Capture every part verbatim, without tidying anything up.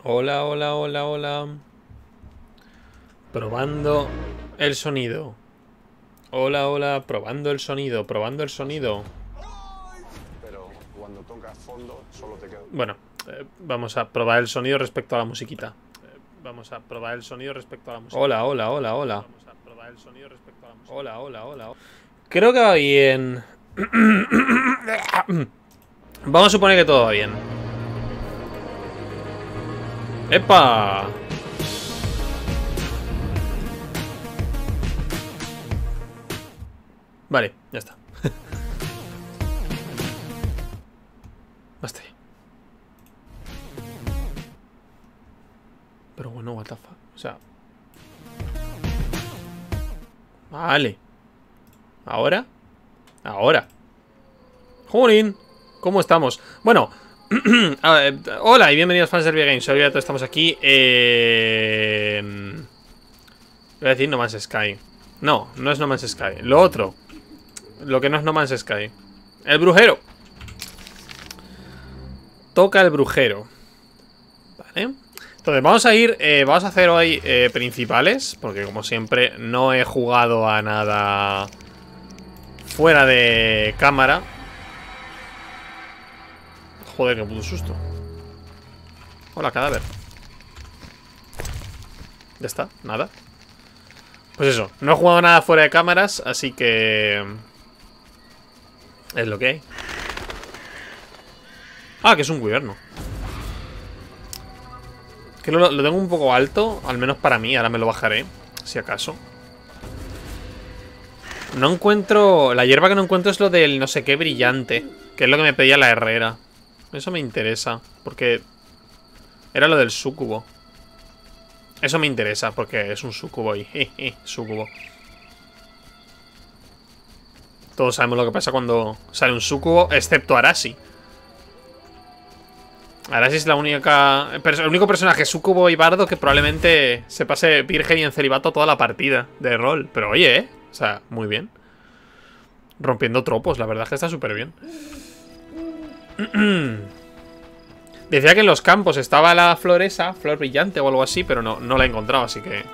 Hola, hola, hola, hola. Probando el sonido. Hola, hola, probando el sonido, probando el sonido. Pero cuando tocas fondo solo te queda... Bueno, eh, vamos a probar el sonido respecto a la musiquita. Eh, vamos a probar el sonido respecto a la música. Hola, hola, hola, hola. Vamos a probar el sonido respecto a la música. Hola, hola, hola. Creo que va bien. Vamos a suponer que todo va bien. ¡Epa! Vale, ya está. Basta ya. Pero bueno, what the fuck. O sea... Vale. ¿Ahora? Ahora. ¡Jolín! ¿Cómo estamos? Bueno... a ver, hola y bienvenidos fans del Games. Soy Beato, estamos aquí. Eh... Voy a decir No Man's Sky. No, no es No Man's Sky. Lo otro. Lo que no es No Man's Sky. El brujero. Toca el brujero. Vale. Entonces vamos a ir, eh, vamos a hacer hoy eh, principales. Porque como siempre no he jugado a nada fuera de cámara. Joder, qué puto susto. Hola, cadáver. Ya está, nada. Pues eso, no he jugado nada fuera de cámaras, así que... es lo que hay. Ah, que es un gobierno. Que lo, lo tengo un poco alto, al menos para mí. Ahora me lo bajaré, si acaso. No encuentro... La hierba que no encuentro es lo del no sé qué brillante, que es lo que me pedía la herrera. Eso me interesa, porque... era lo del súcubo. Eso me interesa, porque es un súcubo y... jeje, súcubo. Todos sabemos lo que pasa cuando sale un súcubo, excepto Arashi. Arashi es la única... el único personaje súcubo y bardo que probablemente se pase virgen y en celibato toda la partida de rol. Pero oye, ¿eh? O sea, muy bien. Rompiendo tropos, la verdad es que está súper bien. Decía que en los campos estaba la floresa, flor brillante o algo así, pero no, no la he encontrado, así que...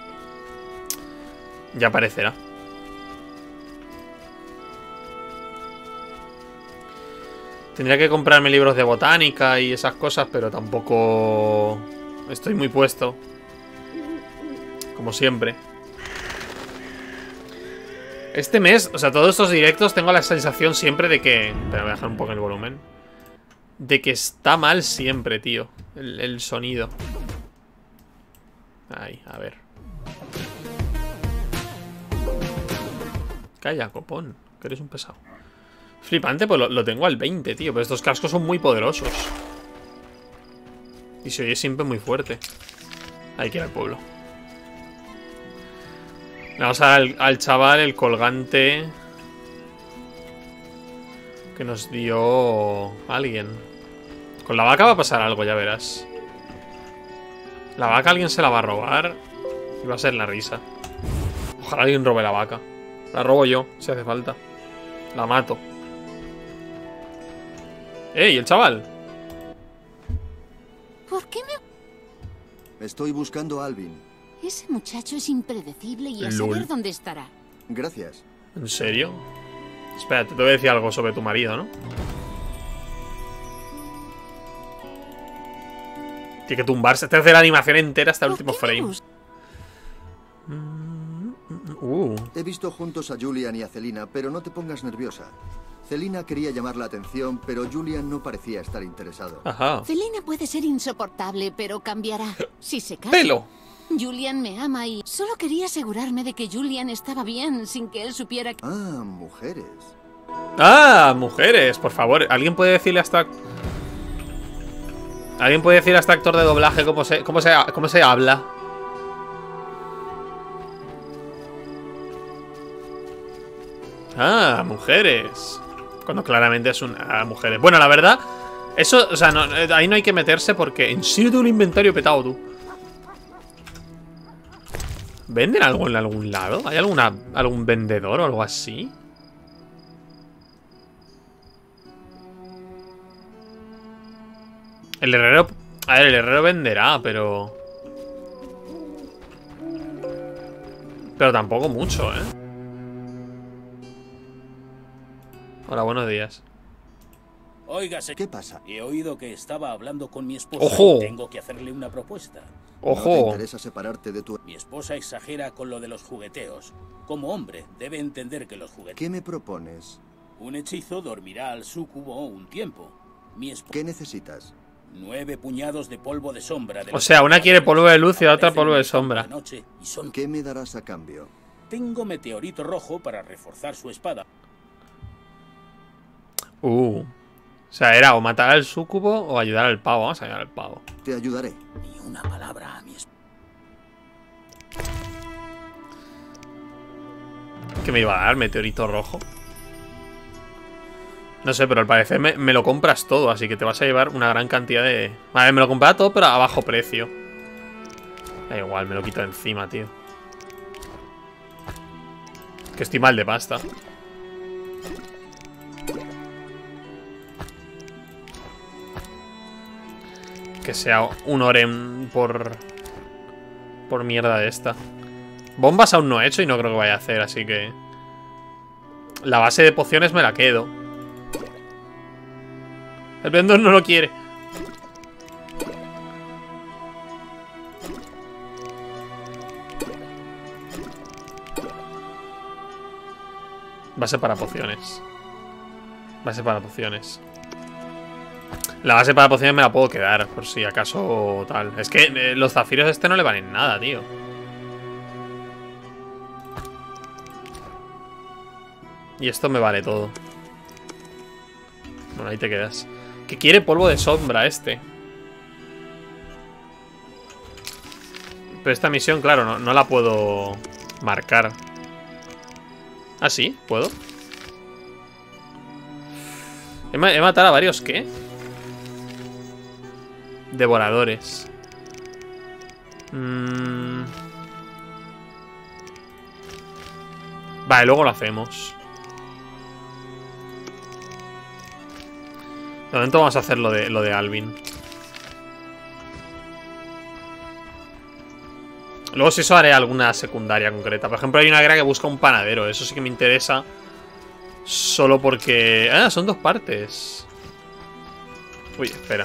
ya aparecerá. Tendría que comprarme libros de botánica y esas cosas, pero tampoco estoy muy puesto. Como siempre. Este mes, o sea, todos estos directos tengo la sensación siempre de que... Pero voy a bajar un poco el volumen. De que está mal siempre, tío. El, el sonido. Ahí, a ver. Calla, copón. Que eres un pesado. Flipante, pues lo, lo tengo al veinte, tío. Pero estos cascos son muy poderosos. Y se oye siempre muy fuerte. Ahí queda el pueblo. Le vamos a dar al, al chaval el colgante que nos dio alguien. Con la vaca va a pasar algo, ya verás. La vaca alguien se la va a robar y va a ser la risa. Ojalá alguien robe la vaca. La robo yo, si hace falta. La mato. ¡Ey, el chaval! ¿Por qué me...? Estoy buscando a Alvin. Ese muchacho es impredecible y a Lol. saber dónde estará. Gracias. ¿En serio? Espérate, te voy a decir algo sobre tu marido, ¿no? Tiene que tumbarse. Te hace la animación entera hasta el ¿Por último qué me frame. bus- Uh. He visto juntos a Julian y a Celina, pero no te pongas nerviosa. Celina quería llamar la atención, pero Julian no parecía estar interesado. Ajá. Celina puede ser insoportable, pero cambiará. Si se casa. ¡Pelo! Julian me ama y solo quería asegurarme de que Julian estaba bien sin que él supiera que... Ah, mujeres. ¡Ah! Mujeres, por favor. ¿Alguien puede decirle hasta... ¿Alguien puede decir a este actor de doblaje cómo se, cómo se, cómo se habla? Ah, mujeres. Cuando claramente es un... Ah, mujeres. Bueno, la verdad... Eso, o sea, no, ahí no hay que meterse porque... En serio tengo un inventario petado, tú. ¿Venden algo en algún lado? ¿Hay alguna, algún vendedor o algo así? El herrero... A ver, el herrero venderá, pero... Pero tampoco mucho, ¿eh? Hola, buenos días. Oiga, se- ¿Qué pasa? he oído que estaba hablando con mi esposa. ¡Ojo! Y tengo que hacerle una propuesta. ¿No te ¡Ojo! interesa separarte de tu... Mi esposa exagera con lo de los jugueteos. Como hombre, debe entender que los jugueteos... ¿Qué me propones? Un hechizo dormirá al súcubo un tiempo. Mi esposa... ¿Qué necesitas? Nueve puñados de polvo de sombra. De O sea, una quiere polvo de luz y la otra aparecen polvo de en el campo sombra. noche y son... ¿Qué me darás a cambio? Tengo meteorito rojo para reforzar su espada. Uh. O sea, era o matar al súcubo o ayudar al pavo. Vamos a ayudar al pavo. Te ayudaré. Ni una palabra a mi esposa. ¿Qué me iba a dar? ¿Meteorito rojo? No sé, pero al parecer me, me lo compras todo, así que te vas a llevar una gran cantidad de... Vale, me lo compraba todo, pero a bajo precio. Da igual, me lo quito de encima, tío. Que estoy mal de pasta. Que sea un orem por... Por mierda de esta. Bombas aún no he hecho y no creo que vaya a hacer, así que... La base de pociones me la quedo. El vendedor no lo quiere. Base para pociones. Base para pociones. La base para pociones me la puedo quedar, por si acaso tal. Es que eh, los zafiros este no le valen nada, tío. Y esto me vale todo. Bueno, ahí te quedas. Que quiere polvo de sombra este. Pero esta misión, claro, no, no la puedo marcar. ¿Ah, sí? ¿Puedo? He, ma he matado a varios, ¿qué? Devoradores. Mm. Vale, luego lo hacemos. De momento vamos a hacer lo de, lo de Alvin. Luego si eso haré alguna secundaria concreta. Por ejemplo, hay una guerra que busca un panadero. Eso sí que me interesa. Solo porque... Ah, son dos partes. Uy, espera.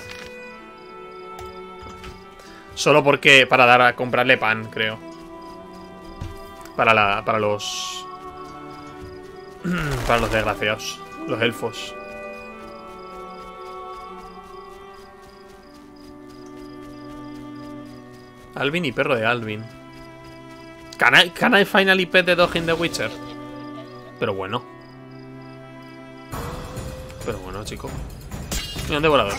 Solo porque... Para dar a comprarle pan, creo. Para la... Para los... Para los desgraciados. Los elfos. Alvin y perro de Alvin. Can I, can I finally pet the dog in The Witcher? Pero bueno. Pero bueno, chico. Mira, un devorador.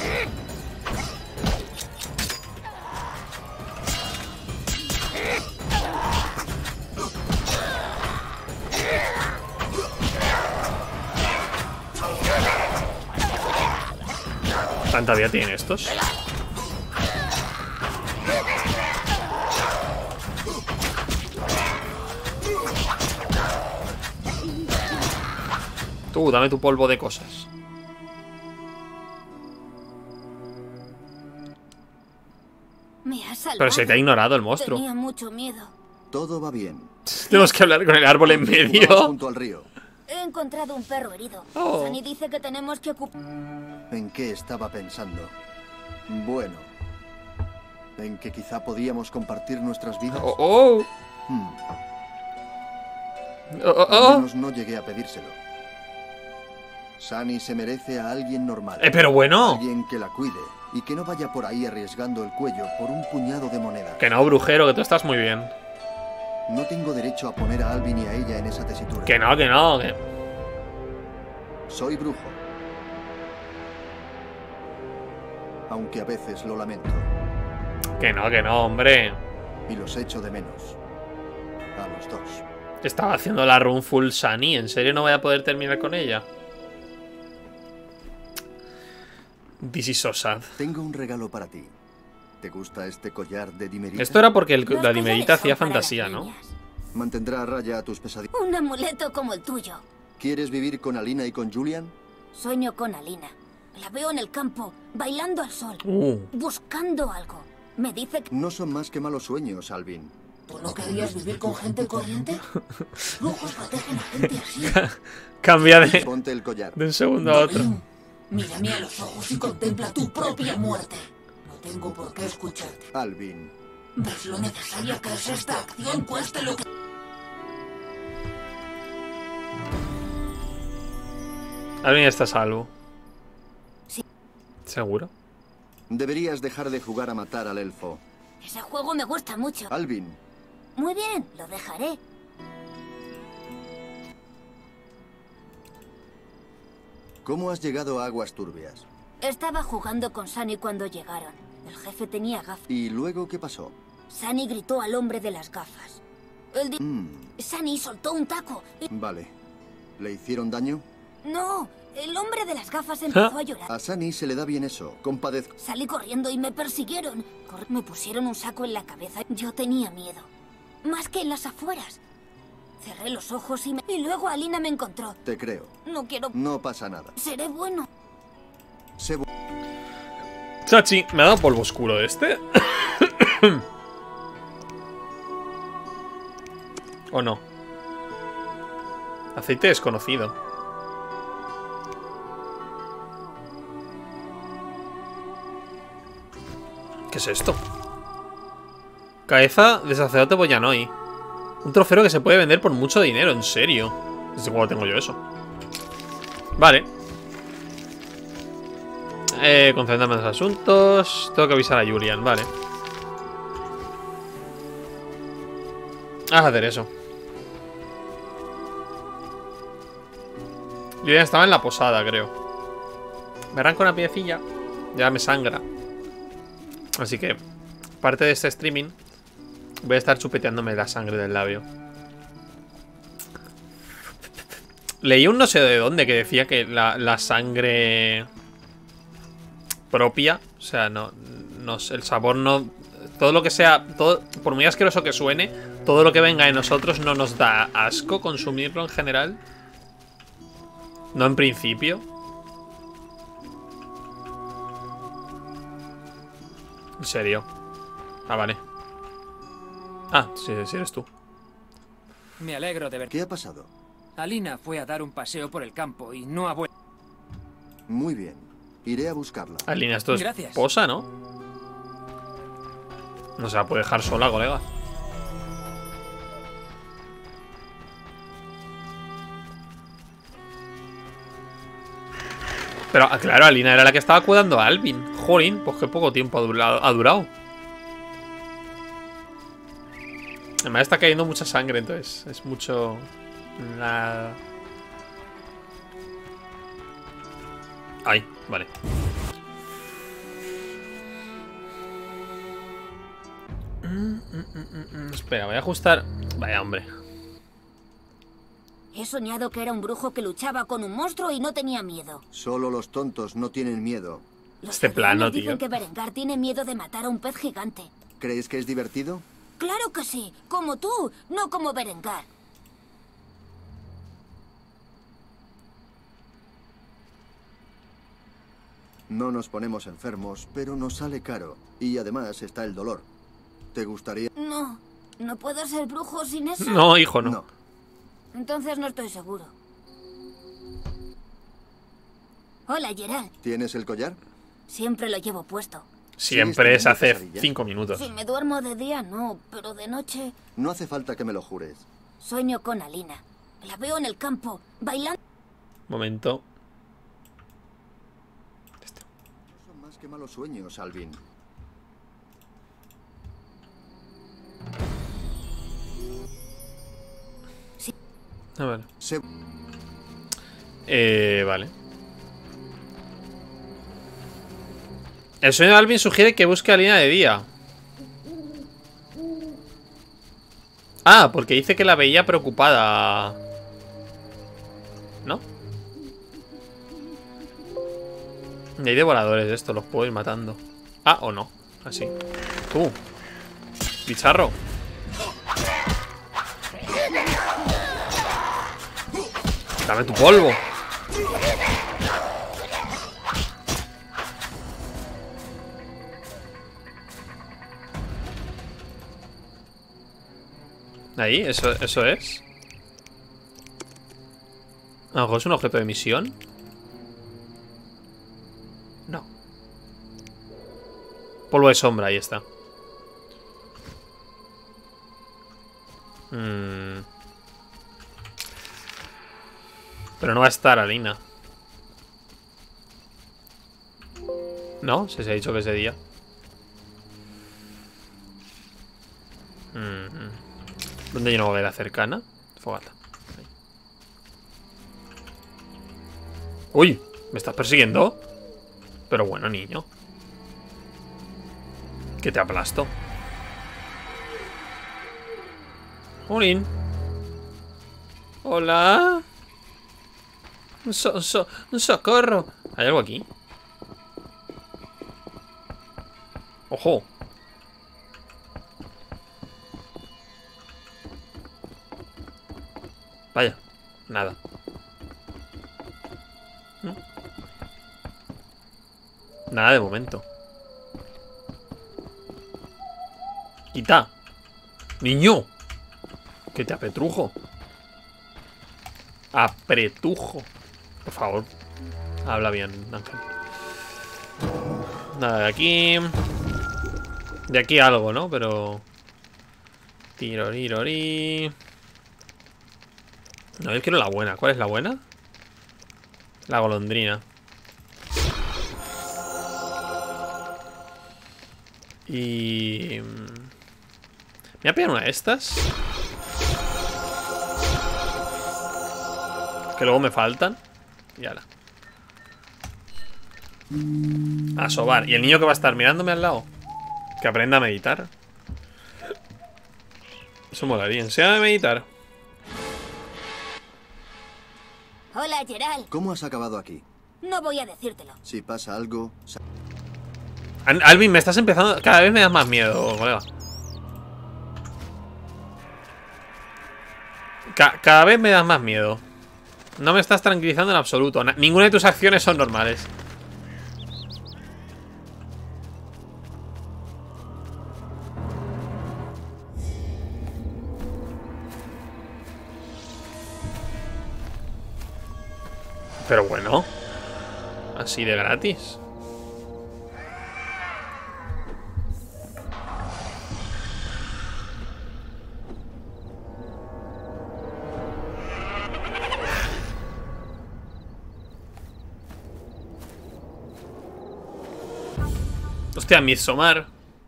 ¿Tanta vida tienen estos? Tú, dame tu polvo de cosas. Me has salvado. Pero se te ha ignorado el monstruo. Tenía mucho miedo. Todo va bien. Tenemos que hablar con el árbol en Vamos medio. junto al río. He encontrado un perro herido. Oh. Sunny dice que tenemos que ocupar... ¿En qué estaba pensando? Bueno. ¿En que quizá podíamos compartir nuestras vidas? Oh, oh. Hmm. Oh, oh, Al oh. menos no llegué a pedírselo. Sunny se merece a alguien normal. Eh, pero bueno. Alguien que la cuide y que no vaya por ahí arriesgando el cuello por un puñado de monedas. Que no, brujero, que tú estás muy bien. No tengo derecho a poner a Alvin y a ella en esa tesitura. Que no, que no. Que... Soy brujo. Aunque a veces lo lamento. Que no, que no, hombre. Y los echo de menos. A los dos. Estaba haciendo la run full Sunny. ¿En serio no voy a poder terminar con ella? This is so sad. Tengo un regalo para ti. ¿Te gusta este collar de dimerita? Esto era porque el, Los la dimerita collares hacía son para fantasía, las ¿no? niñas. Mantendrá a raya a tus pesadillas. Un amuleto como el tuyo. ¿Quieres vivir con Alina y con Julian? Sueño con Alina. La veo en el campo, bailando al sol, Uh. buscando algo. Me dice que... No son más que malos sueños, Alvin. ¿Tú no querías vivir con gente corriente? Brujos protegen a gente así. Cambia de, Ponte el collar. de un segundo a otro. Doblin, mírame a los ojos y contempla tu propia muerte. No tengo por qué escucharte. Alvin. ¿Ves lo necesaria que es esta acción? Cueste lo que... Alvin está a salvo. Sí. ¿Seguro? Deberías dejar de jugar a matar al elfo. Ese juego me gusta mucho. Alvin. Muy bien, lo dejaré. ¿Cómo has llegado a aguas turbias? Estaba jugando con Sunny cuando llegaron. El jefe tenía gafas. ¿Y luego qué pasó? Sunny gritó al hombre de las gafas. Él di- Mm, Sunny soltó un taco. y- vale. ¿Le hicieron daño? No, el hombre de las gafas empezó a llorar. A Sunny se le da bien eso. Compadezco. Salí corriendo y me persiguieron. Cor- Me pusieron un saco en la cabeza. Yo tenía miedo. Más que en las afueras. Cerré los ojos y, me... y luego Alina me encontró. Te creo. No quiero... No pasa nada. Seré bueno. Sé bu- Chachi, ¿me ha dado polvo oscuro este? ¿O no? Aceite desconocido. ¿Qué es esto? Cabeza de sacerdote Boyanoi. Un trofeo que se puede vender por mucho dinero, en serio. ¿Desde cuándo tengo yo eso? Vale. Eh, concentrarme en los asuntos. Tengo que avisar a Julian, vale. Vamos a hacer eso. Julian estaba en la posada, creo. Me arranco una piecilla. Ya me sangra. Así que, parte de este streaming, voy a estar chupeteándome la sangre del labio. Leí un no sé de dónde que decía que la, la sangre propia, o sea, no, no sé, el sabor no... Todo lo que sea, todo, por muy asqueroso que suene, todo lo que venga de nosotros no nos da asco consumirlo en general. No en principio. ¿En serio? Ah, vale. Ah, sí, sí eres tú. Me alegro de ver. ¿Qué ha pasado? Alina fue a dar un paseo por el campo y no ha vuelto. Muy bien. Iré a buscarla. Alina, esto es Gracias. esposa, ¿no? No se la puede dejar sola, colega. Pero, ah, claro, Alina era la que estaba cuidando a Alvin. Jolín, pues qué poco tiempo ha durado. Ha durado. Además está cayendo mucha sangre, entonces es mucho... Nada... Ay, vale. Mm, mm, mm, mm, espera, voy a ajustar... Vaya, hombre. He soñado que era un brujo que luchaba con un monstruo y no tenía miedo. Solo los tontos no tienen miedo. Los Este plano, aldeanos dicen tío. que Berengar tiene miedo de matar a un pez gigante. ¿Crees que es divertido? Claro que sí, como tú, no como Berengar. No nos ponemos enfermos, pero nos sale caro. Y además está el dolor. ¿Te gustaría? No, no puedo ser brujo sin eso. No, hijo, no. No. Entonces no estoy seguro. Hola, Gerald. ¿Tienes el collar? Siempre lo llevo puesto. Siempre es ¿Sigues hace teniendo cinco minutos. Si me duermo de día, no, pero de noche No hace falta que me lo jures. sueño con Alina. La veo en el campo, bailando. Momento. No son más que malos sueños, Alvin. Ah, vale. Se... Eh, vale. El sueño de Alvin sugiere que busque a Alina de día. Ah, porque dice que la veía preocupada. ¿No? Y hay devoradores de esto, los puedo ir matando. Ah, o no. Así. Tú. Bicharro. Dame tu polvo. Ahí, eso, eso es. A lo mejor es un objeto de misión. No. Polvo de sombra, ahí está. Hmm. Pero no va a estar Alina. No, se, se ha dicho que es de día. Hmm. ¿Dónde hay una hoguera cercana? Fogata. Ahí. Uy, ¿me estás persiguiendo? Pero bueno, niño. Que te aplasto. Jolín. Hola. So, so, socorro. ¿Hay algo aquí? Ojo. Vaya, nada. ¿No? Nada de momento. Quita. Niño. Que te apetrujo. Apretujo. Por favor. Habla bien, Ángel. Nada de aquí. De aquí algo, ¿no? Pero... Tirorirori. No, yo quiero la buena. ¿Cuál es la buena? La golondrina. Y... ¿Me voy a pillar una de estas? Que luego me faltan. Y ala. A sobar. ¿Y el niño que va a estar mirándome al lado? Que aprenda a meditar. Eso molaría. Enséñame a meditar. Hola, Geralt. ¿Cómo has acabado aquí? No voy a decírtelo. Si pasa algo... sa- An- Alvin, me estás empezando... Cada vez me das más miedo, colega. Ca- cada vez me das más miedo. No me estás tranquilizando en absoluto. Na- ninguna de tus acciones son normales. Pero bueno. Así de gratis. Hostia, Midsommar.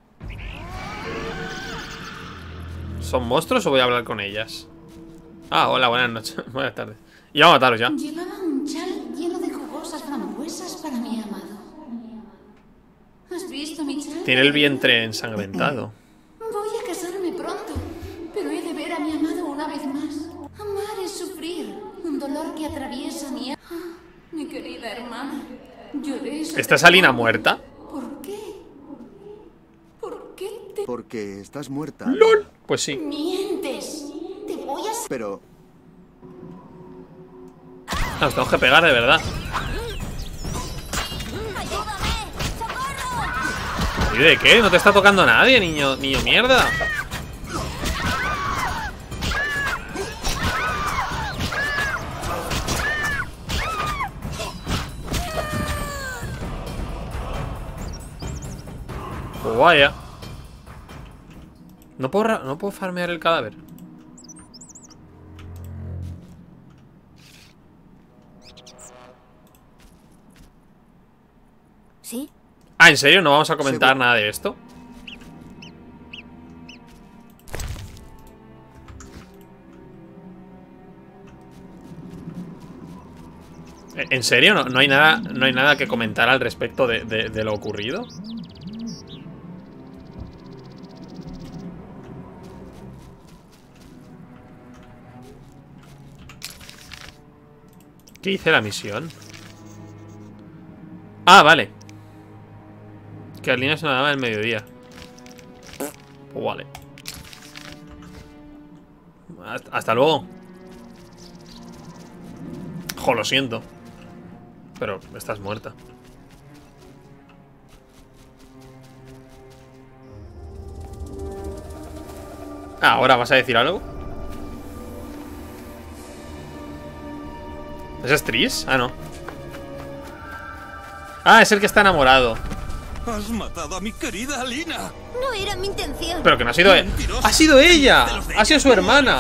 ¿Son monstruos o voy a hablar con ellas? Ah, hola, buenas noches. Buenas tardes. Y vamos a mataros ya. Llevaba un chal lleno de jugosas frambuesas para mi amado. ¿Has visto mi chal? Tiene el vientre ensangrentado. Voy a casarme pronto, pero he de ver a mi amado una vez más. Amar es sufrir, un dolor que atraviesa mi alma. Ah, mi querida hermana, lloré sobre ¿Está Salina muerta? ¿Por qué? ¿Por qué te Porque estás muerta. ¡Lol! Pues sí. mientes? Te voy a... Pero... Nos tenemos que pegar de verdad. ¿Y de qué? No te está tocando nadie, niño, niño mierda. Pues vaya. No puedo, ra- no puedo farmear el cadáver. ¿Sí? Ah, ¿en serio? ¿No vamos a comentar Seguro. nada de esto? ¿En serio? ¿No, no hay nada, no hay nada que comentar al respecto de, de- de lo ocurrido? ¿Qué hice la misión? Ah, vale. Que Alina es una dama del mediodía. Pues vale. Hasta, hasta luego. Jo, lo siento. Pero estás muerta. Ah, ¿ahora vas a decir algo? ¿Ese es Tris? Ah, no. Ah, es el que está enamorado. Has matado a mi querida Alina. No era mi intención. Pero que no ha sido él. ¡Ha sido ella! ¡Ha sido su hermana!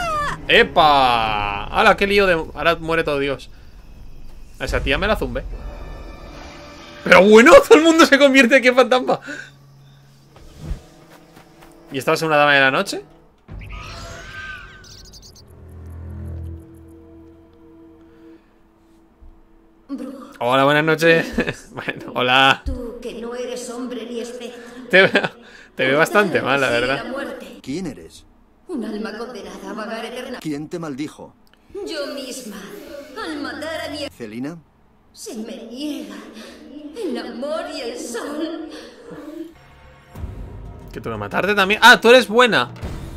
¡Epa! ¡Hala, qué lío de... Ahora muere todo Dios! A esa tía me la zumbé. Pero bueno, todo el mundo se convierte aquí en fantasma. ¿Y esta va a ser una dama de la noche? Brujo. Hola, buenas noches. Bueno, hola. Tú, que no eres hombre ni espectro. Te veo, te veo bastante mal, la Sí, verdad. la muerte. ¿Quién eres? Un alma condenada a vagar eternamente. ¿Quién te maldijo? Yo misma, al matar a mi... ¿Celina? Se me niega el amor y el sol. Que tú me matarte también. Ah, tú eres buena.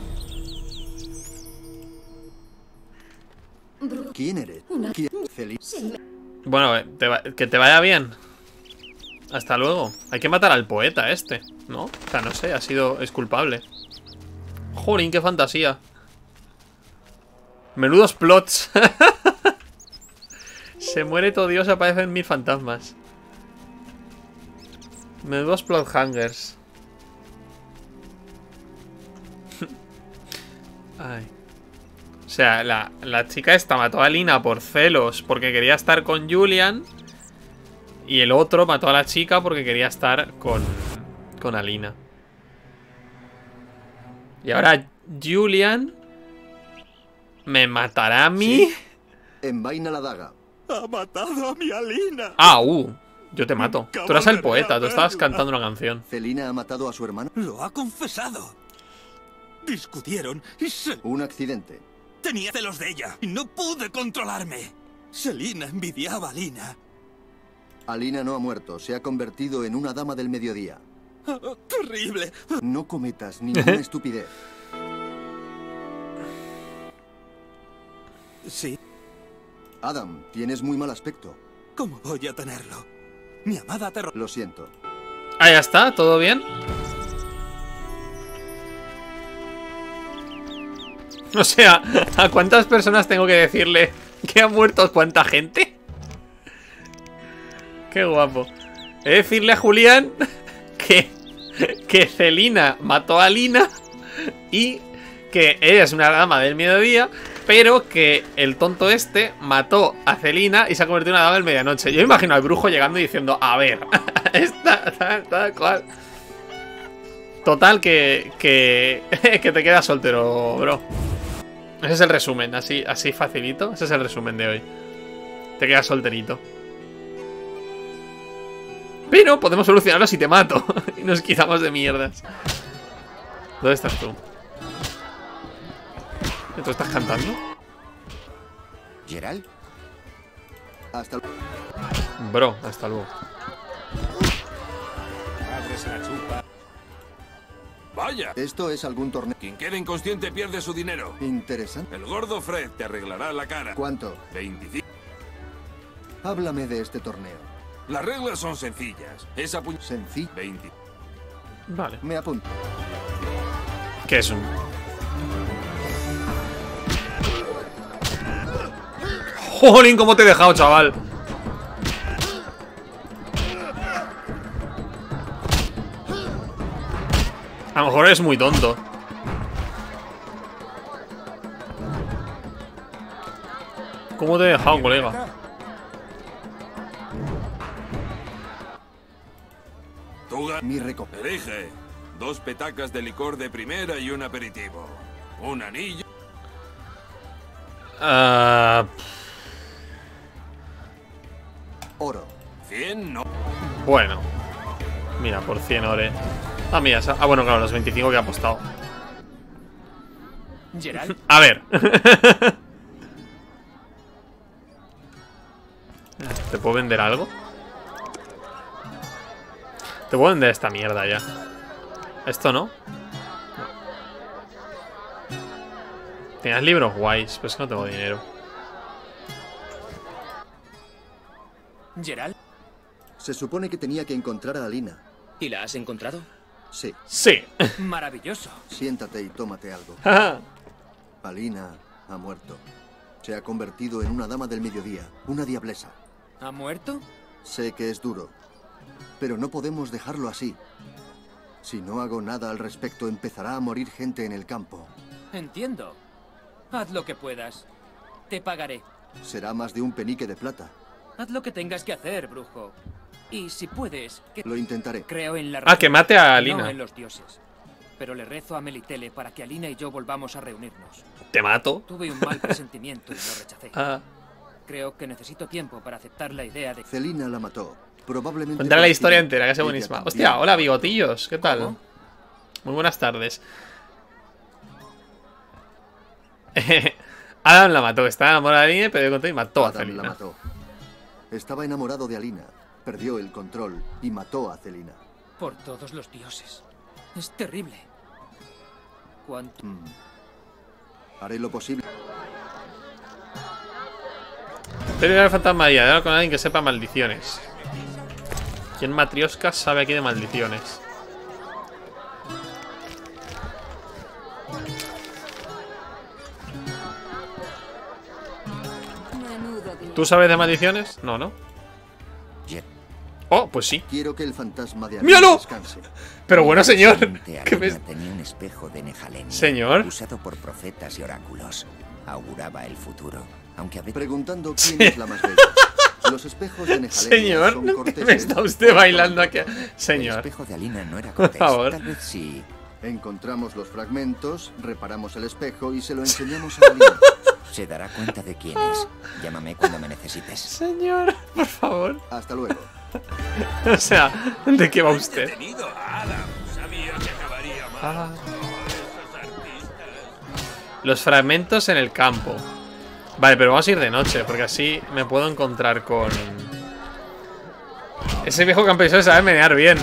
Brujo. ¿Quién eres? Una... ¿Quién? Celina. Se me... Bueno, eh, te va- que te vaya bien. Hasta luego. Hay que matar al poeta este, ¿no? O sea, no sé, ha sido... es culpable. Jolín, qué fantasía. Menudos plots. Se muere todo Dios, aparecen mil fantasmas. Menudos plot hangers. Ay. O sea, la, la chica esta mató a Alina por celos porque quería estar con Julian. Y el otro mató a la chica porque quería estar con, con Alina. Y ahora Julian me matará a mí. ¿Sí? Envaina la daga. Ha matado a mi Alina. Ah, uh, yo te mato. Tú eras el poeta, tú estabas cantando una canción. ¿Celina ha matado a su hermano? Lo ha confesado. Discutieron y se... Un accidente. Tenía celos de ella y no pude controlarme. Selina envidiaba a Alina. Alina no ha muerto, se ha convertido en una dama del mediodía. Oh, terrible. No cometas ninguna estupidez. Sí, Adam, tienes muy mal aspecto. ¿cómo voy a tenerlo? Mi amada terror. Lo siento. Ah, ya está, ¿todo bien? O sea, ¿a cuántas personas tengo que decirle que ha muerto cuánta gente? Qué guapo. He de decirle a Julián que, que Celina mató a Alina y que ella es una dama del mediodía, pero que el tonto este mató a Celina y se ha convertido en una dama del medianoche. Yo me imagino al brujo llegando y diciendo, a ver, esta, tal, tal cual. Total, que, que, que te quedas soltero, bro. Ese es el resumen, así, así facilito. Ese es el resumen de hoy. Te quedas solterito. Pero podemos solucionarlo si te mato. Y nos quitamos de mierdas. ¿Dónde estás tú? ¿Tú estás cantando? ¿Gerald? Hasta luego. Bro, hasta luego. Vaya, ¿Esto es algún torneo? quien quede inconsciente pierde su dinero. Interesante. El gordo Fred te arreglará la cara. ¿Cuánto? veinticinco. Háblame de este torneo. Las reglas son sencillas. Esa puñ... Sencillo. veinte. Vale. Me apunto. ¿Qué es un...? ¡Jolín, cómo te he dejado, chaval! A lo mejor eres muy tonto. ¿Cómo te he dejado, colega? Tú ga- Mi reco. Elige dos petacas de licor de primera y un aperitivo. Un anillo. Ah, Oro. cien no. bueno. Mira, por cien ore. Ah, mira. Ah, bueno, claro, los veinticinco que ha apostado. Gerald, A ver. ¿Te puedo vender algo? Te puedo vender esta mierda ya. ¿Esto no? No. Tenías libros guays, pero es que no tengo dinero. Gerald, Se supone que tenía que encontrar a Alina. ¿y la has encontrado? Sí. Sí. Maravilloso. Siéntate y tómate algo. Alina ha muerto. Se ha convertido en una dama del mediodía, una diablesa. ¿Ha muerto? Sé que es duro, pero no podemos dejarlo así. Si no hago nada al respecto, empezará a morir gente en el campo. Entiendo. Haz lo que puedas. Te pagaré. Será más de un penique de plata. Haz lo que tengas que hacer, brujo. Y si puedes... Que... Lo intentaré. Creo en la... Ah, que mate a Alina. No en los dioses. Pero le rezo a Melitele para que Alina y yo volvamos a reunirnos. Te mato. Tuve un mal presentimiento y lo rechacé. Ah. Creo que necesito tiempo para aceptar la idea de... Celina la mató. Probablemente... Contaré la historia entera, que sea buenísima. Hostia, hola bigotillos, ¿qué tal? ¿Cómo? Muy buenas tardes. Adam la mató, estaba enamorada de Alina, pero yo conté y mató a Adam Celina. la mató. Estaba enamorado de Alina, perdió el control y mató a Celina. Por todos los dioses. Es terrible. ¿Cuánto? Mm. Haré lo posible. Pero era el fantasma de hablar con alguien que sepa maldiciones. ¿Quién Matrioska sabe aquí de maldiciones? ¿Tú sabes de maldiciones? No, ¿no? Oh, pues sí. Quiero que el fantasma de ¡Míralo! descanse. Pero bueno, señor. ¿Qué me... tenía un espejo de Nejalenia, Señor. usado por profetas y oráculos. Auguraba el futuro, aunque a veces... Preguntando quién Sí. es la más bella. Los espejos de Nejalenia Señor, son ¿qué corteses. me está usted bailando aquí? Señor. El espejo de Alina no era Por cortés. favor. Tal vez sí. Encontramos los fragmentos, reparamos el espejo y se lo enseñamos a Alina. Se dará cuenta de quién es. Llámame cuando me necesites. Señor, por favor. Hasta luego. O sea, ¿de qué va usted? Detenido a Adam. Sabía que acabaría mal. Ah. Esos artistas. Los fragmentos en el campo. Vale, pero vamos a ir de noche, porque así me puedo encontrar con... Ese viejo campesino sabe menear bien.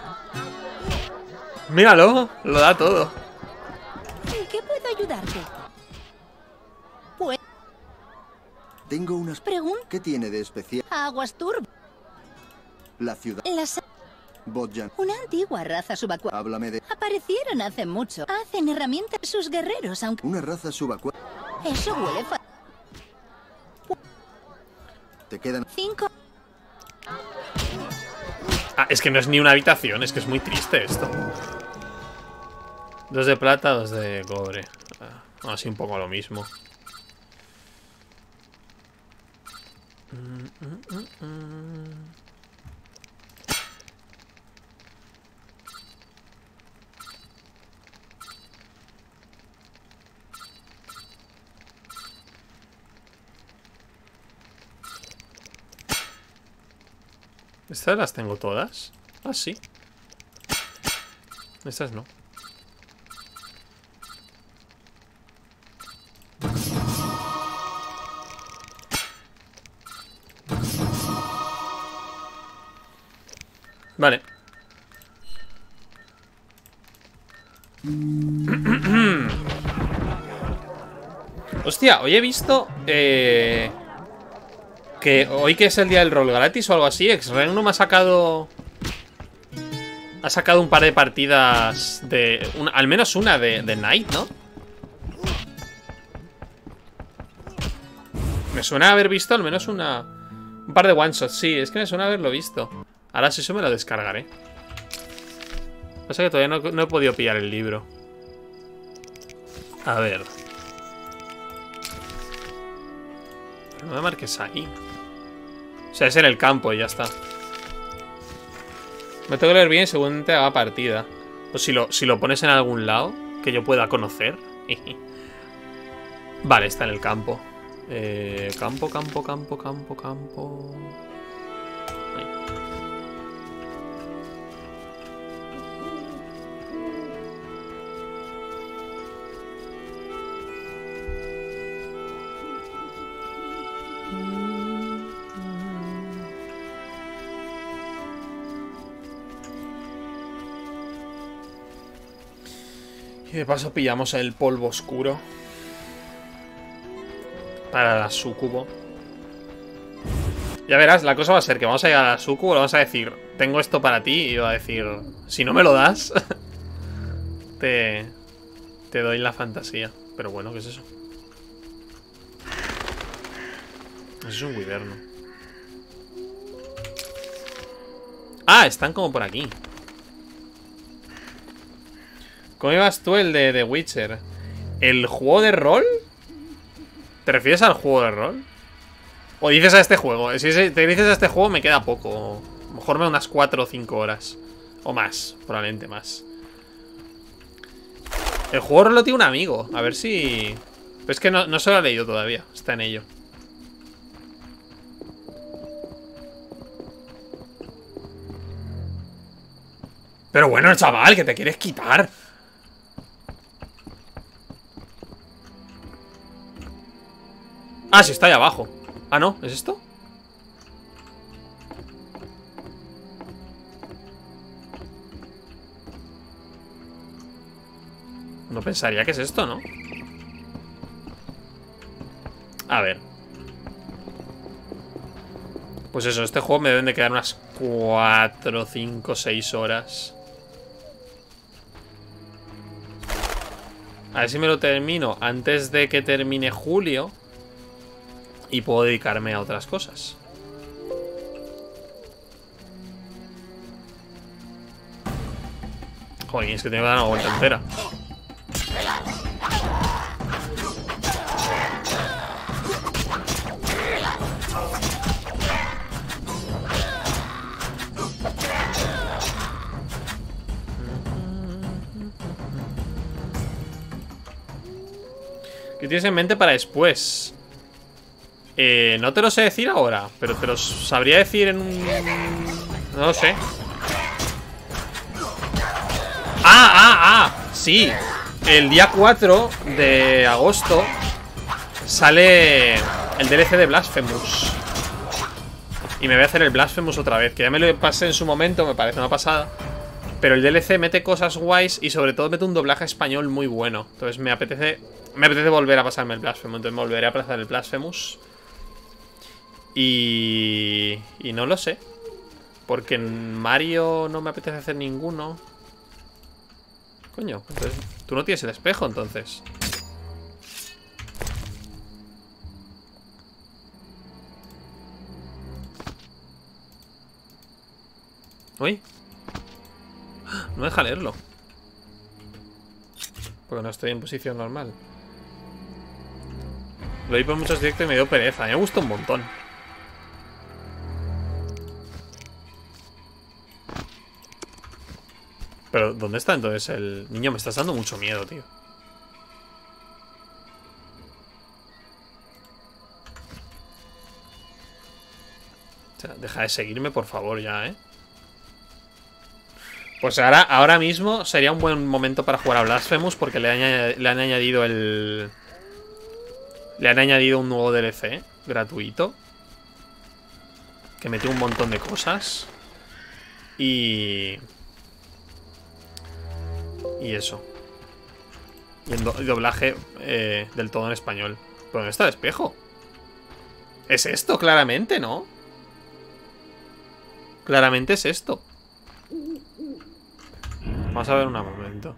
Míralo, lo da todo. ¿En qué puedo ayudarte? Pues Tengo unas preguntas. ¿Qué tiene de especial Aguas turbias. la ciudad? Las... Bodjan. Una antigua raza subacuática. Háblame de Aparecieron hace mucho. Hacen herramientas sus guerreros, aunque... una raza subacuática. Eso huele fa... Te quedan Cinco. Ah, es que no es ni una habitación, es que es muy triste esto. Dos de plata, dos de cobre. Ah, así un poco lo mismo. Mm, mm, mm, mm. ¿Estas las tengo todas? Ah, sí. Estas no. Vale. Hostia, hoy he visto eh, que hoy que es el día del rol gratis o algo así, X-Regnum ha sacado Ha sacado un par de partidas de una, al menos una de, de Night, ¿no? Me suena haber visto al menos una un par de one-shots, sí, es que me suena haberlo visto. Ahora sí, eso me lo descargaré. Pasa que todavía no, no he podido pillar el libro. A ver. No me marques ahí. O sea, es en el campo y ya está. Me tengo que leer bien según te haga partida. O si lo, si lo pones en algún lado que yo pueda conocer. Vale, está en el campo. Eh, campo, campo, campo, campo, campo. Ahí. Y de paso pillamos el polvo oscuro para la sucubo. Ya verás, la cosa va a ser que vamos a llegar a la sucubo, le vamos a decir, tengo esto para ti, y va a decir, si no me lo das, te, te doy la fantasía. Pero bueno, ¿qué es eso? Eso es un wyverno. Ah, están como por aquí. ¿Cómo ibas tú el de The Witcher? ¿El juego de rol? ¿Te refieres al juego de rol? ¿O dices a este juego? Si te dices a este juego me queda poco. A lo mejor me da unas cuatro o cinco horas. O más, probablemente más. El juego de rol lo tiene un amigo. A ver si... Pero es que no, no se lo ha leído todavía. Está en ello. Pero bueno, chaval, que te quieres quitar. Ah, sí, está ahí abajo. Ah, no, ¿es esto? No pensaría que es esto, ¿no? A ver. Pues eso, este juego me deben de quedar unas cuatro, cinco, seis horas. A ver si me lo termino antes de que termine julio. Y puedo dedicarme a otras cosas. Joder, es que tengo que dar una vuelta entera. ¿Qué tienes en mente para después? Eh, no te lo sé decir ahora, pero te lo sabría decir en un... No lo sé. ¡Ah, ah, ah! Sí. El día cuatro de agosto sale el D L C de Blasphemous. Y me voy a hacer el Blasphemous otra vez, que ya me lo pasé en su momento, me parece una pasada. Pero el D L C mete cosas guays y sobre todo mete un doblaje español muy bueno. Entonces me apetece... Me apetece volver a pasarme el Blasphemous. Entonces me volveré a pasar el Blasphemous. Y... Y no lo sé. Porque en Mario no me apetece hacer ninguno. Coño, entonces, tú no tienes el espejo, entonces. Uy. No deja leerlo. Porque no estoy en posición normal. Lo vi por muchos directos y me dio pereza. A mí me gustó un montón. Pero, ¿dónde está entonces el niño? Me estás dando mucho miedo, tío. O sea, deja de seguirme, por favor, ya, ¿eh? Pues ahora, ahora mismo sería un buen momento para jugar a Blasphemous porque le han, le han añadido el... Le han añadido un nuevo D L C gratuito que mete un montón de cosas. Y... Y eso. Y el, do el doblaje eh, del todo en español. ¿Pero dónde está el espejo? Es esto, claramente, ¿no? Claramente es esto. Vamos a ver un momento.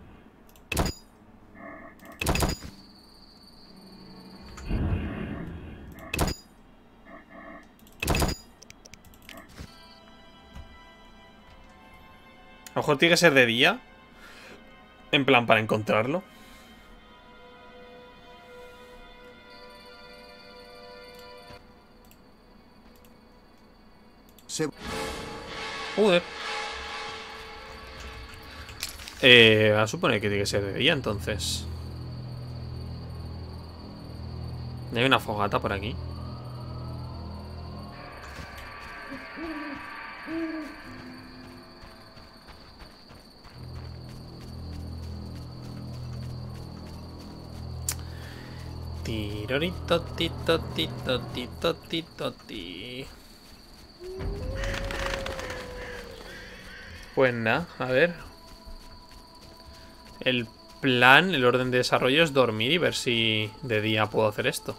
A lo mejor tiene que ser de día. En plan, para encontrarlo. Se... Joder. Eh, a suponer que tiene que ser de día, entonces. Hay una fogata por aquí. Tirorito, tito, tito, tito, tito, ti. Pues nada, a ver. El plan, el orden de desarrollo es dormir y ver si de día puedo hacer esto.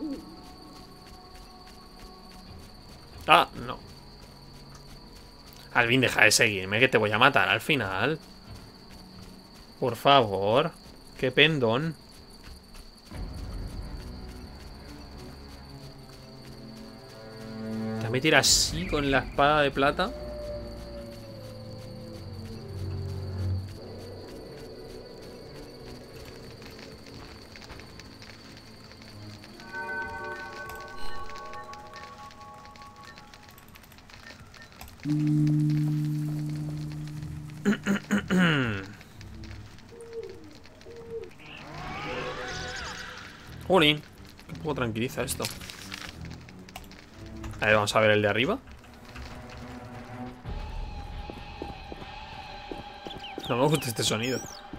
Ah, no. Alvin, deja de seguirme, que te voy a matar al final. Por favor. Qué pendón. ¿Te me tiras así con la espada de plata? Jolín, qué poco tranquiliza esto. A ver, vamos a ver el de arriba. No me gusta este sonido.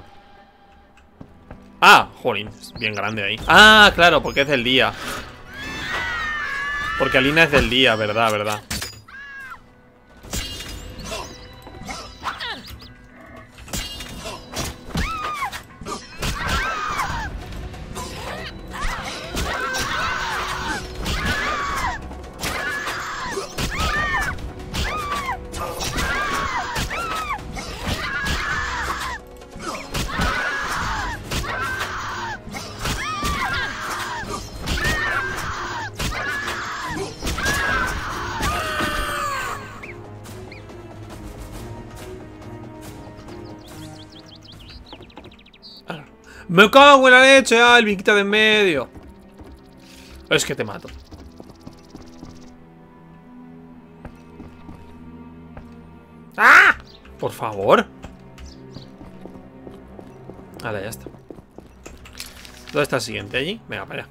Ah, jolín, es bien grande ahí. Ah, claro, porque es del día. Porque Alina es del día, verdad, verdad. ¡Me cago en la leche, Alvin! ¡Quita de en medio! Es que te mato. ¡Ah! Por favor. Vale, ya está. ¿Dónde está el siguiente? ¿Allí? Venga, para allá.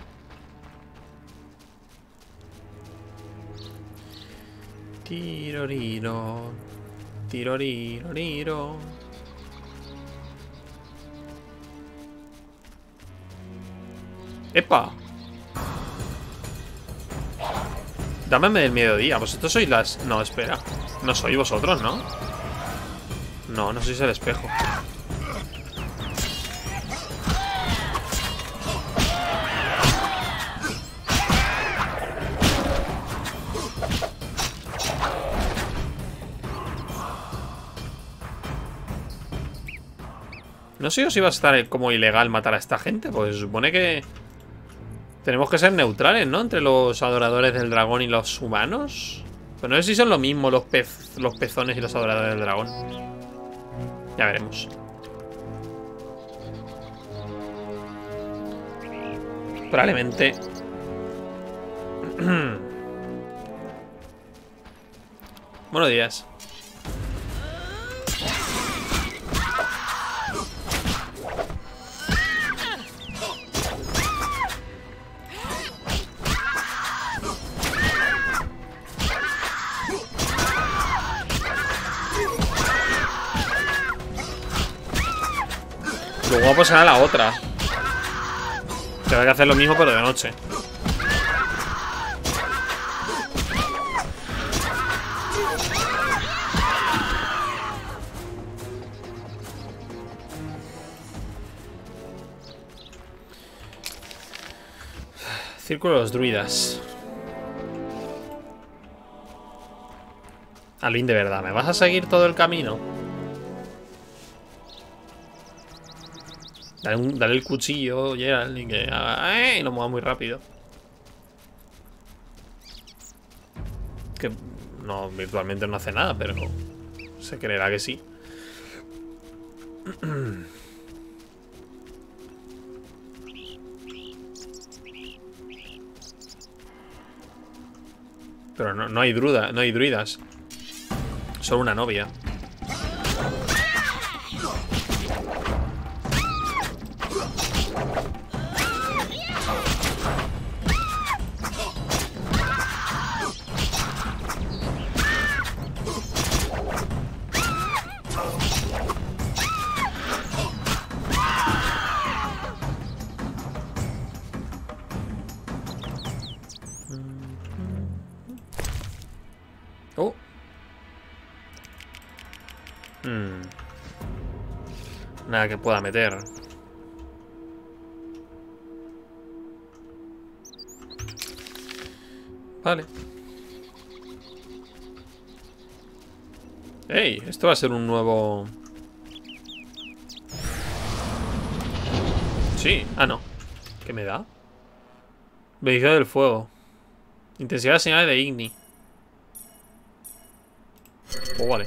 Tiroriro. Tiroriroriro. ¡Epa! Dame del mediodía. Vosotros sois las... No, espera. No sois vosotros, ¿no? No, no sois el espejo. No sé si iba a estar como ilegal matar a esta gente. Pues supone que... Tenemos que ser neutrales, ¿no? Entre los adoradores del dragón y los humanos. Pero no sé si son lo mismo los, pez, los pezones y los adoradores del dragón. Ya veremos. Probablemente. Buenos días. Lo guapo será la otra. Tendrá que hacer lo mismo pero de noche. Círculo de los druidas. Alvin, de verdad, ¿me vas a seguir todo el camino? Dale, un, dale el cuchillo, Geralt, y que haga... ¡Eh! Y lo mueva muy rápido. Que no, virtualmente no hace nada, pero se creerá que sí. Pero no, no hay druida, no hay druidas. Solo una novia. Oh. Hmm. Nada que pueda meter. Vale. Ey, esto va a ser un nuevo... Sí, ah no. ¿Qué me da? Velocidad del fuego. Intensidad de señales de Igni. Oh, vale.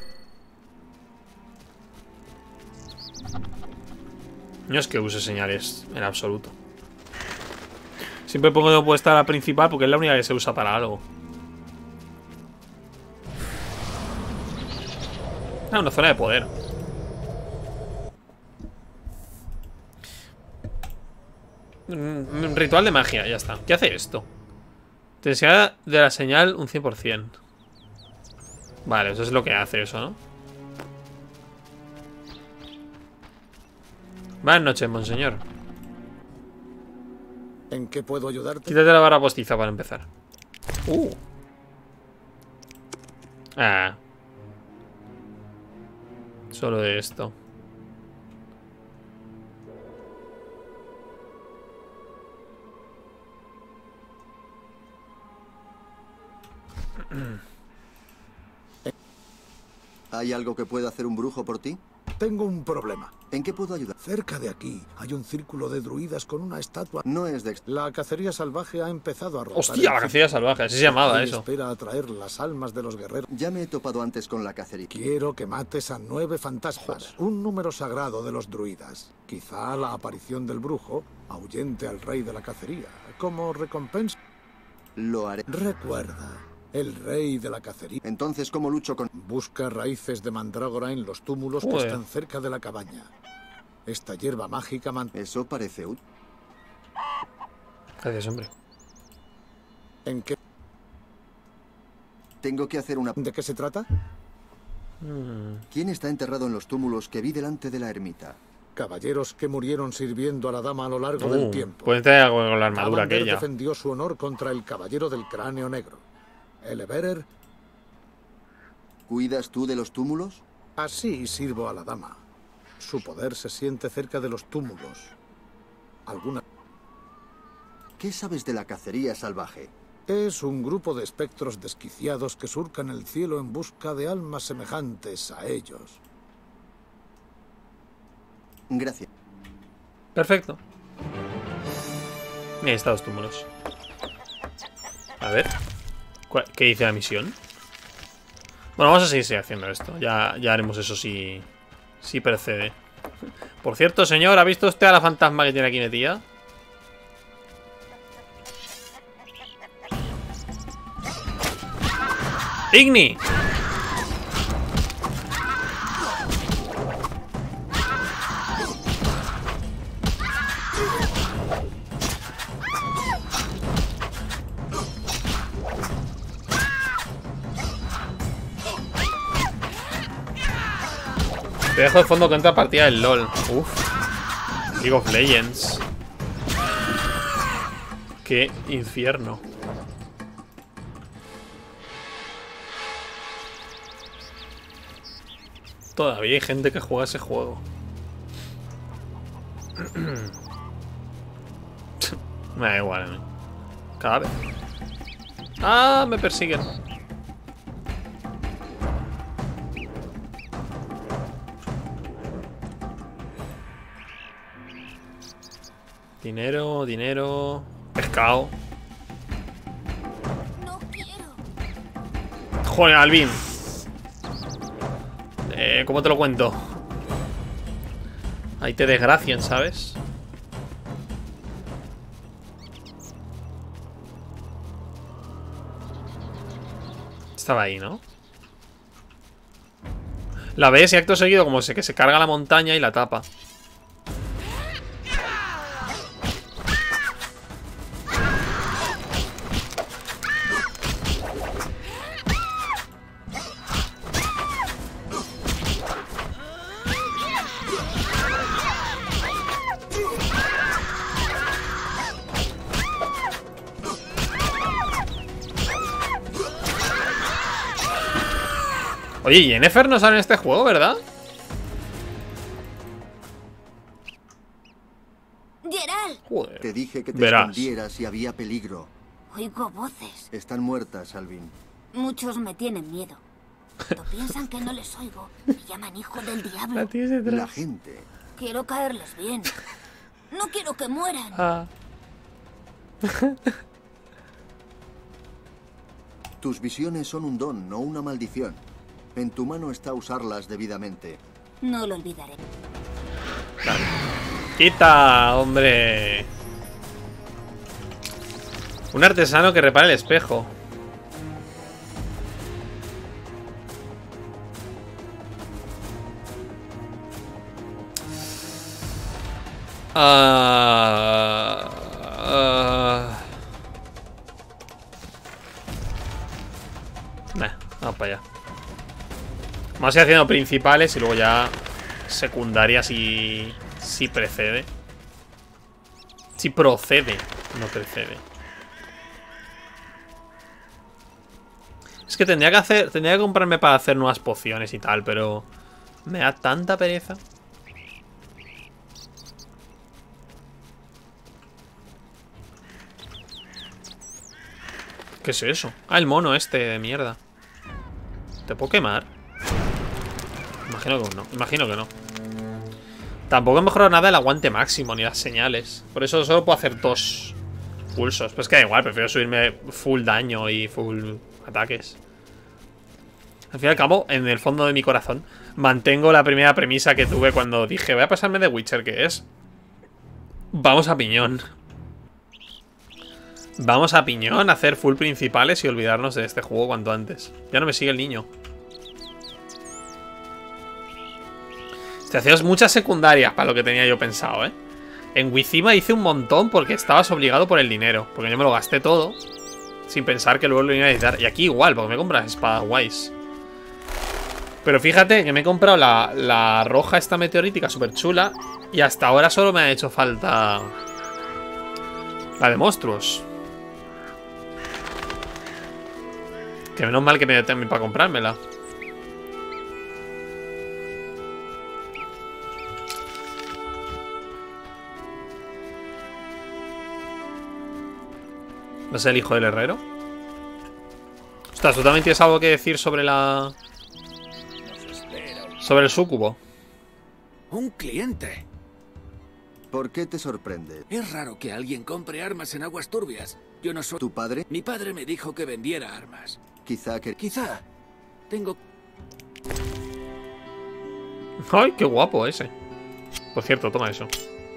No es que use señales en absoluto. Siempre pongo que puede estar la principal porque es la única que se usa para algo. Ah, una zona de poder. Un ritual de magia, ya está. ¿Qué hace esto? Intensidad de la señal un cien por cien. Vale, eso es lo que hace eso, ¿no? Buenas noches, monseñor. ¿En qué puedo ayudarte? Quítate la barra postiza para empezar. Uh. Ah. Solo de esto. ¿Hay algo que pueda hacer un brujo por ti? Tengo un problema. ¿En qué puedo ayudar? Cerca de aquí hay un círculo de druidas con una estatua. No es de... La cacería salvaje ha empezado a rotar. Hostia, la cacería salvaje, así se llamaba eso. Espera atraer las almas de los guerreros. Ya me he topado antes con la cacería. Quiero que mates a nueve fantasmas, Joder. un número sagrado de los druidas. Quizá la aparición del brujo ahuyente al rey de la cacería. Como recompensa. Lo haré. Recuerda, el rey de la cacería. Entonces, ¿cómo lucho con...? Busca raíces de mandrágora en los túmulos Joder. que están cerca de la cabaña. Esta hierba mágica man... Eso parece útil. Gracias, hombre. ¿En qué? Tengo que hacer una... ¿De qué se trata? Hmm. ¿Quién está enterrado en los túmulos que vi delante de la ermita? Caballeros que murieron sirviendo a la dama a lo largo Uh, del tiempo. puede tener algo con la armadura Amander aquella. defendió su honor contra el caballero del cráneo negro. Eleverer. ¿Cuidas tú de los túmulos? Así sirvo a la dama. Su poder se siente cerca de los túmulos. Alguna... ¿Qué sabes de la cacería salvaje? Es un grupo de espectros desquiciados que surcan el cielo en busca de almas semejantes a ellos. Gracias. Perfecto. Ahí están los túmulos. A ver. ¿Qué dice la misión? Bueno, vamos a seguir haciendo esto. Ya, ya haremos eso si... Si procede. Por cierto, señor, ¿ha visto usted a la fantasma que tiene aquí metida? ¡Igni! Te dejo de fondo que entra partida del LOL. Uf. League of Legends. Qué infierno. Todavía hay gente que juega ese juego. Me da igual a mí. Cada vez. Ah, me persiguen. Dinero, dinero. Pescado. No quiero. Joder, Alvin. Eh, ¿Cómo te lo cuento? Ahí te desgracian, ¿sabes? Estaba ahí, ¿no? La ves y acto seguido como se, que se carga la montaña y la tapa. Oye, Yennefer no sale en este juego, ¿verdad? Geralt. Joder. Te dije que te Verás. escondieras si había peligro. Oigo voces. Están muertas, Alvin. Muchos me tienen miedo. Cuando piensan que no les oigo, me llaman hijo del diablo. La tienes detrás. La gente. Quiero caerles bien. No quiero que mueran. Ah. Tus visiones son un don, no una maldición. En tu mano está usarlas debidamente. No lo olvidaré. Vale. ¡Quita, hombre! Un artesano que repara el espejo. Ah... Uh, nah, vamos para allá. Vamos a ir haciendo principales y luego ya secundarias si, si precede. Si procede, no precede. Es que tendría que hacer, tendría que comprarme para hacer nuevas pociones y tal, pero me da tanta pereza. ¿Qué es eso? Ah, el mono este de mierda. ¿Te puedo quemar? Imagino que no, imagino que no. Tampoco he mejorado nada el aguante máximo ni las señales. Por eso solo puedo hacer dos pulsos. Pues que da igual, prefiero subirme full daño y full ataques. Al fin y al cabo, en el fondo de mi corazón, mantengo la primera premisa que tuve cuando dije voy a pasarme de Witcher, que es vamos a piñón. Vamos a piñón, a hacer full principales y olvidarnos de este juego cuanto antes. Ya no me sigue el niño. Te hacías muchas secundarias para lo que tenía yo pensado, ¿eh? En Wizima hice un montón porque estabas obligado por el dinero. Porque yo me lo gasté todo sin pensar que luego lo iba a necesitar. Y aquí igual, porque me compras espadas guays. Pero fíjate que me he comprado la, la roja esta meteorítica súper chula. Y hasta ahora solo me ha hecho falta la de monstruos. Que menos mal que me detengo para comprármela. ¿No es el hijo del herrero? Ostras, ¿tú también tienes algo que decir sobre la... sobre el súcubo? Un cliente. ¿Por qué te sorprende? Es raro que alguien compre armas en aguas turbias. Yo no soy... ¿Tu padre? Mi padre me dijo que vendiera armas. Quizá que... Quizá. Tengo... Ay, qué guapo ese. Por cierto, toma eso.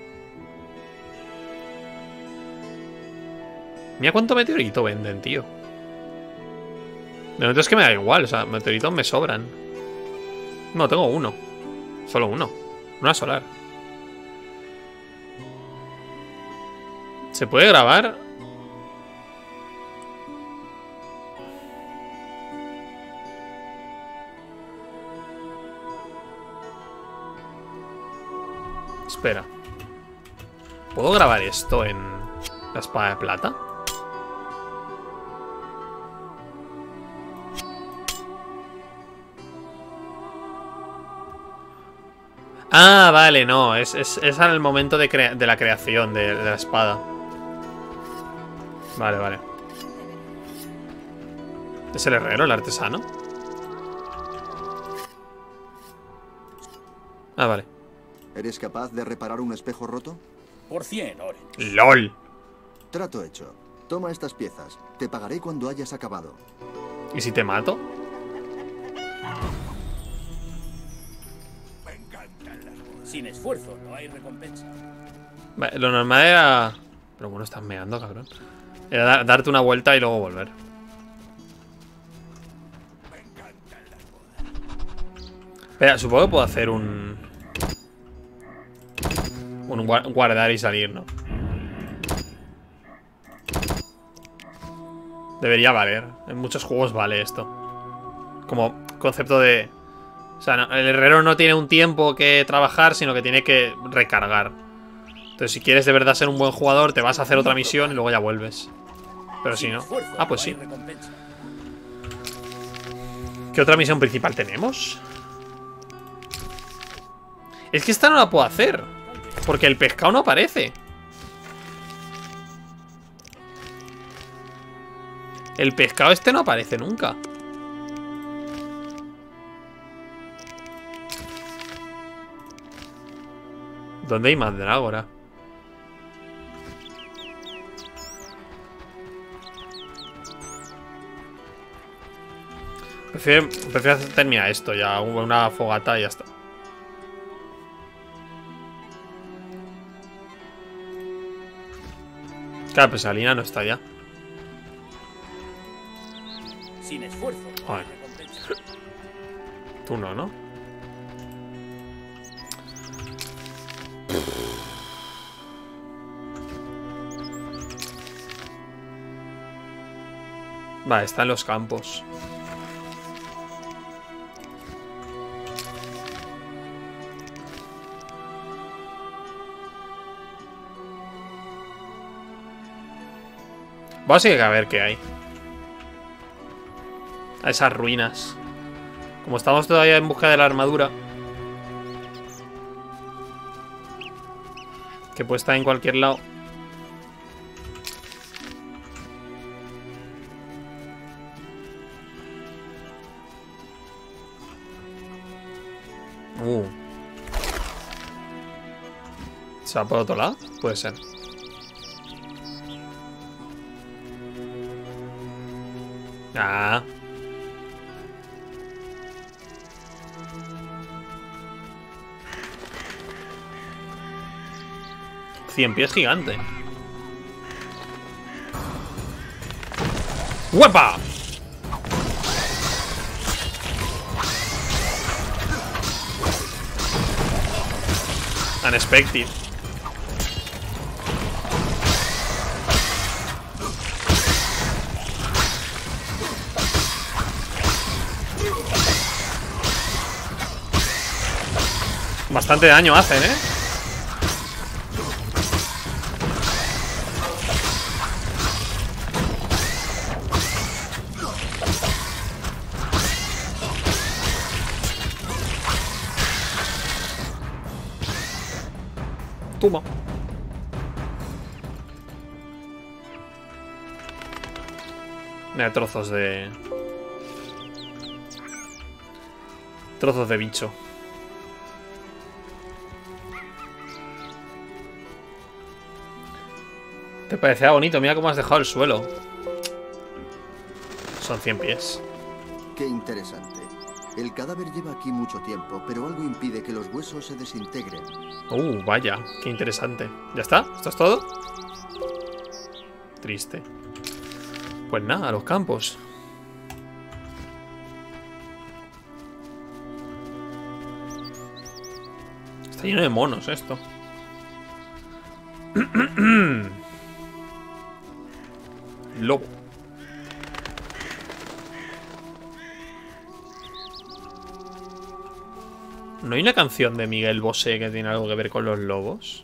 Mira cuánto meteorito venden, tío. De momento es que me da igual, o sea, meteoritos me sobran. No, tengo uno. Solo uno. Una solar. ¿Se puede grabar? Espera. ¿Puedo grabar esto en la espada de plata? Ah, vale, no. Es, es, es en el momento de, crea de la creación de, de la espada. Vale, vale. ¿Es el herrero, el artesano? Ah, vale. ¿Eres capaz de reparar un espejo roto? Por cien, Oren. ¡Lol! Trato hecho. Toma estas piezas. Te pagaré cuando hayas acabado. ¿Y si te mato? Sin esfuerzo, no hay recompensa. Vale, lo normal era... Pero bueno, estás meando, cabrón. Era da darte una vuelta y luego volver. Espera, supongo que puedo hacer un... Un guardar y salir, ¿no? Debería valer. En muchos juegos vale esto. Como concepto de... O sea, no, el herrero no tiene un tiempo que trabajar, sino que tiene que recargar. Entonces, si quieres de verdad ser un buen jugador, te vas a hacer otra misión y luego ya vuelves. Pero si no... Ah, pues sí. ¿Qué otra misión principal tenemos? Es que esta no la puedo hacer, porque el pescado no aparece. El pescado este no aparece nunca. ¿Dónde hay mandrágora? Prefiero, prefiero terminar esto ya. Una fogata y ya está. Claro, pues Alina no está ya. Sin esfuerzo. Joder. Tú no, ¿no? Vale, está en los campos. Vamos a ir a ver qué hay. A esas ruinas. Como estamos todavía en busca de la armadura, que puede estar en cualquier lado. Uh. ¿Se va por otro lado? Puede ser. Ah. Cien pies gigante. ¡Guapa! Unexpected. Bastante daño hacen, ¿eh? Toma. Mira, trozos de... Trozos de bicho. ¿Te parecía bonito? Mira cómo has dejado el suelo. Son cien pies. Qué interesante. El cadáver lleva aquí mucho tiempo, pero algo impide que los huesos se desintegren. Uh, vaya, qué interesante. ¿Ya está? ¿Esto es todo? Triste. Pues nada, a los campos. Está lleno de monos esto. Lobo. ¿No hay una canción de Miguel Bosé que tiene algo que ver con los lobos?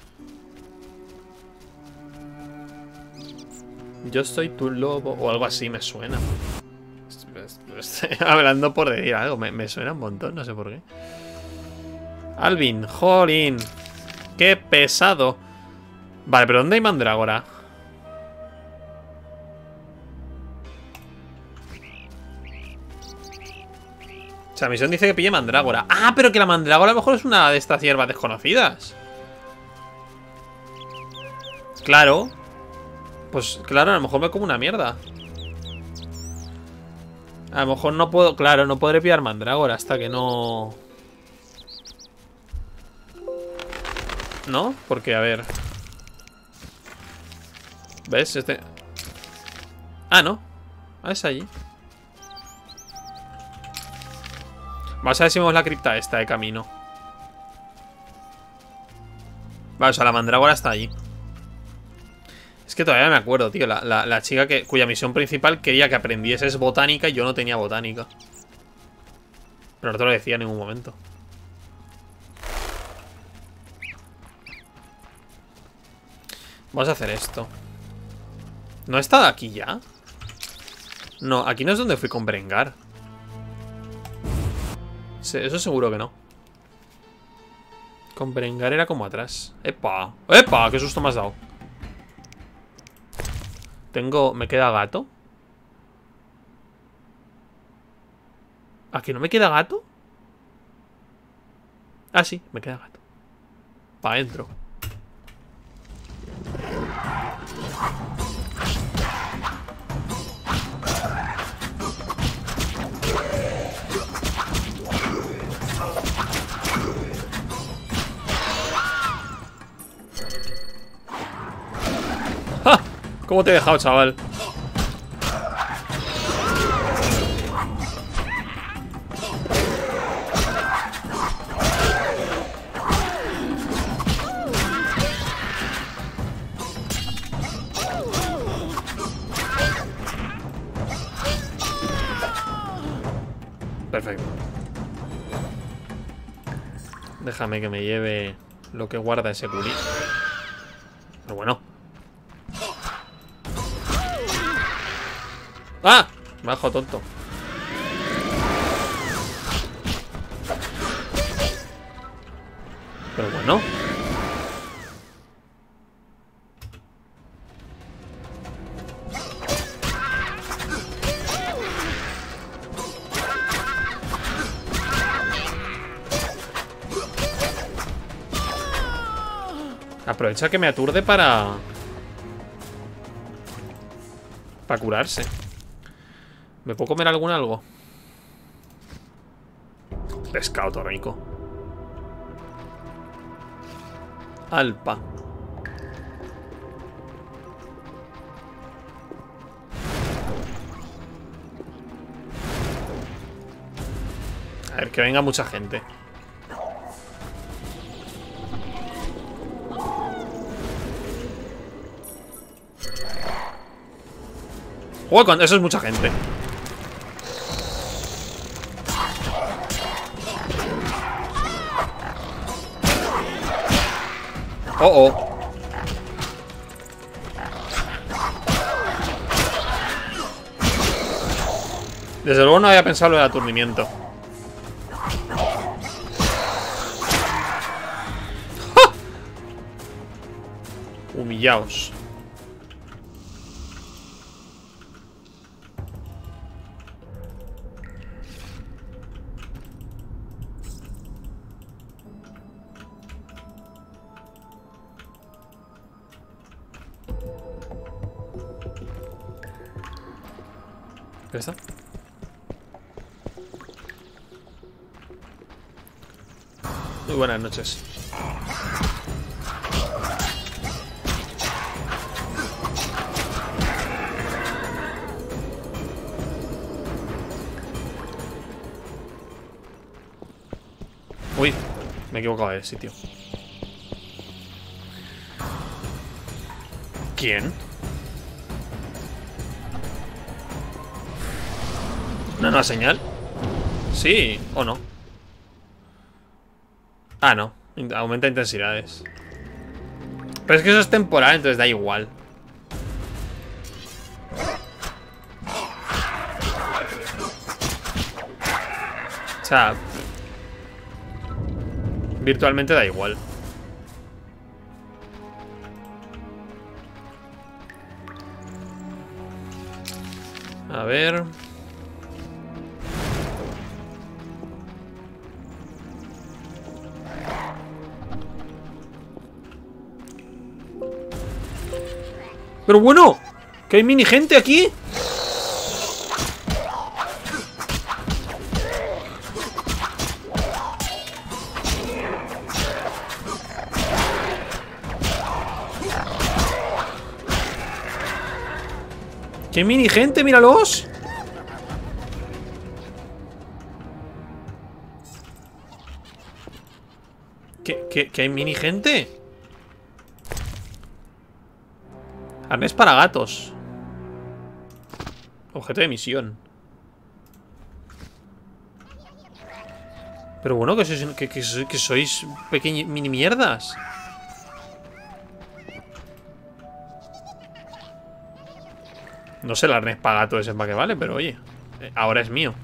Yo soy tu lobo o algo así me suena. Estoy hablando por decir algo, me, me suena un montón, no sé por qué. Alvin, jolín. Qué pesado. Vale, pero ¿dónde hay mandrágora? O sea, la misión dice que pille mandrágora. Ah, pero que la mandrágora a lo mejor es una de estas hierbas desconocidas. Claro. Pues claro, a lo mejor me como una mierda. A lo mejor no puedo... Claro, no podré pillar mandrágora hasta que no... ¿No? Porque, a ver... ¿Ves? Este... Ah, no. Ah, es allí. Vamos a ver si vemos la cripta esta de camino. Vale, o sea, la mandrágora está allí. Es que todavía me acuerdo, tío. La, la, la chica que, cuya misión principal quería que aprendieses botánica y yo no tenía botánica. Pero no te lo decía en ningún momento. Vamos a hacer esto. ¿No he estado aquí ya? No, aquí no es donde fui con Berengar. Sí, eso seguro que no. Con Berengar era como atrás. ¡Epa! ¡Epa! ¡Qué susto me has dado! Tengo... ¿Me queda gato? ¿Aquí no me queda gato? Ah, sí, me queda gato. Pa' adentro. ¡Ja! ¿Cómo te he dejado, chaval? Perfecto. Déjame que me lleve lo que guarda ese culi. Pero bueno. ¡Ah! Bajo tonto. Pero bueno. Aprovecha que me aturde para... Para curarse. ¿Me puedo comer algún algo? Pescado todo rico. Alpa. A ver, que venga mucha gente. Juego con... Eso es mucha gente. Oh, oh. Desde luego no había pensado lo del aturdimiento. ¡Ja! Humillaos. ¿Qué está? Muy buenas noches. Uy, me he equivocado de sitio. ¿Quién? ¿Una nueva señal? Sí, o no. Ah, no. Aumenta intensidades. Pero es que eso es temporal, entonces da igual. O sea, virtualmente da igual. A ver... Pero bueno, que hay mini gente aquí. ¡Qué mini gente! ¡Míralos! ¿Qué, qué, qué hay mini gente? Arnés para gatos. Objeto de misión. Pero bueno, que sois, que, que, que sois pequeñas mini mierdas. No sé el arnés para gato ese para qué vale, pero oye, ahora es mío.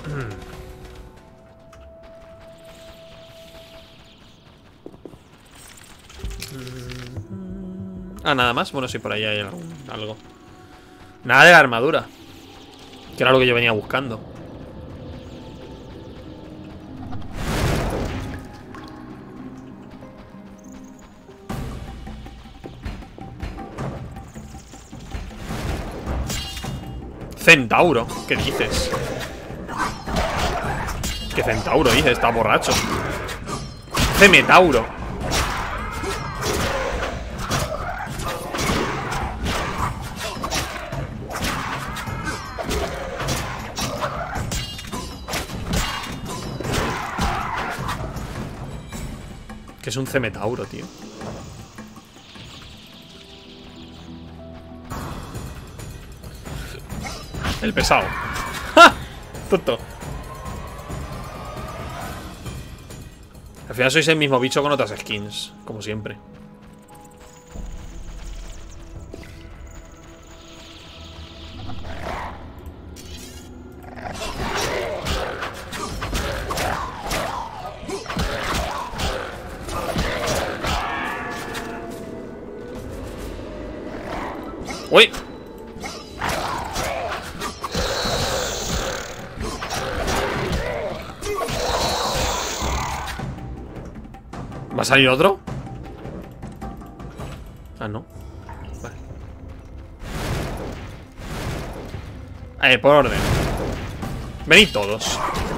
Ah, nada más. Bueno, sí, por ahí hay algo, algo. Nada de la armadura, que era lo que yo venía buscando. Centauro, ¿qué dices? ¿Qué centauro dices? Está borracho. Cemetauro. Que es un cemetauro, tío. El pesado. ¡Ja! Tonto. Al final sois el mismo bicho con otras skins, como siempre. ¡Uy! ¿Va a salir otro? Ah, no. Vale. Eh, por orden. Venid todos.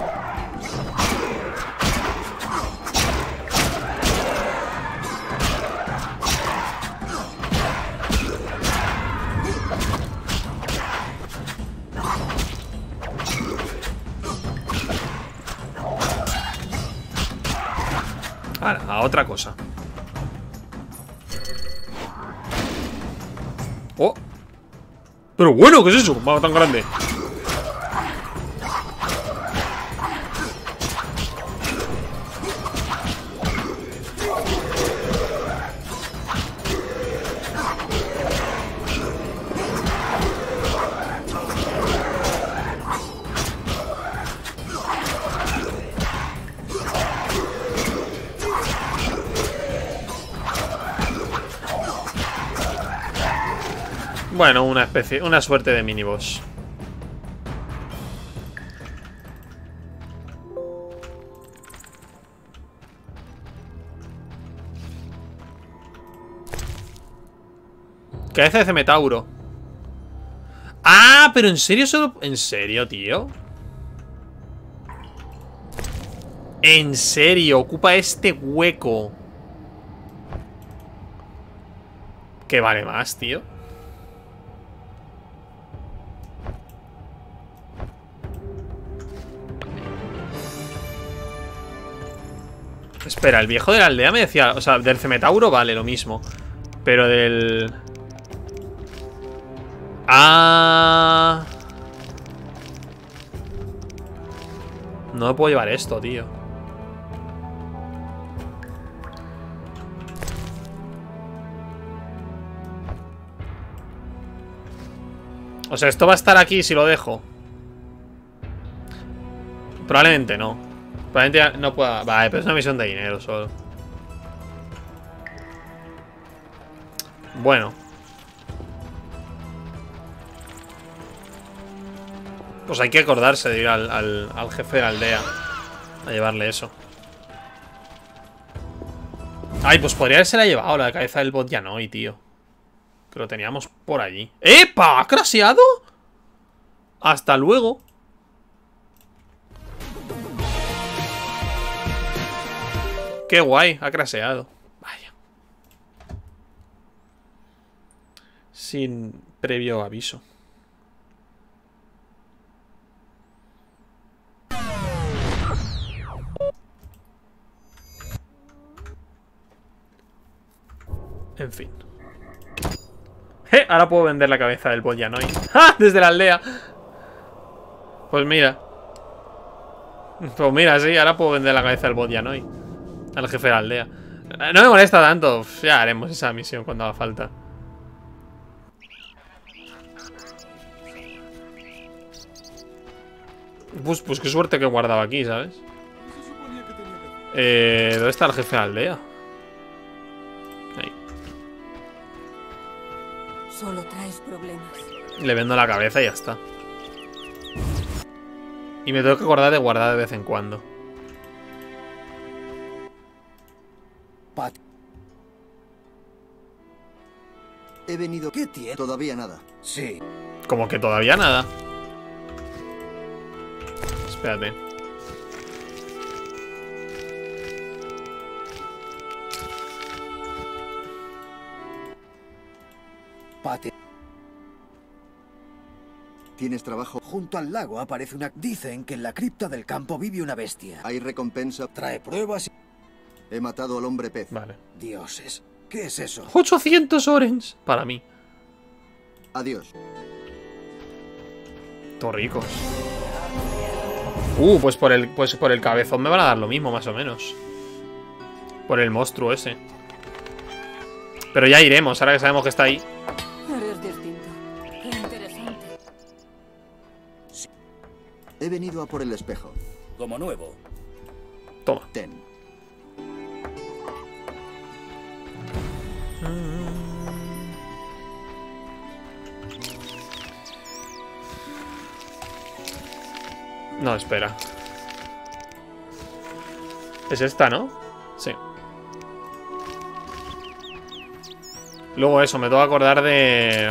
Ahora, a otra cosa. Oh. Pero bueno, ¿qué es eso? Va tan grande. Bueno, una especie, una suerte de miniboss. Cabeza de cemetauro. Ah, pero en serio solo... ¿En serio, tío? En serio, ocupa este hueco. ¿Qué vale más, tío? Espera, el viejo de la aldea me decía... O sea, del cemetauro vale lo mismo. Pero del... Ah... No me puedo llevar esto, tío. O sea, esto va a estar aquí si lo dejo. Probablemente no. Probablemente no pueda... Vale, pero es una misión de dinero solo. Bueno. Pues hay que acordarse de ir al, al, al jefe de la aldea a llevarle eso. Ay, pues podría haberse la llevado la cabeza del bot Yanoi, tío. Que lo teníamos por allí. ¡Epa! ¿Ha craseado? Hasta luego. Qué guay, ha craseado. Vaya. Sin previo aviso. En fin. ¡Eh! Ahora puedo vender la cabeza del bot Yanoi. ¡Ja! Desde la aldea. Pues mira. Pues mira, sí, ahora puedo vender la cabeza del bot Yanoi al jefe de la aldea. No me molesta tanto. Ya haremos esa misión cuando haga falta. Pues, pues qué suerte que he guardado aquí, ¿sabes? Eh, ¿Dónde está el jefe de aldea? Ahí. Solo traes problemas. Le vendo la cabeza y ya está. Y me tengo que acordar de guardar de vez en cuando. Pat. He venido... ¿Qué tiene? Todavía nada. Sí. Como que todavía nada. Espérate. Pate. ¿Tienes trabajo? Junto al lago aparece una... Dicen que en la cripta del campo vive una bestia. ¿Hay recompensa? Trae pruebas y... He matado al hombre pez. Vale. Dioses. ¿Qué es eso? ochocientos orens para mí. Adiós. Torricos. Uh, pues por el pues por el cabezón me van a dar lo mismo, más o menos. Por el monstruo ese. Pero ya iremos, ahora que sabemos que está ahí. Eres distinto. Qué interesante. Sí. He venido a por el espejo. Como nuevo. Toma. Ten. No, espera. Es esta, ¿no? Sí. Luego eso, me tengo que acordar de...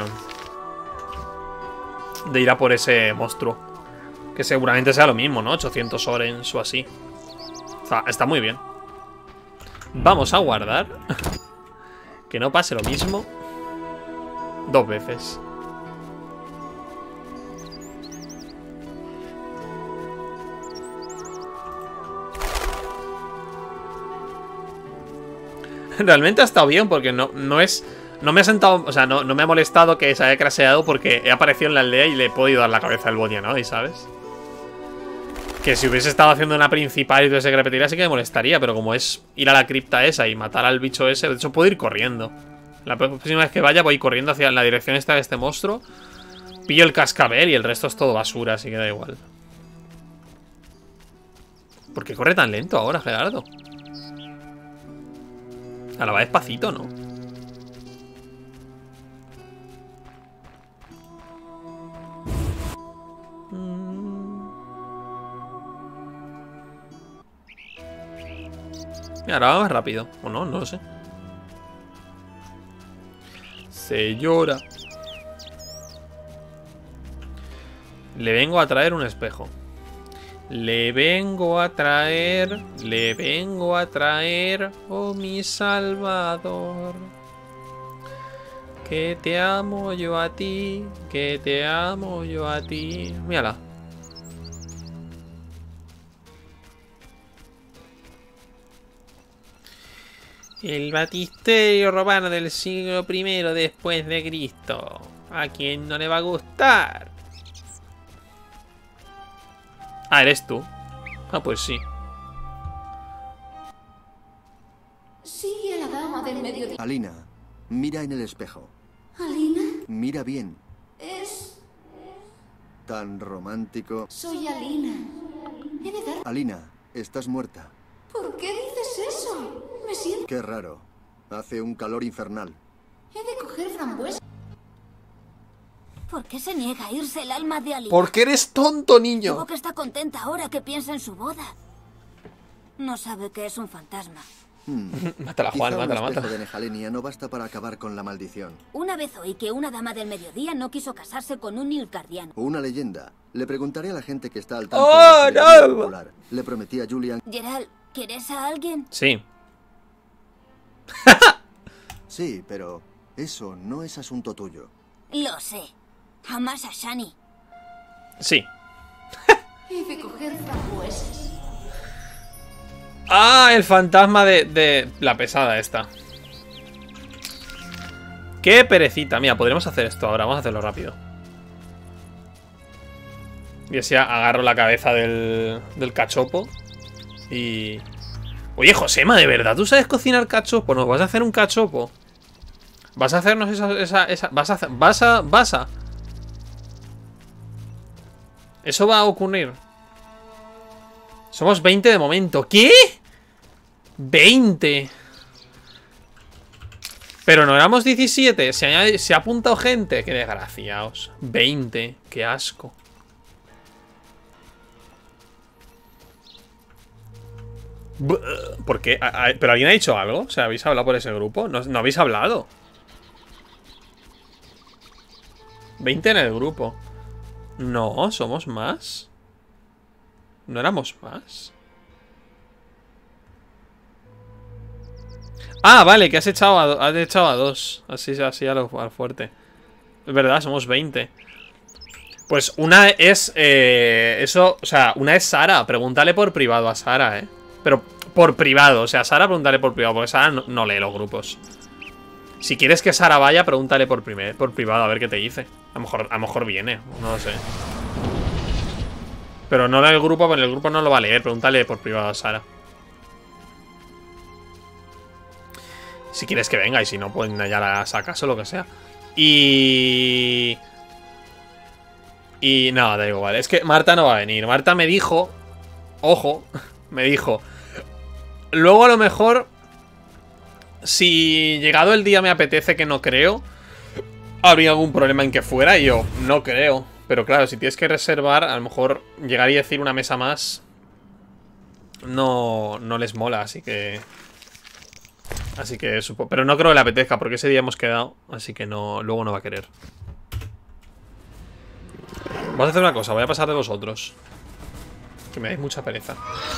De ir a por ese monstruo. Que seguramente sea lo mismo, ¿no? ochocientos orens o así. Está, está muy bien. Vamos a guardar. Que no pase lo mismo dos veces. Realmente ha estado bien porque no, no es... No me ha sentado... O sea, no, no me ha molestado que se haya craseado porque he aparecido en la aldea y le he podido dar la cabeza al Bodia, ¿no? ¿Y sabes? Que si hubiese estado haciendo una principal y tuviese que repetirla sí que me molestaría. Pero como es ir a la cripta esa y matar al bicho ese... De hecho puedo ir corriendo. La próxima vez que vaya voy corriendo hacia la dirección esta de este monstruo. Pillo el cascabel y el resto es todo basura, así que da igual. ¿Por qué corre tan lento ahora, Gerardo? A la va despacito, ¿no? Mira, ahora va más rápido. O no, no lo sé. Se llora. Le vengo a traer un espejo. Le vengo a traer, le vengo a traer, oh mi Salvador. Que te amo yo a ti, que te amo yo a ti. Mírala. El batisterio romano del siglo primero después de Cristo. ¿A quién no le va a gustar? Ah, eres tú. Ah, pues sí. Sigue a la dama del mediodía. Alina, mira en el espejo. ¿Alina? Mira bien. Es... Tan romántico. Soy Alina. He de dar... Alina, estás muerta. ¿Por qué dices eso? Me siento... Qué raro. Hace un calor infernal. He de coger frambuesa. ¿Por qué se niega a irse el alma de Alina? Porque eres tonto, niño. Digo que está contenta ahora que piensa en su boda. No sabe que es un fantasma. Hmm. Mátala, Juan, Quizá mátala, un espejo mátala. de Nejalenia no basta para acabar con la maldición. Una vez oí que una dama del mediodía no quiso casarse con un Nilfgaardiano. Una leyenda. Le preguntaré a la gente que está al tanto ¡Oh, de la no! popular. Le prometí a Julian... Geralt, ¿quieres a alguien? Sí. Sí, pero eso no es asunto tuyo. Lo sé. Jamás a Shani. Sí. He de coger frambuesas. Ah, el fantasma de, de la pesada esta. Qué perecita. Mira, podríamos hacer esto ahora. Vamos a hacerlo rápido. Y así agarro la cabeza del, del cachopo. Y... Oye, Josema, ¿de verdad tú sabes cocinar cachopo? ¿Nos vas a hacer un cachopo? ¿Vas a hacernos esa... esa, esa vas a hacer... Vas a... Vas a... Eso va a ocurrir. Somos veinte de momento. ¿Qué? veinte. Pero no éramos diecisiete. Se, añade, se ha apuntado gente. Qué desgraciados. veinte. Qué asco. ¿Por qué? ¿Pero alguien ha dicho algo? O sea, ¿habéis hablado por ese grupo? No, no habéis hablado. veinte en el grupo. No, somos más. ¿No éramos más? Ah, vale, que has echado a, has echado a dos. Así, así a lo, a lo fuerte. Es verdad, somos veinte. Pues una es... Eh, eso, o sea, una es Sara. Pregúntale por privado a Sara, eh. Pero por privado, o sea, Sara pregúntale por privado. Porque Sara no, no lee los grupos. Si quieres que Sara vaya, pregúntale por, primer, por privado a ver qué te dice. A lo mejor, a lo mejor viene, no lo sé. Pero no lee el grupo, porque el grupo no lo va a leer. Pregúntale por privado a Sara. Si quieres que venga, y si no, pues ya la sacas o lo que sea. Y... Y nada, da igual. Es que Marta no va a venir. Marta me dijo... Ojo, me dijo... Luego a lo mejor... Si llegado el día me apetece, que no creo, habría algún problema en que fuera. Y yo, no creo. Pero claro, si tienes que reservar, a lo mejor llegar y decir una mesa más No, no les mola, así que... Así que supongo... Pero no creo que le apetezca, porque ese día hemos quedado. Así que no, luego no va a querer. Vamos a hacer una cosa, voy a pasar de vosotros, que me dais mucha pereza.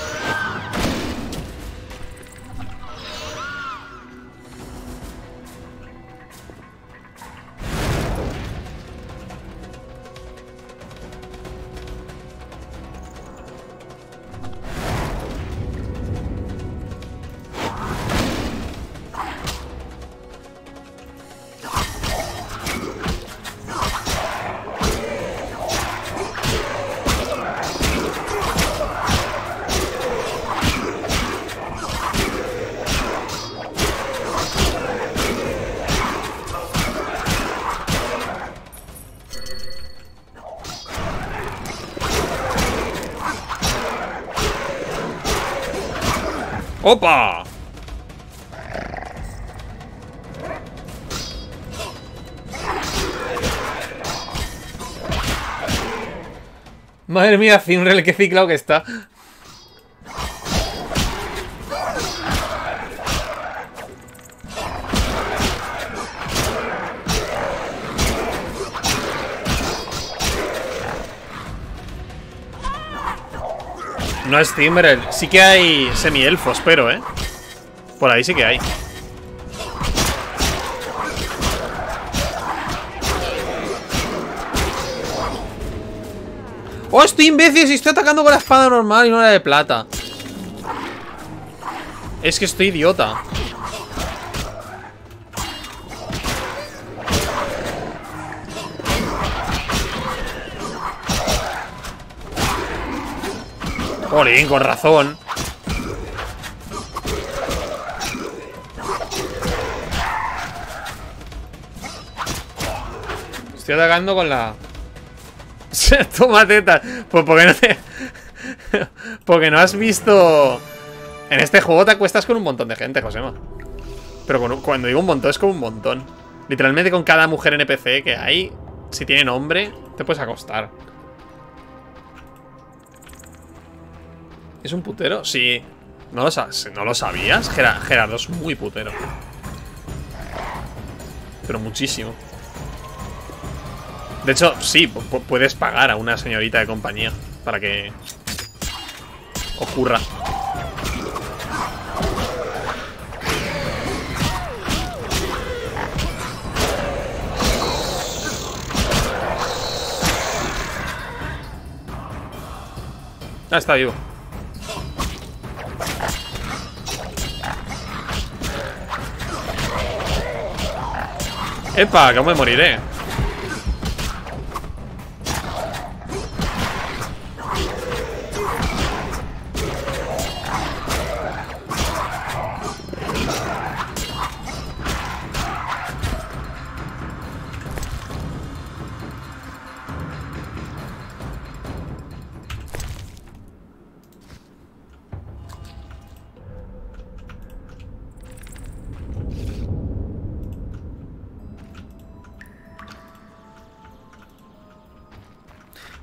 ¡Opa! Madre mía, Finrel, qué ciclado que está. No es Timbrel, sí que hay semielfos, pero, ¿eh? Por ahí sí que hay. ¡Oh, estoy imbécil! Si estoy atacando con la espada normal y no la de plata. Es que estoy idiota. Jolín, con razón. Estoy atacando con la... Toma tetas. Pues porque no te... Porque no has visto... En este juego te acuestas con un montón de gente, Josema. Pero con un... cuando digo un montón es con un montón. Literalmente con cada mujer N P C que hay, si tiene nombre, te puedes acostar. ¿Es un putero? Sí. ¿No lo, ¿no lo sabías? Ger Gerardo es muy putero. Pero muchísimo. De hecho, sí, puedes pagar a una señorita de compañía para que ocurra. Ah, está vivo. ¡Epa! Que aún me moriré.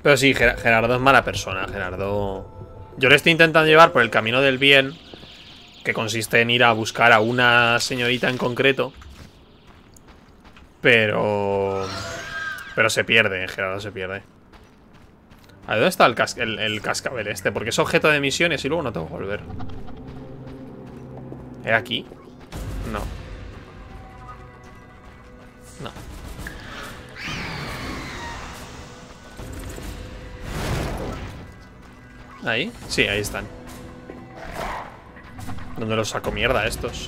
Pero sí, Ger Gerardo es mala persona. Gerardo... Yo le estoy intentando llevar por el camino del bien, que consiste en ir a buscar a una señorita en concreto. Pero... Pero se pierde, Gerardo se pierde. A ver, ¿dónde está el, cas el, el cascabel este? Porque es objeto de misiones y luego no tengo que volver. ¿Era aquí? No. No. ¿Ahí? Sí, ahí están. ¿Dónde los saco mierda estos?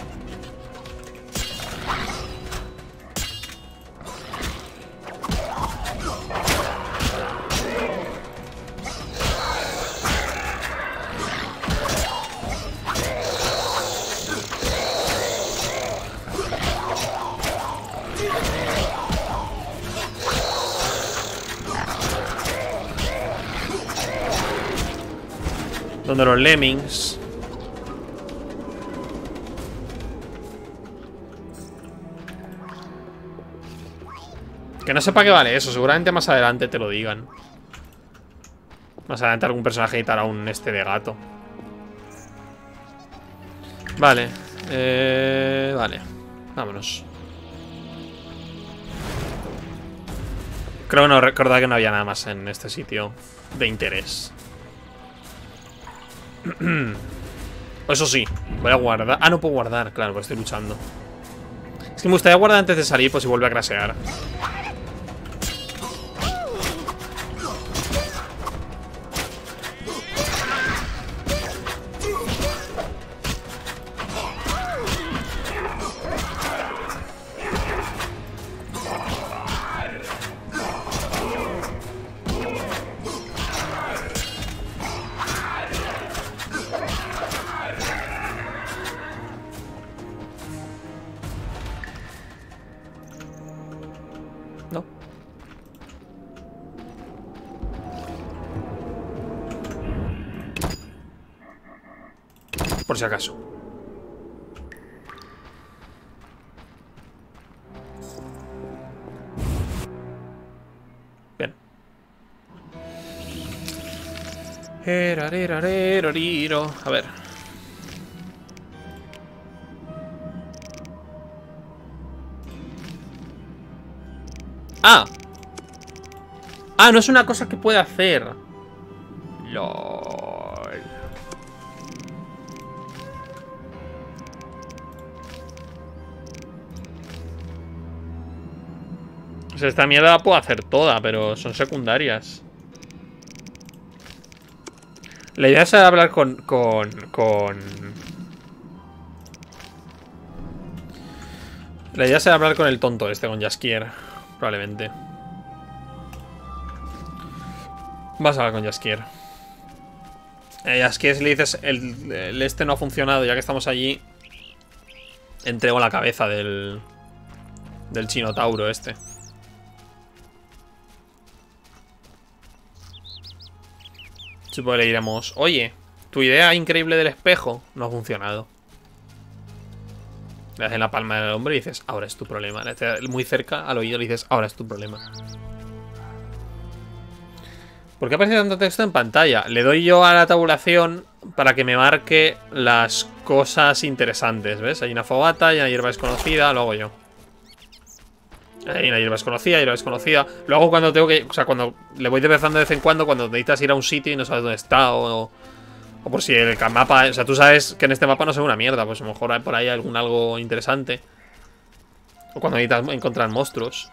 Donde los lemmings. Que no sepa qué vale eso. Seguramente más adelante te lo digan. Más adelante algún personaje editará un este de gato. Vale. Eh, vale. Vámonos. Creo que no recordaba que no había nada más en este sitio de interés. Eso sí, voy a guardar. Ah, no puedo guardar, claro, pues estoy luchando. Es que me gustaría guardar antes de salir, pues si vuelve a crasear. No. Por si acaso. Bien. A ver. Ah. Ah, no es una cosa que puede hacer. LOL. O sea, esta mierda la puedo hacer toda, pero son secundarias. La idea es hablar con... Con... Con... La idea es hablar con el tonto este, con Jaskier. Probablemente. Vas a hablar con Jaskier. Eh, Jaskier, si le dices el, el este no ha funcionado, ya que estamos allí, entrego la cabeza del... Del chinotauro este. Supongo que le diremos: oye, tu idea increíble del espejo no ha funcionado. Le das en la palma del hombro y dices: ahora es tu problema. Le das muy cerca al oído y le dices: ahora es tu problema. ¿Por qué aparece tanto texto en pantalla? Le doy yo a la tabulación para que me marque las cosas interesantes, ¿ves? Hay una fogata, hay una hierba desconocida, lo hago yo. Hay una hierba desconocida, hierba desconocida. Lo hago cuando tengo que... O sea, cuando le voy empezando de vez en cuando, cuando necesitas ir a un sitio y no sabes dónde está, o... O por si el mapa... O sea, tú sabes que en este mapa no se ve una mierda, pues a lo mejor hay por ahí algún algo interesante. O cuando necesitas encontrar monstruos.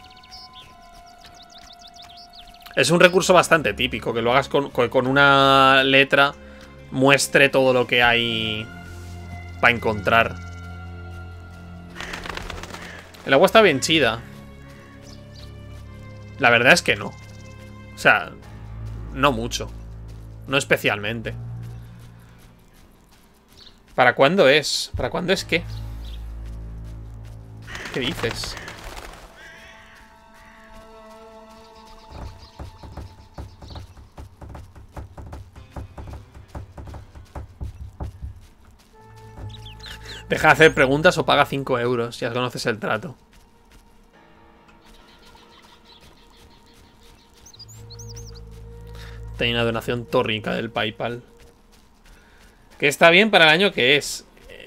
Es un recurso bastante típico, que lo hagas con, con una letra, muestre todo lo que hay para encontrar. El agua está bien chida. La verdad es que no. O sea, no mucho. No especialmente. ¿Para cuándo es? ¿Para cuándo es qué? ¿Qué dices? Deja de hacer preguntas o paga cinco euros. Ya conoces el trato. Tenía una donación torrica del PayPal. Que está bien para el año que es.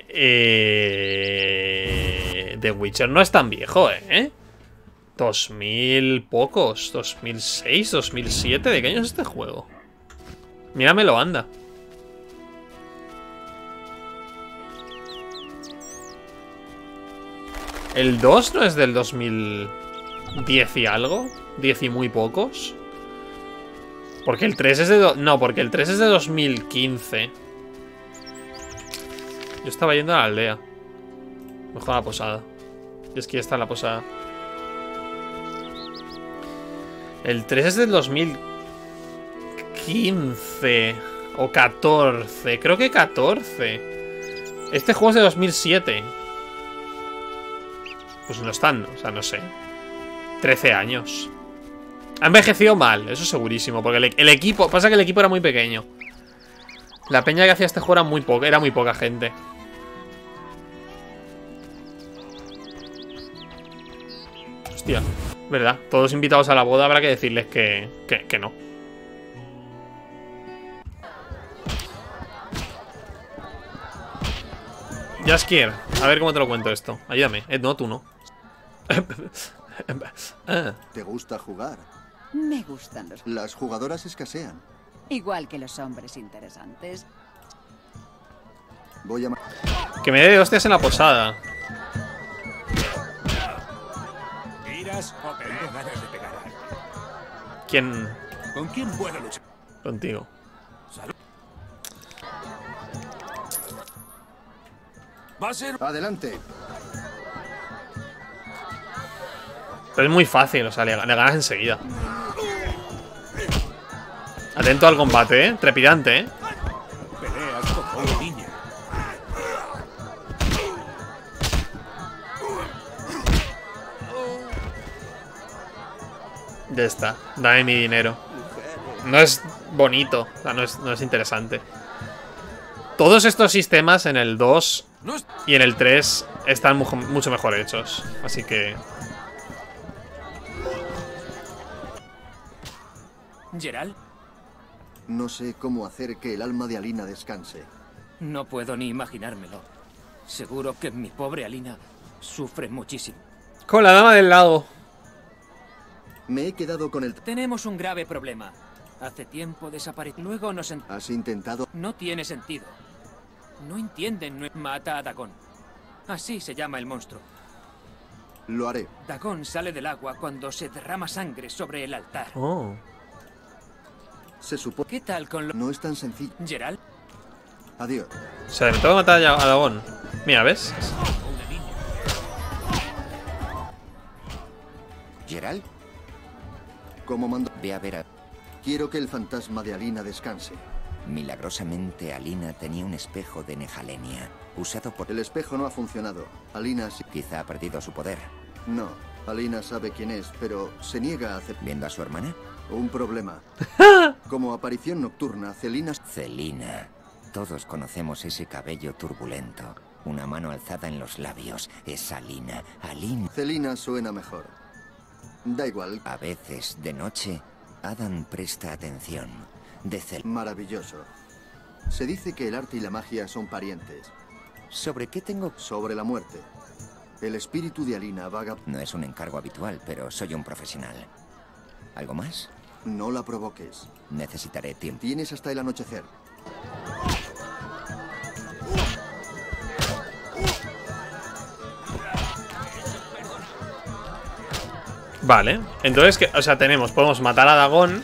Eh... The Witcher no es tan viejo, ¿eh? dos mil pocos. dos mil seis, dos mil siete. ¿De qué año es este juego? Míramelo, anda. ¿El dos no es del dos mil diez y algo? ¿diez y muy pocos? Porque el tres es de... Do... No, porque el tres es de dos mil quince. Yo estaba yendo a la aldea. Mejor a la posada. Y es que ya está en la posada. El tres es del dos mil quince. O catorce. Creo que catorce. Este juego es de dos mil siete. Pues no están, o sea, no sé. trece años. Ha envejecido mal, eso segurísimo. Porque el, el equipo, pasa que el equipo era muy pequeño. La peña que hacía este juego era muy poca, era muy poca gente. Hostia, verdad. Todos los invitados a la boda habrá que decirles que, que, que no. Jaskier, a ver cómo te lo cuento esto. Ayúdame. Eh, no, tú no. ¿Te gusta jugar? Me gustan los... Las jugadoras escasean. Igual que los hombres interesantes. Voy a... Que me dé de hostias en la posada. ¿Tiras o tengo ganas de pegar? ¿Quién? ¿Con quién puedo luchar? Contigo. Salud. Va a ser... Adelante. Pero es muy fácil, o sea, le, le ganas enseguida. Atento al combate, ¿eh? Trepidante, ¿eh? Peleas como una niña. Ya está. Dame mi dinero. No es bonito, o sea, no es, no es interesante. Todos estos sistemas en el dos y en el tres están mucho, mucho mejor hechos. Así que... ¿Geralt? No sé cómo hacer que el alma de Alina descanse. No puedo ni imaginármelo. Seguro que mi pobre Alina sufre muchísimo. Con la dama del lago. Me he quedado con el... Tenemos un grave problema. Hace tiempo desapareció. Luego nos... En... ¿Has intentado? No tiene sentido. No entienden. No... Mata a Dagon. Así se llama el monstruo. Lo haré. Dagon sale del agua cuando se derrama sangre sobre el altar. Oh. Se supone... ¿Qué tal con lo...? No es tan sencillo. ¿Geralt? Adiós. O sea, me tengo que matar a Dagon. Mira, ¿ves? ¿Geralt? ¿Cómo mando? Ve a ver a... Quiero que el fantasma de Alina descanse. Milagrosamente, Alina tenía un espejo de Nehalenia, usado por... El espejo no ha funcionado. Alina sí... Quizá ha perdido su poder. No. Alina sabe quién es, pero se niega a aceptar... ¿Viendo a su hermana? Un problema. Como aparición nocturna, Celina... Celina. Todos conocemos ese cabello turbulento. Una mano alzada en los labios. Es Alina. Alina. Celina suena mejor. Da igual. A veces, de noche, Adam presta atención. De Cel... Maravilloso. Se dice que el arte y la magia son parientes. ¿Sobre qué tengo? Sobre la muerte. El espíritu de Alina vaga... No es un encargo habitual, pero soy un profesional. ¿Algo más? No la provoques. Necesitaré tiempo. Tienes hasta el anochecer. Vale, entonces, que, o sea, tenemos, podemos matar a Dagon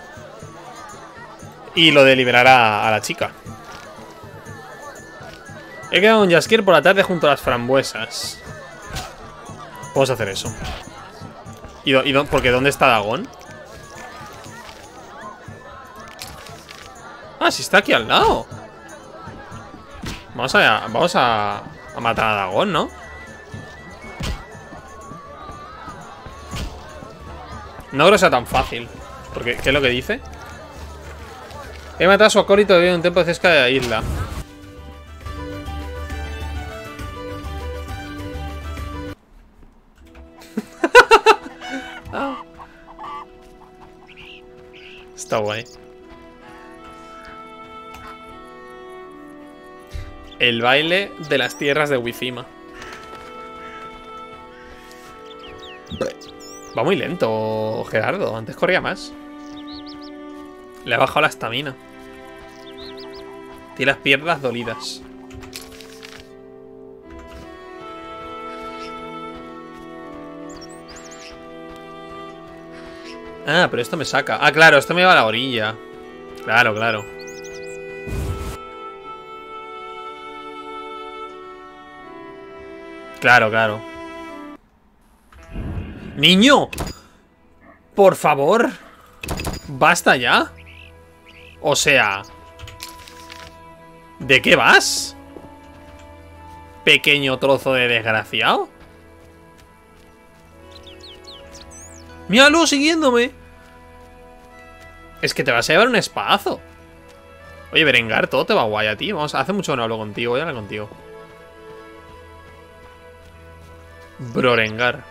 y lo de liberar a, a la chica. He quedado en Jaskier por la tarde junto a las frambuesas. Podemos hacer eso. ¿Y, do, y do, porque dónde está Dagon? Ah, sí está aquí al lado. Vamos a, vamos a, a matar a Dagon, ¿no? No creo que sea tan fácil. Porque, ¿qué es lo que dice? He matado a su acólito de un templo cerca de la isla. Está guay. El baile de las tierras de Wizima. Va muy lento, Gerardo. Antes corría más. Le ha bajado la estamina. Tiene las piernas dolidas. Ah, pero esto me saca. Ah, claro, esto me lleva a la orilla. Claro, claro. Claro, claro. ¡Niño! Por favor. ¿Basta ya? O sea... ¿de qué vas? Pequeño trozo de desgraciado. ¡Míralo siguiéndome! Es que te vas a llevar un espadazo. Oye, Berengar, todo te va guay a ti. Vamos, hace mucho que no hablo contigo. Voy a hablar contigo. Brorengar.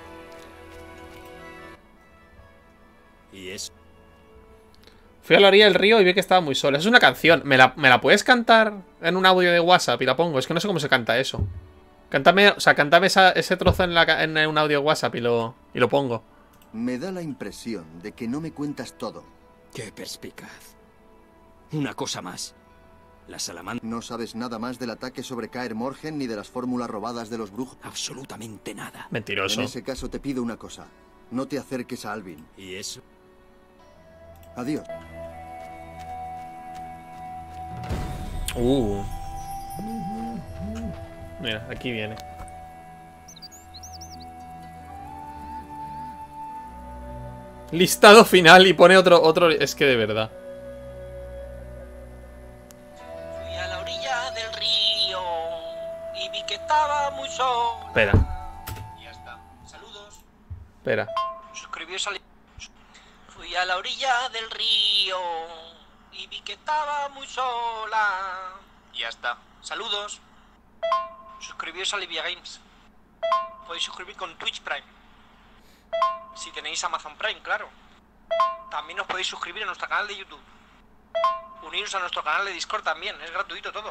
¿Y eso? Fui a la orilla del río y vi que estaba muy sola. Es una canción. ¿Me la, ¿Me la puedes cantar en un audio de WhatsApp y la pongo? Es que no sé cómo se canta eso. Cántame, o sea, cántame esa, ese trozo en, la, en un audio de WhatsApp y lo, y lo pongo. Me da la impresión de que no me cuentas todo. Qué perspicaz. Una cosa más. La salamandra... ¿No sabes nada más del ataque sobre Kaer Morhen ni de las fórmulas robadas de los brujos? Absolutamente nada. Mentiroso. En ese caso te pido una cosa. No te acerques a Alvin. ¿Y eso? Adiós. Uh. Mira, aquí viene. Listado final y pone otro, otro... Es que de verdad. Fui a la orilla del río y vi que estaba muy solo. Espera. Ya está. Saludos. Espera. Suscribíos al... Fui a la orilla del río y vi que estaba muy sola. Ya está. Saludos. Suscribíos a Livia Games. Podéis suscribir con Twitch Prime. Si tenéis Amazon Prime, claro. También os podéis suscribir a nuestro canal de YouTube. Uniros a nuestro canal de Discord también. Es gratuito todo.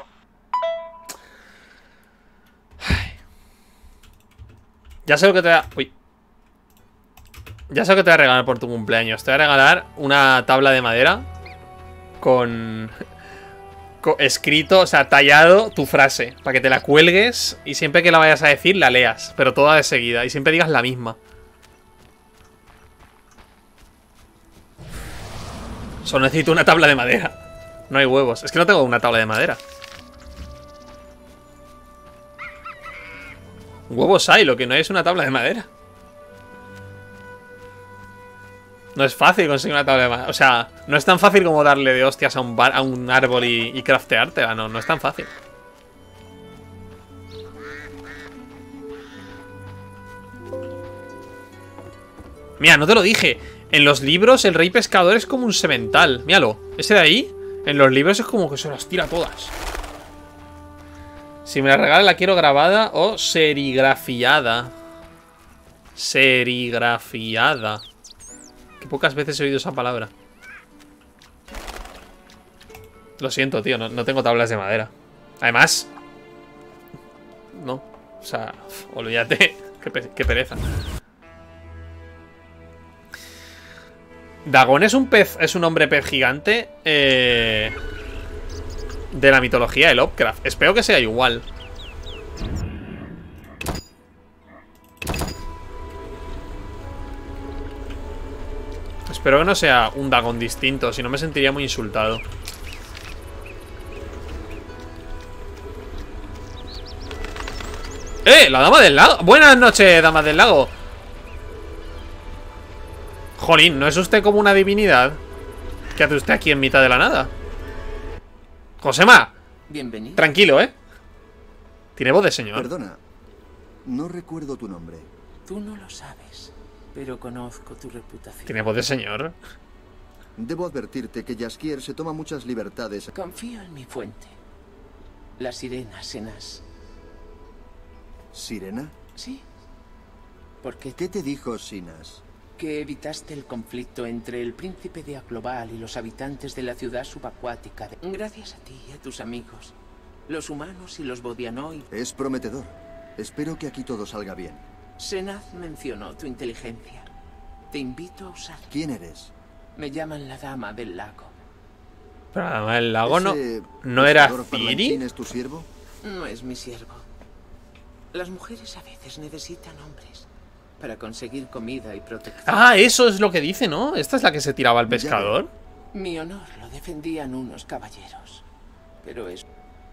Ya sé lo que te voy a... Uy. Ya sé lo que te voy a regalar por tu cumpleaños. Te voy a regalar una tabla de madera con... con escrito, o sea, tallado tu frase. Para que te la cuelgues y siempre que la vayas a decir la leas. Pero toda de seguida. Y siempre digas la misma. Solo necesito una tabla de madera. No hay huevos. Es que no tengo una tabla de madera. Huevos hay, lo que no hay es una tabla de madera. No es fácil conseguir una tabla de madera. O sea, no es tan fácil como darle de hostias a un, bar, a un árbol y, y crafteártela. No, no es tan fácil. Mira, no te lo dije. En los libros el rey pescador es como un semental. Míralo, ese de ahí. En los libros es como que se las tira todas. Si me la regala la quiero grabada o serigrafiada. Serigrafiada. Que pocas veces he oído esa palabra. Lo siento, tío, no, no tengo tablas de madera. Además... No, o sea, olvídate. Qué, pe qué pereza. Dagon es un pez, es un hombre pez gigante eh, de la mitología de Lovecraft. Espero que sea igual. Espero que no sea un Dagon distinto, si no me sentiría muy insultado. ¡Eh! La dama del lago. Buenas noches, dama del lago. Jolín, ¿no es usted como una divinidad? ¿Qué hace usted aquí en mitad de la nada? Josema. Bienvenido. Tranquilo, ¿eh? Tiene voz de señor. Perdona, no recuerdo tu nombre. Tú no lo sabes, pero conozco tu reputación. Tiene voz de señor. Debo advertirte que Jaskier se toma muchas libertades. Confío en mi fuente. La sirena Senas. ¿Sirena? Sí. ¿Por qué? ¿Qué te dijo Sinas? Que evitaste el conflicto entre el príncipe de Aglobal y los habitantes de la ciudad subacuática de... Gracias a ti y a tus amigos, Los humanos y los Bodianoi. Es prometedor. Espero que aquí todo salga bien. Senath mencionó tu inteligencia. Te invito a usar. ¿Quién eres? Me llaman la Dama del Lago. Pero la Dama del Lago no, ¿Ese no era pescador Ciri. parlanchín es tu siervo? No es mi siervo. Las mujeres a veces necesitan hombres para conseguir comida y protección. Ah, eso es lo que dice, ¿no? ¿Esta es la que se tiraba al pescador? Mi honor lo defendían unos caballeros. Pero es...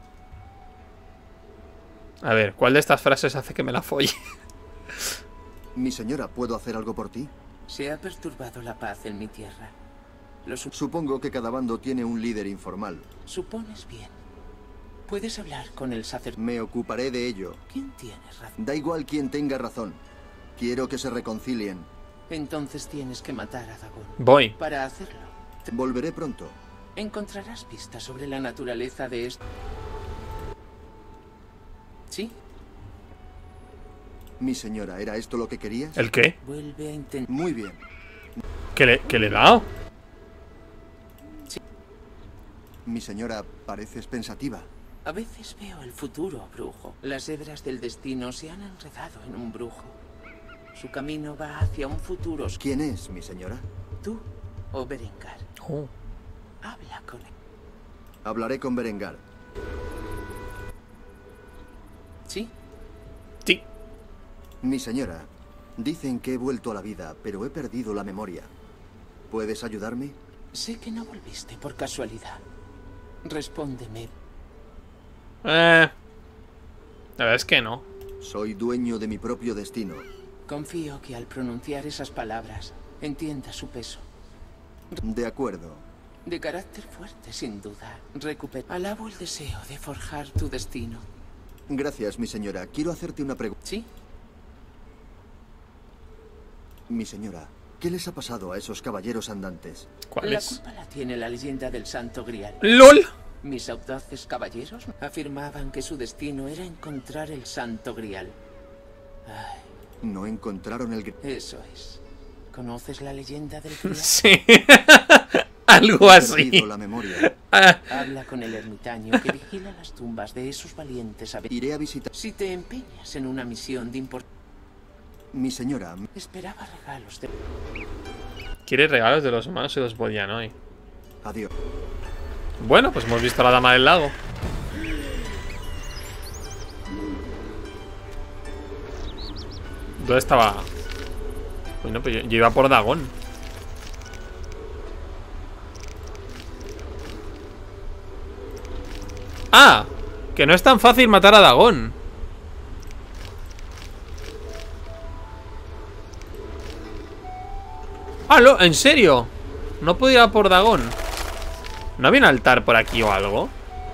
A ver, ¿cuál de estas frases hace que me la folle? Mi señora, ¿puedo hacer algo por ti? Se ha perturbado la paz en mi tierra. Lo su- Supongo que cada bando tiene un líder informal. Supones bien. Puedes hablar con el sacerdote. Me ocuparé de ello. ¿Quién tiene razón? Da igual quien tenga razón. Quiero que se reconcilien. Entonces tienes que matar a Dagon. Voy. Para hacerlo, Volveré pronto. encontrarás pistas sobre la naturaleza de esto. ¿Sí? Mi señora, ¿era esto lo que querías? ¿El qué? Vuelve a intentar. Muy bien. ¿Qué le, qué le he dado? Sí. Mi señora, pareces pensativa. A veces veo el futuro, brujo. Las hebras del destino se han enredado en un brujo. Su camino va hacia un futuro. ¿Quién es, mi señora? ¿Tú o Berengar? Oh. Habla con él. Hablaré con Berengar. ¿Sí? Sí. Mi señora, dicen que he vuelto a la vida, pero he perdido la memoria. ¿Puedes ayudarme? Sé que no volviste por casualidad. Respóndeme. Eh... La verdad es que no. Soy dueño de mi propio destino. Confío que al pronunciar esas palabras entienda su peso. De acuerdo. De carácter fuerte, sin duda. Recupera. Alabo el deseo de forjar tu destino. Gracias, mi señora. Quiero hacerte una pregunta. ¿Sí? Mi señora, ¿qué les ha pasado a esos caballeros andantes? ¿Cuáles? La culpa la tiene la leyenda del Santo Grial. ¡Lol! Mis audaces caballeros afirmaban que su destino era encontrar el Santo Grial. Ay. No encontraron el Grial. Eso es. ¿Conoces la leyenda del Grial? Sí. Algo así. La memoria. Habla con el ermitaño que vigila las tumbas de esos valientes. Iré a visitar. Si te empeñas en una misión de importancia. Mi señora. Esperaba regalos de... Quiere regalos de los humanos y los Bodianoi. Adiós. Bueno, pues hemos visto a la Dama del Lago. ¿Dónde estaba? Bueno, pues yo, yo iba por Dagon. ¡Ah! Que no es tan fácil matar a Dagon. ¡Ah, lo! ¿En serio? No puedo ir a por Dagon. ¿No había un altar por aquí o algo?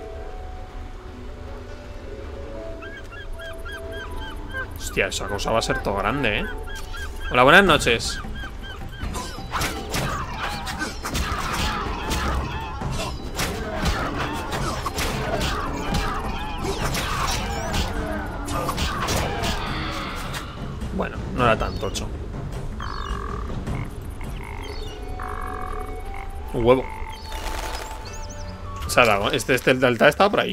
Hostia, esa cosa va a ser todo grande, ¿eh? Hola, buenas noches. Bueno, no era tan tocho. Un huevo. O sea, Dagon, este, este el altar estaba por ahí.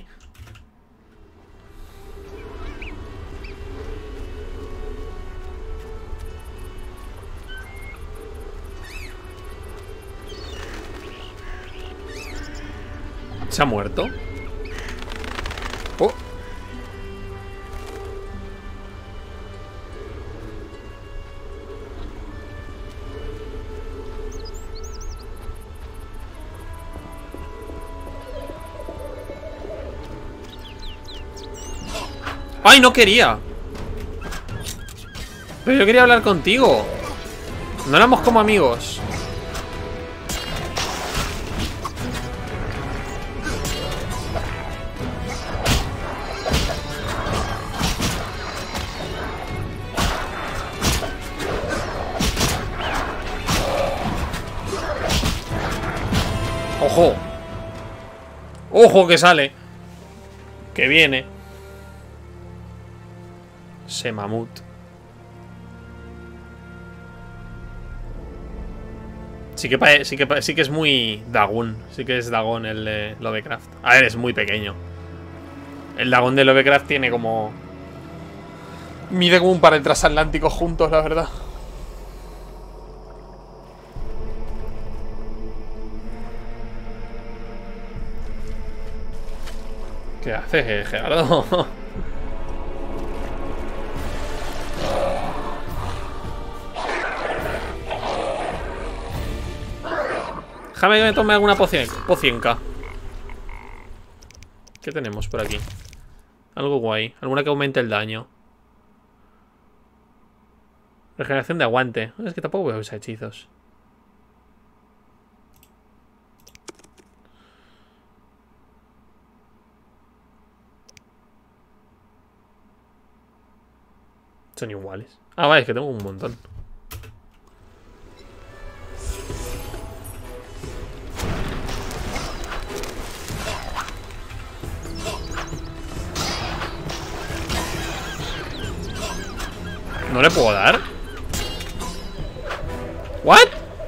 ¿Se ha muerto? Oh. ¡Ay, no quería! Pero yo quería hablar contigo. No éramos como amigos. ¡Ojo! ¡Ojo que sale! Que viene. Ese mamut. Sí que, sí, que, sí que es muy Dagon. Sí que es Dagon el de Lovecraft. A ver, es muy pequeño. El dragón de Lovecraft tiene como... Mide como un par de transatlánticos juntos, la verdad. ¿Qué haces, Gerardo? Déjame que me tome alguna poción, pocionca. ¿Qué tenemos por aquí? Algo guay. Alguna que aumente el daño. Regeneración de aguante. Es que tampoco voy a usar hechizos. Son iguales. Ah, vale, es que tengo un montón. ¿No le puedo dar? ¿What?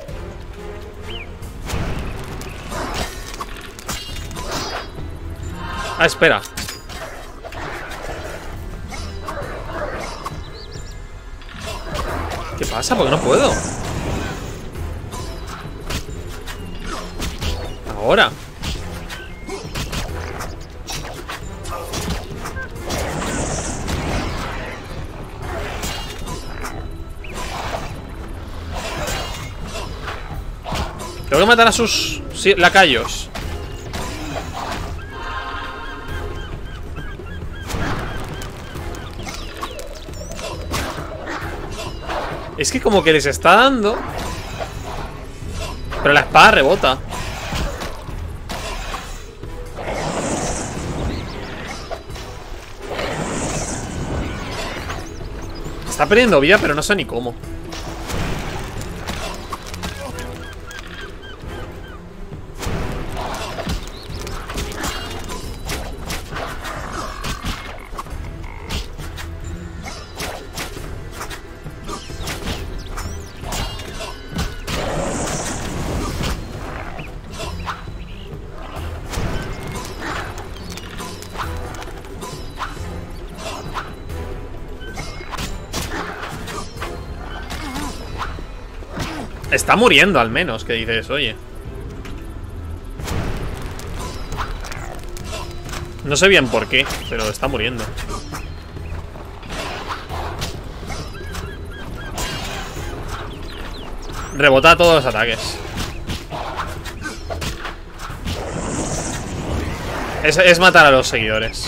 Ah, espera. ¿Qué pasa? ¿Por qué no puedo? Ahora. Tengo que matar a sus sí, lacayos. Es que como que les está dando, pero la espada rebota. Está perdiendo vida, pero no sé ni cómo. Está muriendo al menos, que dices, oye. No sé bien por qué, pero está muriendo. Rebota todos los ataques. Es, es matar a los seguidores.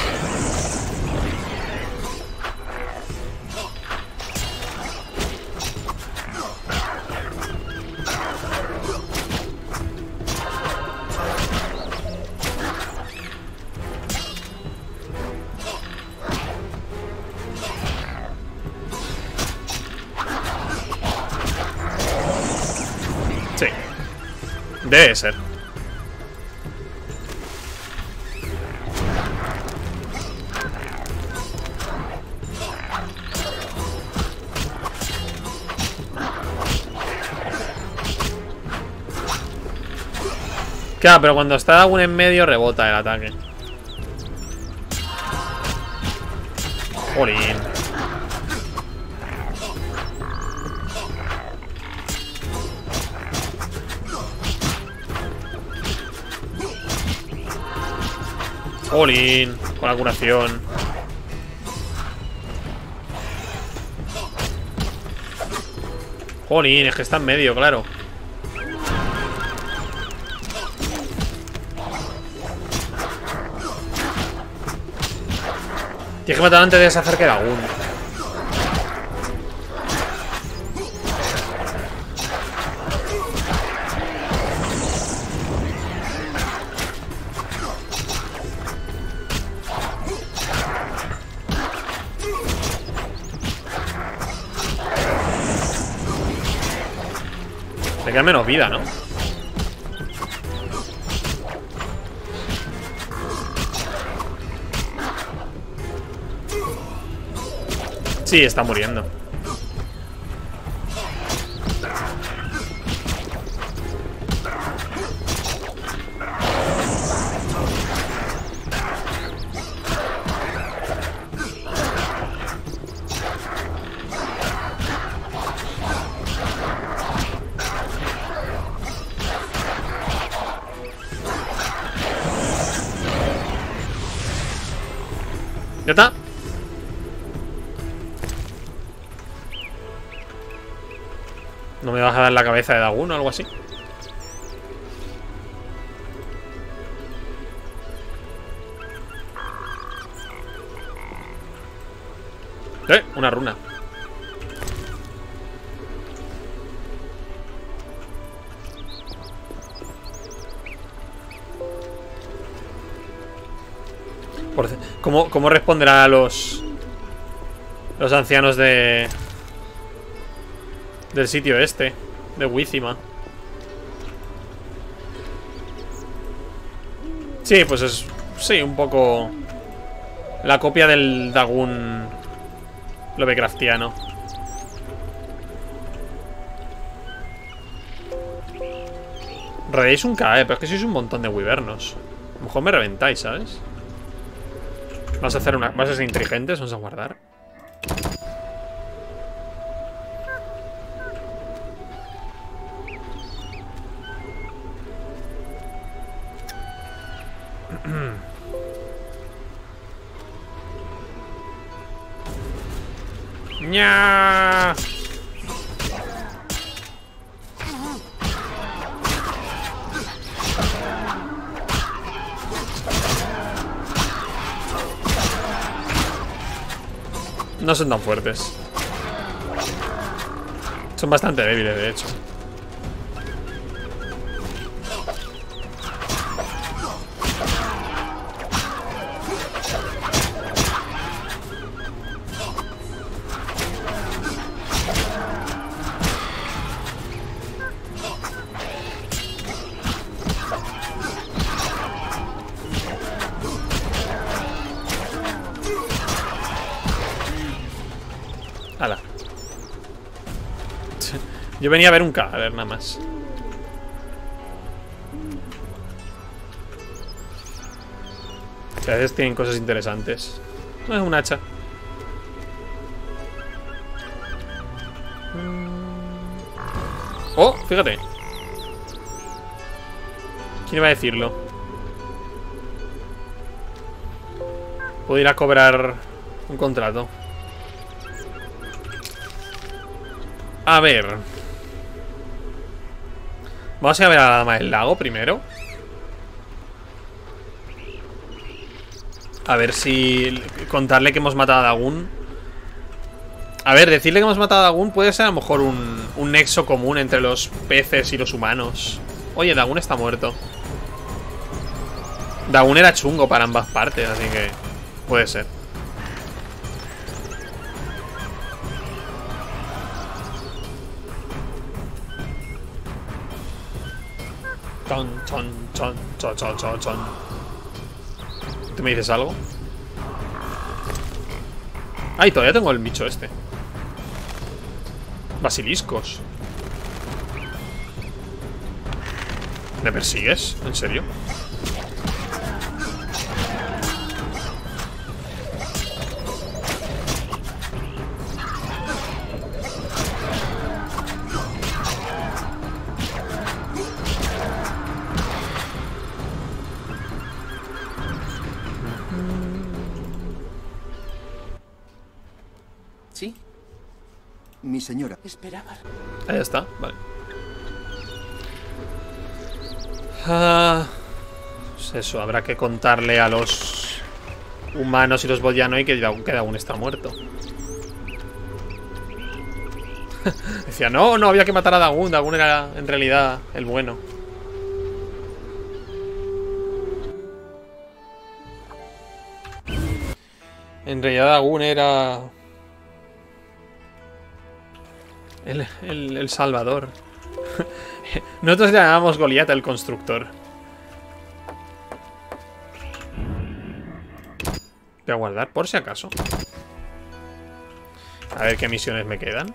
Debe ser. Claro, pero cuando está aún en medio rebota el ataque. Jolín. Jolín, con la curación. Jolín, es que está en medio, claro. Tienes que matar antes de deshacer que era uno. Le queda menos vida, ¿no? Sí, está muriendo. Ya está. ¿No me vas a dar la cabeza de Dagun o algo así? Eh, una runa. Por, ¿cómo, ¿Cómo responderán a los los ancianos de del sitio este de Wizima? Sí, pues es sí, un poco la copia del Dagun Lovecraftiano. Rodeáis un K, eh, pero es que sois un montón de wyvernos. A lo mejor me reventáis, ¿sabes? Vas a hacer una. Vas a ser inteligentes, vamos a guardar. ¡Nya! No son tan fuertes. Son bastante débiles, de hecho. Hala. Yo venía a ver un K, a ver, nada más. Que a veces tienen cosas interesantes. No es un hacha. Oh, fíjate. ¿Quién iba a decirlo? Puedo ir a cobrar un contrato. A ver. Vamos a ir a ver a la dama del lago primero. A ver si... Contarle que hemos matado a Dagun. A ver, decirle que hemos matado a Dagun puede ser a lo mejor un, un nexo común entre los peces y los humanos. Oye, Dagun está muerto. Dagun era chungo para ambas partes, así que... Puede ser. Chon, chon, chon, chon, chon, chon, chon. ¿Tú me dices algo? Ay, todavía tengo el bicho este. Basiliscos. ¿Me persigues? ¿En serio? ¿Sí? Mi señora. Esperaba. Ahí está, vale. Ah, pues eso, habrá que contarle a los humanos y los Boyanoi que Dagun está muerto. Decía, no, no, había que matar a Dagun. Dagun era en realidad el bueno. En realidad Dagun era... El, el, el salvador. Nosotros le llamamos Goliat el constructor. Voy a guardar por si acaso. A ver qué misiones me quedan.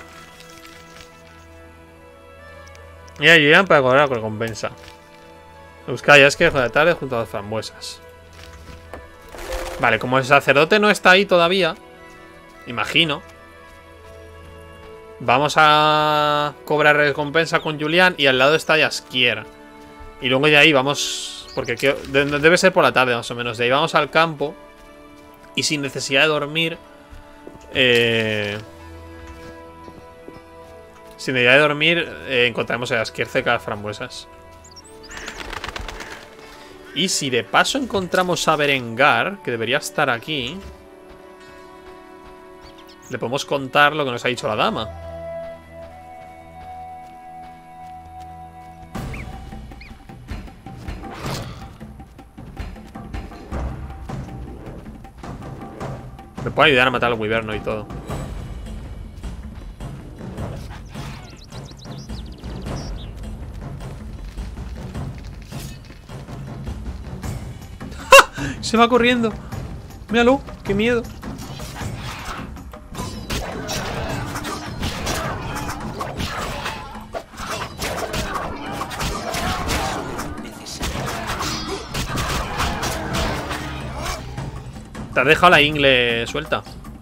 Y ayudan para cobrar la recompensa. Busca ya es que de la tarde junto a las frambuesas. Vale, como el sacerdote no está ahí todavía, imagino, vamos a cobrar recompensa con Julián y al lado está Jaskier. Y luego de ahí vamos... Porque debe ser por la tarde más o menos. De ahí vamos al campo y sin necesidad de dormir. Eh, sin necesidad de dormir eh, encontraremos el Asquierce de las frambuesas. Y si de paso encontramos a Berengar, que debería estar aquí, le podemos contar lo que nos ha dicho la dama. Me puede ayudar a matar al wyverno y todo. ¡Ja! Se va corriendo. Míralo, qué miedo. Te has dejado la ingle suelta.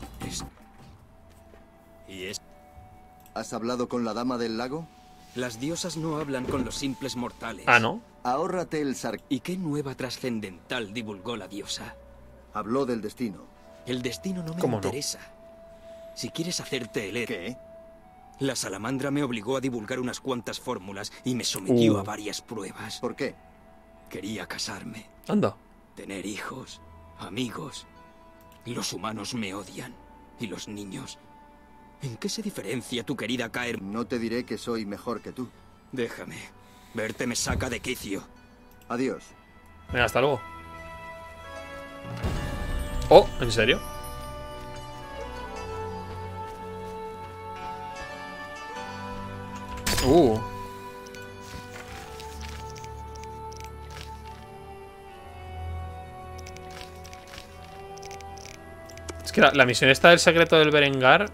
¿Y es? ¿Has hablado con la dama del lago? Las diosas no hablan con los simples mortales. Ah, ¿no? Ahórrate el sar... ¿Y qué nueva trascendental divulgó la diosa? Habló del destino. El destino no me ¿Cómo interesa. No? Si quieres hacerte el héroe... ¿Qué? La salamandra me obligó a divulgar unas cuantas fórmulas y me sometió Uh. a varias pruebas. ¿Por qué? Quería casarme. Anda. Tener hijos, amigos. Los humanos me odian. ¿Y los niños? ¿En qué se diferencia tu querida Caer? No te diré que soy mejor que tú. Déjame. Verte me saca de quicio. Adiós. Venga, hasta luego. Oh, ¿en serio? Uh. Es que la, la misión esta del secreto del Berengar.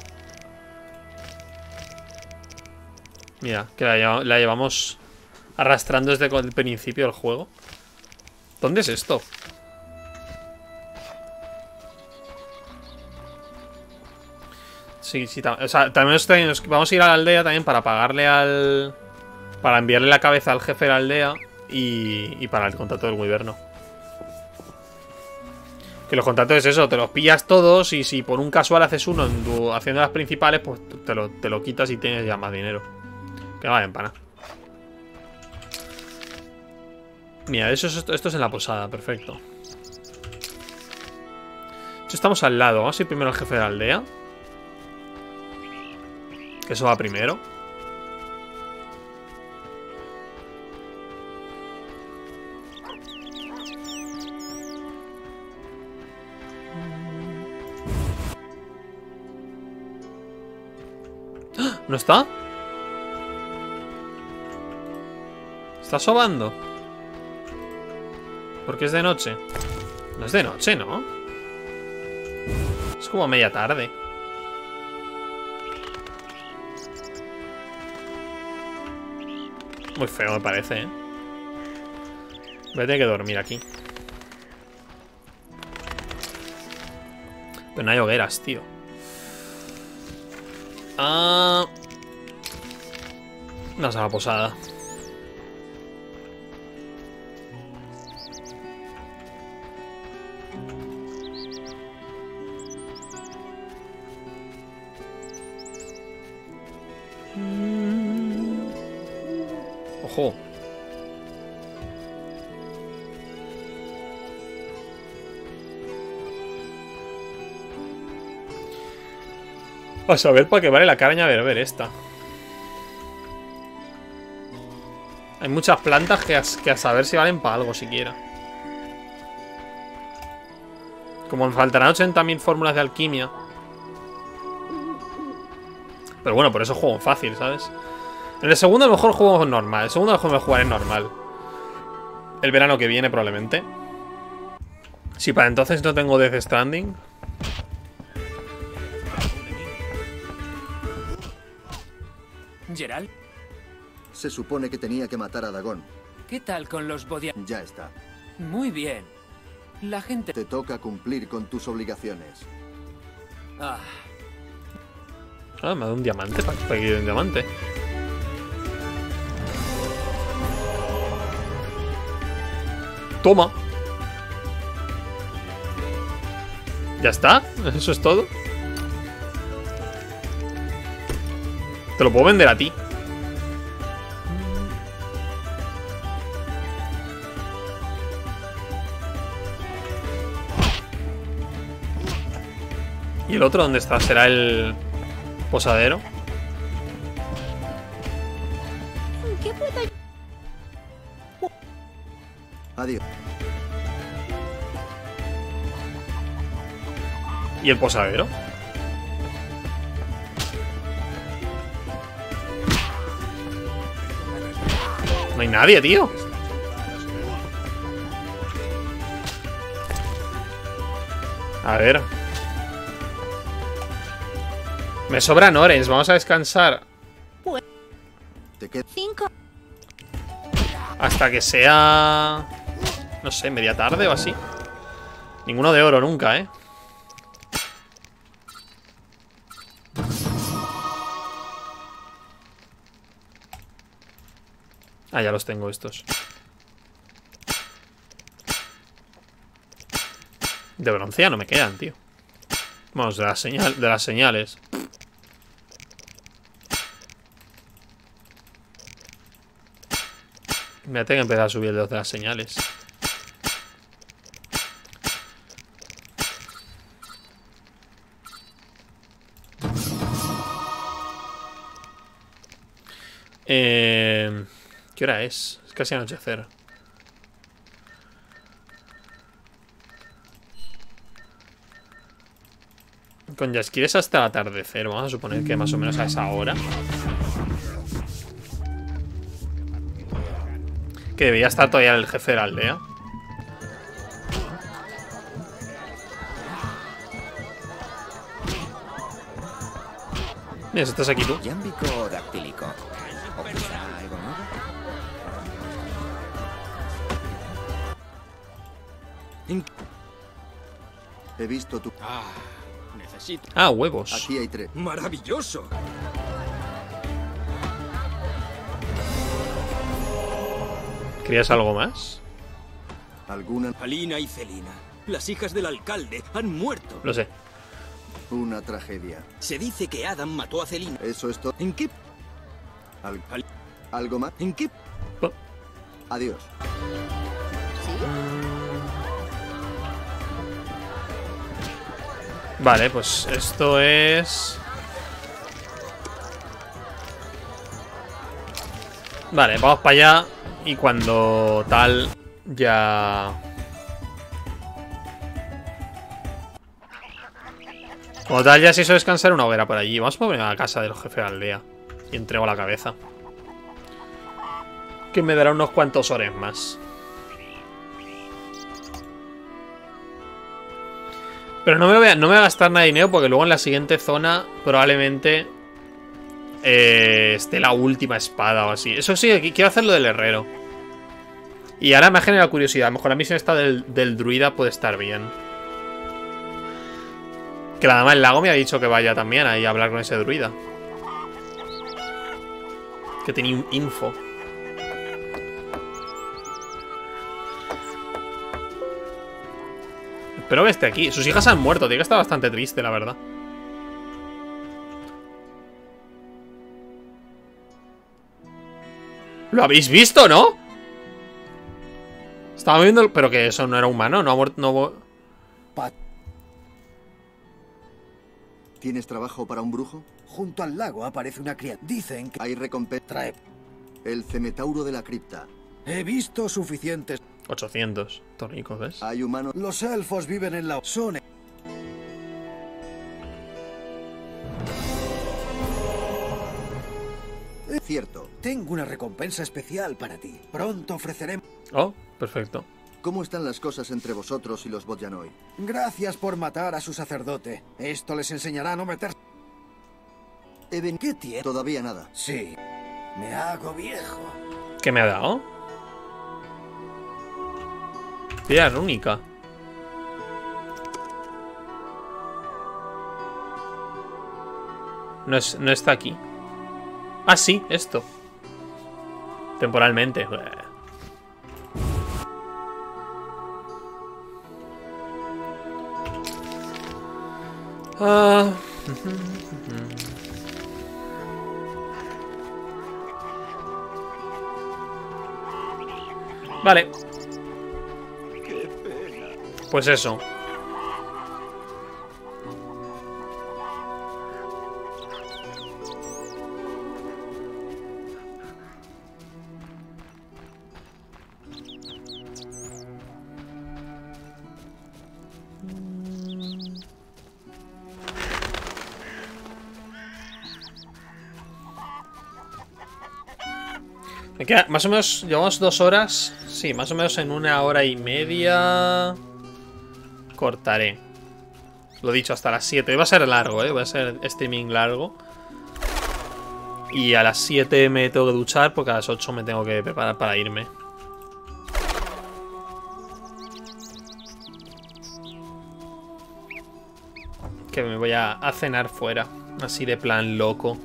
Mira, que la, lleva, la llevamos arrastrando desde el principio del juego. ¿Dónde es esto? Sí, sí, o sea, también nos, vamos a ir a la aldea también para pagarle al... Para enviarle la cabeza al jefe de la aldea y, y para el contrato del wyverno. Que los contratos es eso, te los pillas todos y si por un casual haces uno en tu, haciendo las principales, pues te lo, te lo quitas y tienes ya más dinero. Que vaya empana. Mira, eso, esto, esto es en la posada, perfecto. De hecho, estamos al lado. Vamos a ir primero al jefe de la aldea. Que eso va primero. ¿No está? ¿Está sobando? Porque es de noche. No es de noche, ¿no? Es como media tarde. Muy feo me parece, ¿eh? Voy a tener que dormir aquí. Pero no hay hogueras, tío. Ah... Vamos a la posada. Ojo. A saber para qué vale la caña berber esta. Hay muchas plantas que a, que a saber si valen para algo siquiera. Como me faltarán ochenta mil fórmulas de alquimia. Pero bueno, por eso juego fácil, ¿sabes? En el segundo a lo mejor juego normal. El segundo a lo mejor me jugaré normal. El verano que viene probablemente. Si para entonces no tengo Death Stranding. ¿Geralt? Se supone que tenía que matar a Dagón. ¿Qué tal con los bodia...? Ya está. Muy bien. La gente... Te toca cumplir con tus obligaciones. Ah. Ah, me ha dado un diamante. ¿Para qué quiero un diamante? Toma. ¿Ya está? ¿Eso es todo? Te lo puedo vender a ti. ¿Y el otro dónde está? ¿Será el posadero? ¿Qué puedo...? Adiós. ¿Y el posadero? No hay nadie, tío. A ver. Me sobran ores. Vamos a descansar. Te quedo. Cinco. Hasta que sea... No sé, media tarde o así. Ninguno de oro nunca, ¿eh? Ah, ya los tengo estos. De bronce ya no me quedan, tío. Vamos, de las, señal, de las señales. Me tengo que empezar a subir los de las señales. Eh, ¿Qué hora es? Es casi anochecer. Con Jaskier es hasta el atardecer. Vamos a suponer que más o menos a esa hora. Que debería estar todavía el jefe de la aldea. Mira, si estás aquí tú. Yámbico o dactílico. ¿O quizá algo nuevo? He visto tu... Ah, necesito. Ah, huevos. Aquí hay tres. ¡Maravilloso! ¿Querías algo más? ¿Alguna? Alina y Celina, las hijas del alcalde, han muerto. Lo sé. Una tragedia. Se dice que Adam mató a Celina. Eso es todo. ¿En qué? Al... Al... ¿Algo más? ¿En qué? Oh. Adiós. Vale, pues esto es... Vale, vamos para allá. Y cuando tal, ya... Como tal, ya se hizo descansar una hoguera por allí. Vamos a poner a la casa del jefe de la aldea. Y entrego la cabeza. Que me dará unos cuantos ores más. Pero no me, voy a, no me voy a gastar nada de dinero porque luego en la siguiente zona probablemente eh, esté la última espada o así. Eso sí, quiero hacer lo del herrero. Y ahora me ha generado curiosidad. A lo mejor la misión esta del, del druida puede estar bien. Que la dama del lago me ha dicho que vaya también ahí a hablar con ese druida. Que tenía info. Espero que esté aquí. Sus hijas han muerto. Tiene que estar bastante triste, la verdad. ¿Lo habéis visto, no? Estaba viendo... Pero que eso no era humano. No ha muerto... No... ¿Tienes trabajo para un brujo? Junto al lago aparece una criatura. Dicen que... Hay recompensa. Trae. El cemetauro de la cripta. He visto suficientes... ochocientos tornicos, ¿ves? Hay humanos. Los elfos viven en la... Son... Cierto. Tengo una recompensa especial para ti. Pronto ofreceremos... Oh, perfecto. ¿Cómo están las cosas entre vosotros y los Bodjanoi? Gracias por matar a su sacerdote. Esto les enseñará a no meter... Even... ¿Qué tiene? Todavía nada. Sí. Me hago viejo. ¿Qué me ha dado? Piedra rúnica. No, es, no está aquí. Ah, sí, esto. Temporalmente. Ah... Vale. Pues eso. Me queda más o menos, llevamos dos horas. Sí, más o menos en una hora y media cortaré. Lo dicho, hasta las siete. Va a ser largo, ¿eh? Va a ser streaming largo. Y a las siete me tengo que duchar porque a las ocho me tengo que preparar para irme. Que me voy a, a cenar fuera. Así de plan loco.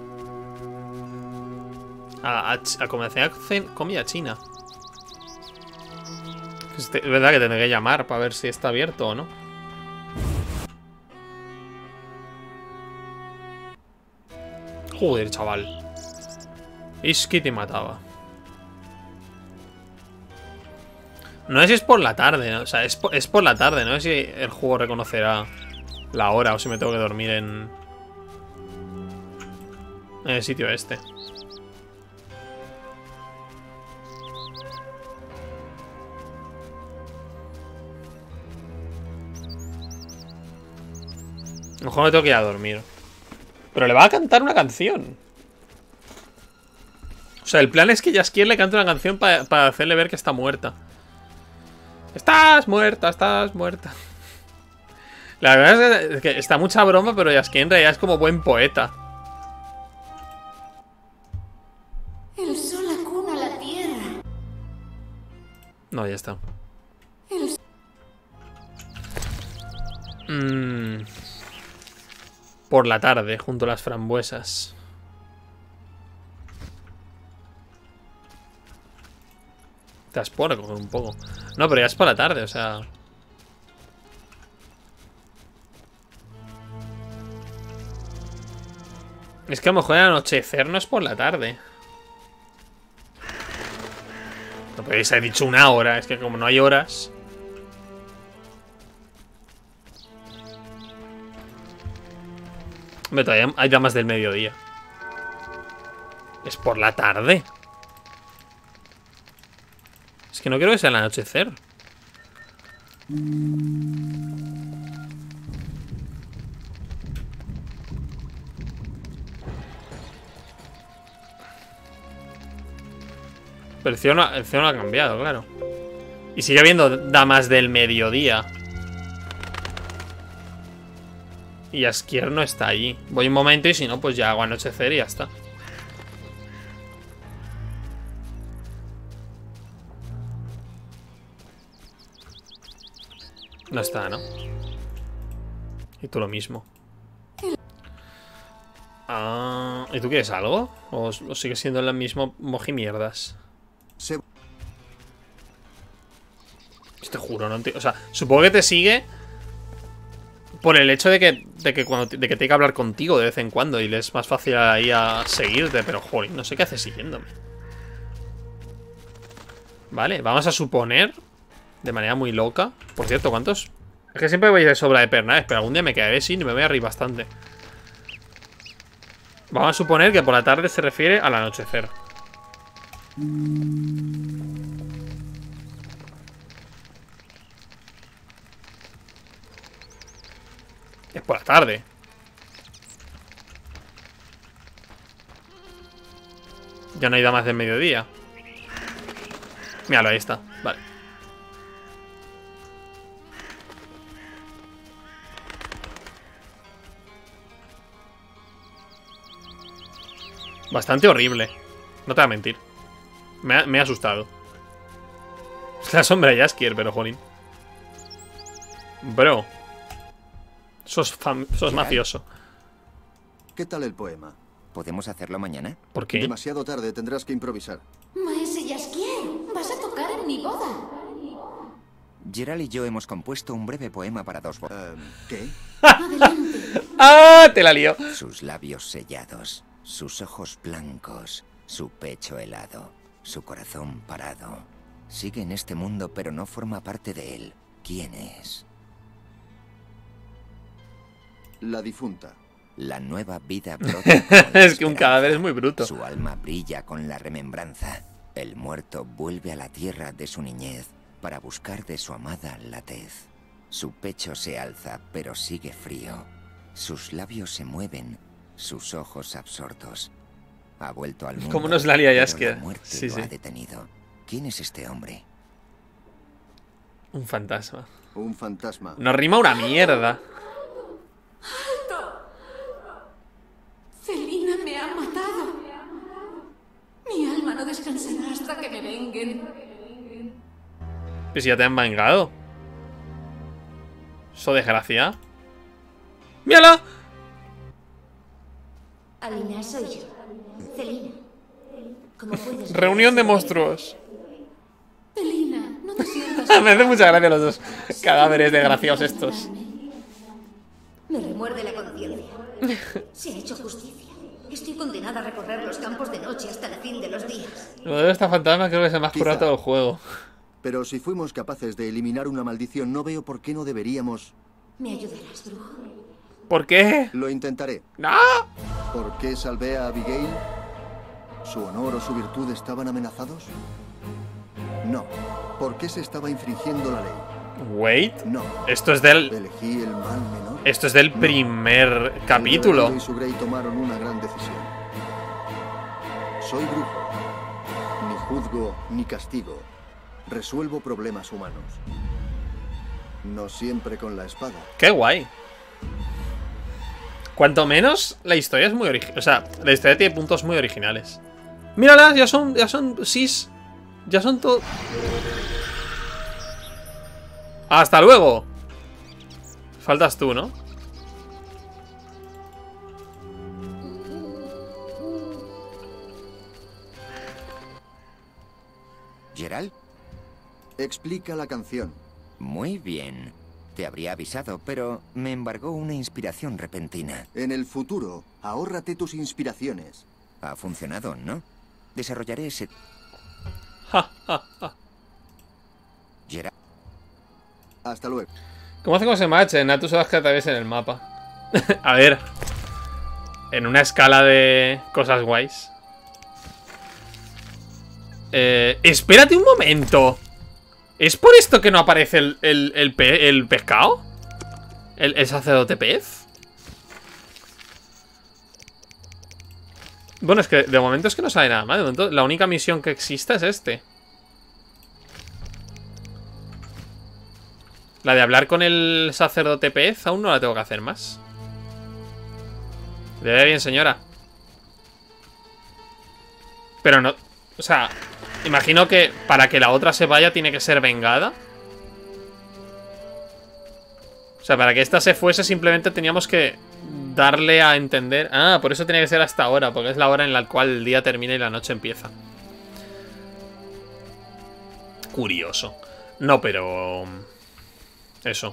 A, a, a comer comida china. Es verdad que tendré que llamar para ver si está abierto o no. Joder, chaval. Es que te mataba. No sé si es por la tarde, ¿no? O sea, es por, es por la tarde. No sé si el juego reconocerá la hora o si me tengo que dormir en... En el sitio este. A lo mejor me tengo que ir a dormir. Pero le va a cantar una canción. O sea, el plan es que Jaskier le cante una canción para pa hacerle ver que está muerta. Estás muerta, estás muerta. La verdad es que está mucha broma, pero Jaskier en realidad es como buen poeta. El sol acuna la tierra. No, ya está. El... Mmm... Por la tarde, junto a las frambuesas. Te has por coger un poco. No, pero ya es por la tarde, o sea... Es que a lo mejor el anochecer no es por la tarde. No podéis haber dicho una hora, es que como no hay horas... Hombre, todavía hay damas del mediodía. Es por la tarde. Es que no quiero que sea el anochecer. Pero el cielo, no, el cielo no ha cambiado, claro. Y sigue habiendo damas del mediodía. Y Jaskier no está allí. Voy un momento y si no, pues ya hago anochecer y ya está. No está, ¿no? Y tú lo mismo. Ah, ¿y tú quieres algo? ¿O, o sigue siendo el mismo mojimierdas? Se... Te juro, no entiendo. O sea, supongo que te sigue... Por el hecho de que, de que cuando de que tenga que hablar contigo de vez en cuando y le es más fácil ahí a seguirte, pero joder, no sé qué hace siguiéndome. Vale, vamos a suponer de manera muy loca. Por cierto, ¿cuántos? Es que siempre voy de sobra de pernaes, pero algún día me quedaré sin y me voy a reír bastante. Vamos a suponer que por la tarde se refiere al anochecer. Es por la tarde. Ya no hay damas del mediodía. Míralo, ahí está. Vale. Bastante horrible. No te voy a mentir. Me ha, me ha asustado. Es la sombra de Jaskier, pero jolín. Bro. Sos, fam sos mafioso. ¿Qué tal el poema? ¿Podemos hacerlo mañana? ¿Por qué? Demasiado tarde, tendrás que improvisar. Maese Jaskier, vas a tocar en mi boda. Gerald y yo hemos compuesto un breve poema para dos voces. Uh, ¿Qué? ¡Ah! Te la lío. Sus labios sellados, sus ojos blancos, su pecho helado, su corazón parado. Sigue en este mundo, pero no forma parte de él. ¿Quién es? La difunta. La nueva vida brota. Es que un cadáver es muy bruto. Su alma brilla con la remembranza. El muerto vuelve a la tierra de su niñez para buscar de su amada la tez. Su pecho se alza, pero sigue frío. Sus labios se mueven, sus ojos absortos. Ha vuelto al mundo. Como nos la lía pero Jaskier. la muerte Sí, lo sí. ha detenido. ¿Quién es este hombre? Un fantasma. Un fantasma. Nos rima una mierda. Celina me ha matado. Mi alma no descansará hasta que me venguen. Pues ya te han vengado. Eso desgracia. ¡Mírala! Alina, soy yo. Celina. ¿Cómo puedes ver? Reunión de monstruos. Celina, no te sientas. Me hace mucha gracia los dos cadáveres desgraciados estos. Me remuerde la conciencia. Se ha hecho justicia. Estoy condenada a recorrer los campos de noche hasta el fin de los días. Lo de esta fantasma creo que es el más Quizá. curado de todo el juego. Pero si fuimos capaces de eliminar una maldición, no veo por qué no deberíamos... ¿Me ayudarás, brujo? ¿Por qué? Lo intentaré. ¡No! ¿Por qué salvé a Abigail? ¿Su honor o su virtud estaban amenazados? No. ¿Por qué se estaba infringiendo la ley? Wait. No. Esto es del... ¿Elegí el mal menor? Esto es del No. primer capítulo. El y su Grey tomaron una gran decisión. Soy brujo. Ni juzgo ni castigo. Resuelvo problemas humanos. No siempre con la espada. Qué guay. Cuanto menos, la historia es muy original. O sea, la historia tiene puntos muy originales. Míralas, ya son, ya son cis. Ya son todo. ¡Hasta luego! Faltas tú, ¿no? ¿Gerald? Explica la canción. Muy bien. Te habría avisado, pero me embargó una inspiración repentina. En el futuro, ahórrate tus inspiraciones. Ha funcionado, ¿no? Desarrollaré ese... Ja, ja, ja. Gerald. Hasta luego. ¿Cómo hacemos ese match? Natu son las que atraviesen el mapa. A ver. En una escala de cosas guays. Eh, espérate un momento. ¿Es por esto que no aparece el, el, el, pe el pescado? ¿El, el sacerdote pez? Bueno, es que de momento es que no sale nada más. De momento la única misión que existe es este. La de hablar con el sacerdote pez aún no la tengo que hacer más. Le ve bien, señora. Pero no... O sea, imagino que para que la otra se vaya tiene que ser vengada. O sea, para que esta se fuese simplemente teníamos que darle a entender... Ah, por eso tenía que ser hasta ahora, porque es la hora en la cual el día termina y la noche empieza. Curioso. No, pero... Eso.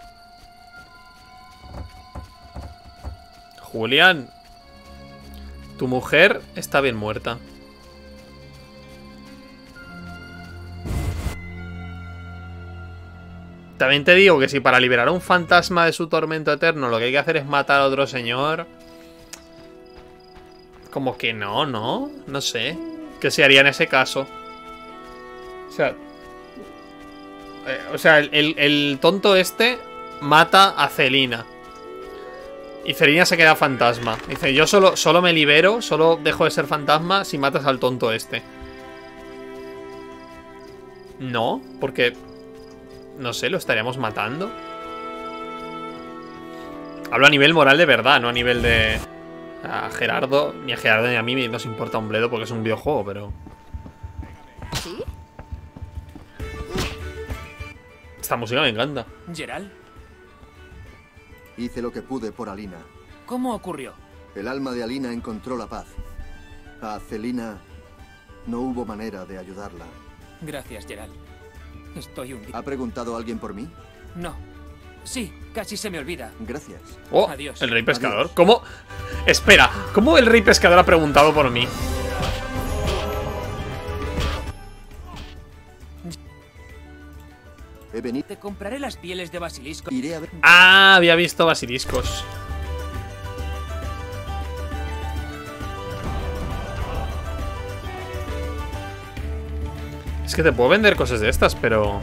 Julián, tu mujer está bien muerta. También te digo que si para liberar a un fantasma de su tormento eterno lo que hay que hacer es matar a otro señor... Como que no, ¿no? No sé. ¿Qué se haría en ese caso? O sea... Eh, o sea, el, el, el tonto este mata a Celina. Y Celina se queda fantasma. Dice, yo solo, solo me libero, solo dejo de ser fantasma si matas al tonto este. No, porque... No sé, lo estaríamos matando. Hablo a nivel moral de verdad, no a nivel de... A Gerardo, ni a Gerardo ni a mí nos importa un bledo porque es un videojuego, pero... ¿Sí? Esta música me encanta. ¿Gerald? Hice lo que pude por Alina. ¿Cómo ocurrió? El alma de Alina encontró la paz. A Celina no hubo manera de ayudarla. Gracias, Gerald. Estoy hundido. ¿Ha preguntado alguien por mí? No. Sí, casi se me olvida. Gracias. Oh, Adiós. el rey pescador. Adiós. ¿Cómo? Espera, ¿cómo el rey pescador ha preguntado por mí? He venido. Te compraré las pieles de basilisco. Iré a ver. Ah, había visto basiliscos. Es que te puedo vender cosas de estas, pero...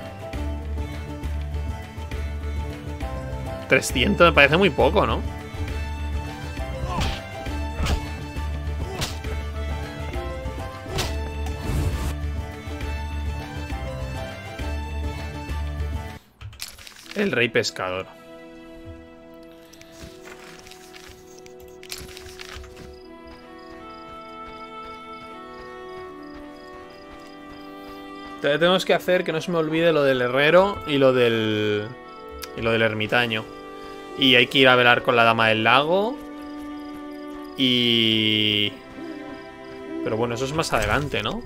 trescientos me parece muy poco, ¿no? El rey pescador. Tenemos que hacer que no se me olvide lo del herrero y lo del... y lo del ermitaño. Y hay que ir a velar con la dama del lago. Y... pero bueno, eso es más adelante, ¿no?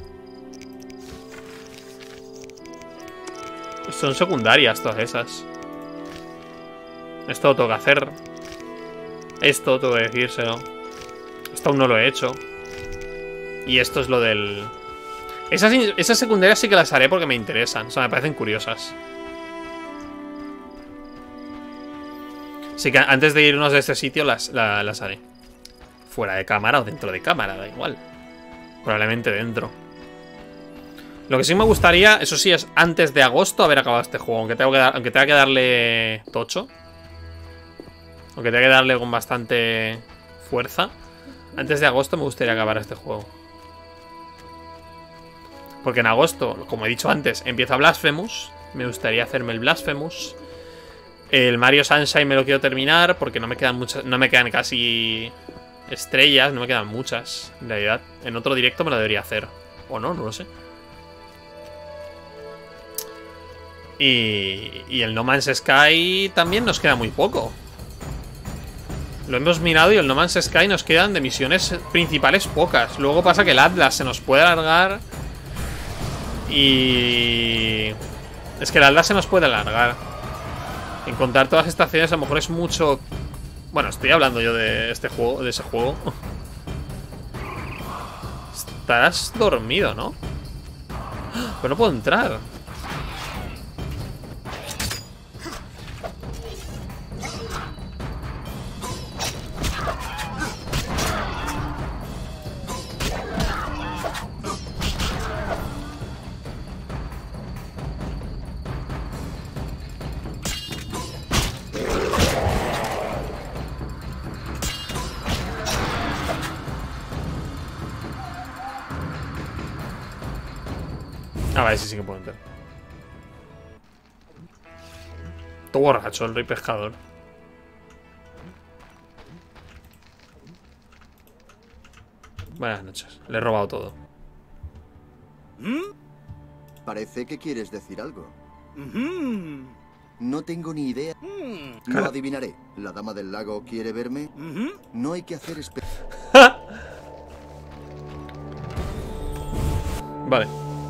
Son secundarias todas esas. Esto lo tengo que hacer. Esto tengo que decírselo. Esto aún no lo he hecho. Y esto es lo del... Esas, esas secundarias sí que las haré porque me interesan. O sea, me parecen curiosas. Así que antes de irnos de este sitio las, las, las haré. Fuera de cámara o dentro de cámara, da igual. Probablemente dentro. Lo que sí me gustaría, eso sí, es antes de agosto haber acabado este juego. Aunque tengo que, dar, aunque tenga que darle tocho. Aunque tenga que darle con bastante fuerza. Antes de agosto me gustaría acabar este juego. Porque en agosto, como he dicho antes, empieza Blasphemous. Me gustaría hacerme el Blasphemous. El Mario Sunshine me lo quiero terminar porque no me quedan muchas, no me quedan casi estrellas, no me quedan muchas, en realidad. En otro directo me lo debería hacer. O no, no lo sé. Y, y el No Man's Sky también nos queda muy poco. Lo hemos mirado y el No Man's Sky nos quedan de misiones principales pocas. Luego pasa que el Atlas se nos puede alargar. Y... es que el Atlas se nos puede alargar. Encontrar todas las estaciones a lo mejor es mucho... Bueno, estoy hablando yo de este juego, de ese juego. Estarás dormido, ¿no? Pero no puedo entrar. Ah, vale, sí, sí que puedo entrar. Todo borracho el rey pescador. Buenas noches. Le he robado todo. Parece que quieres decir algo. No tengo ni idea. Lo adivinaré. ¿La dama del lago quiere verme? No hay que hacer espe... Vale.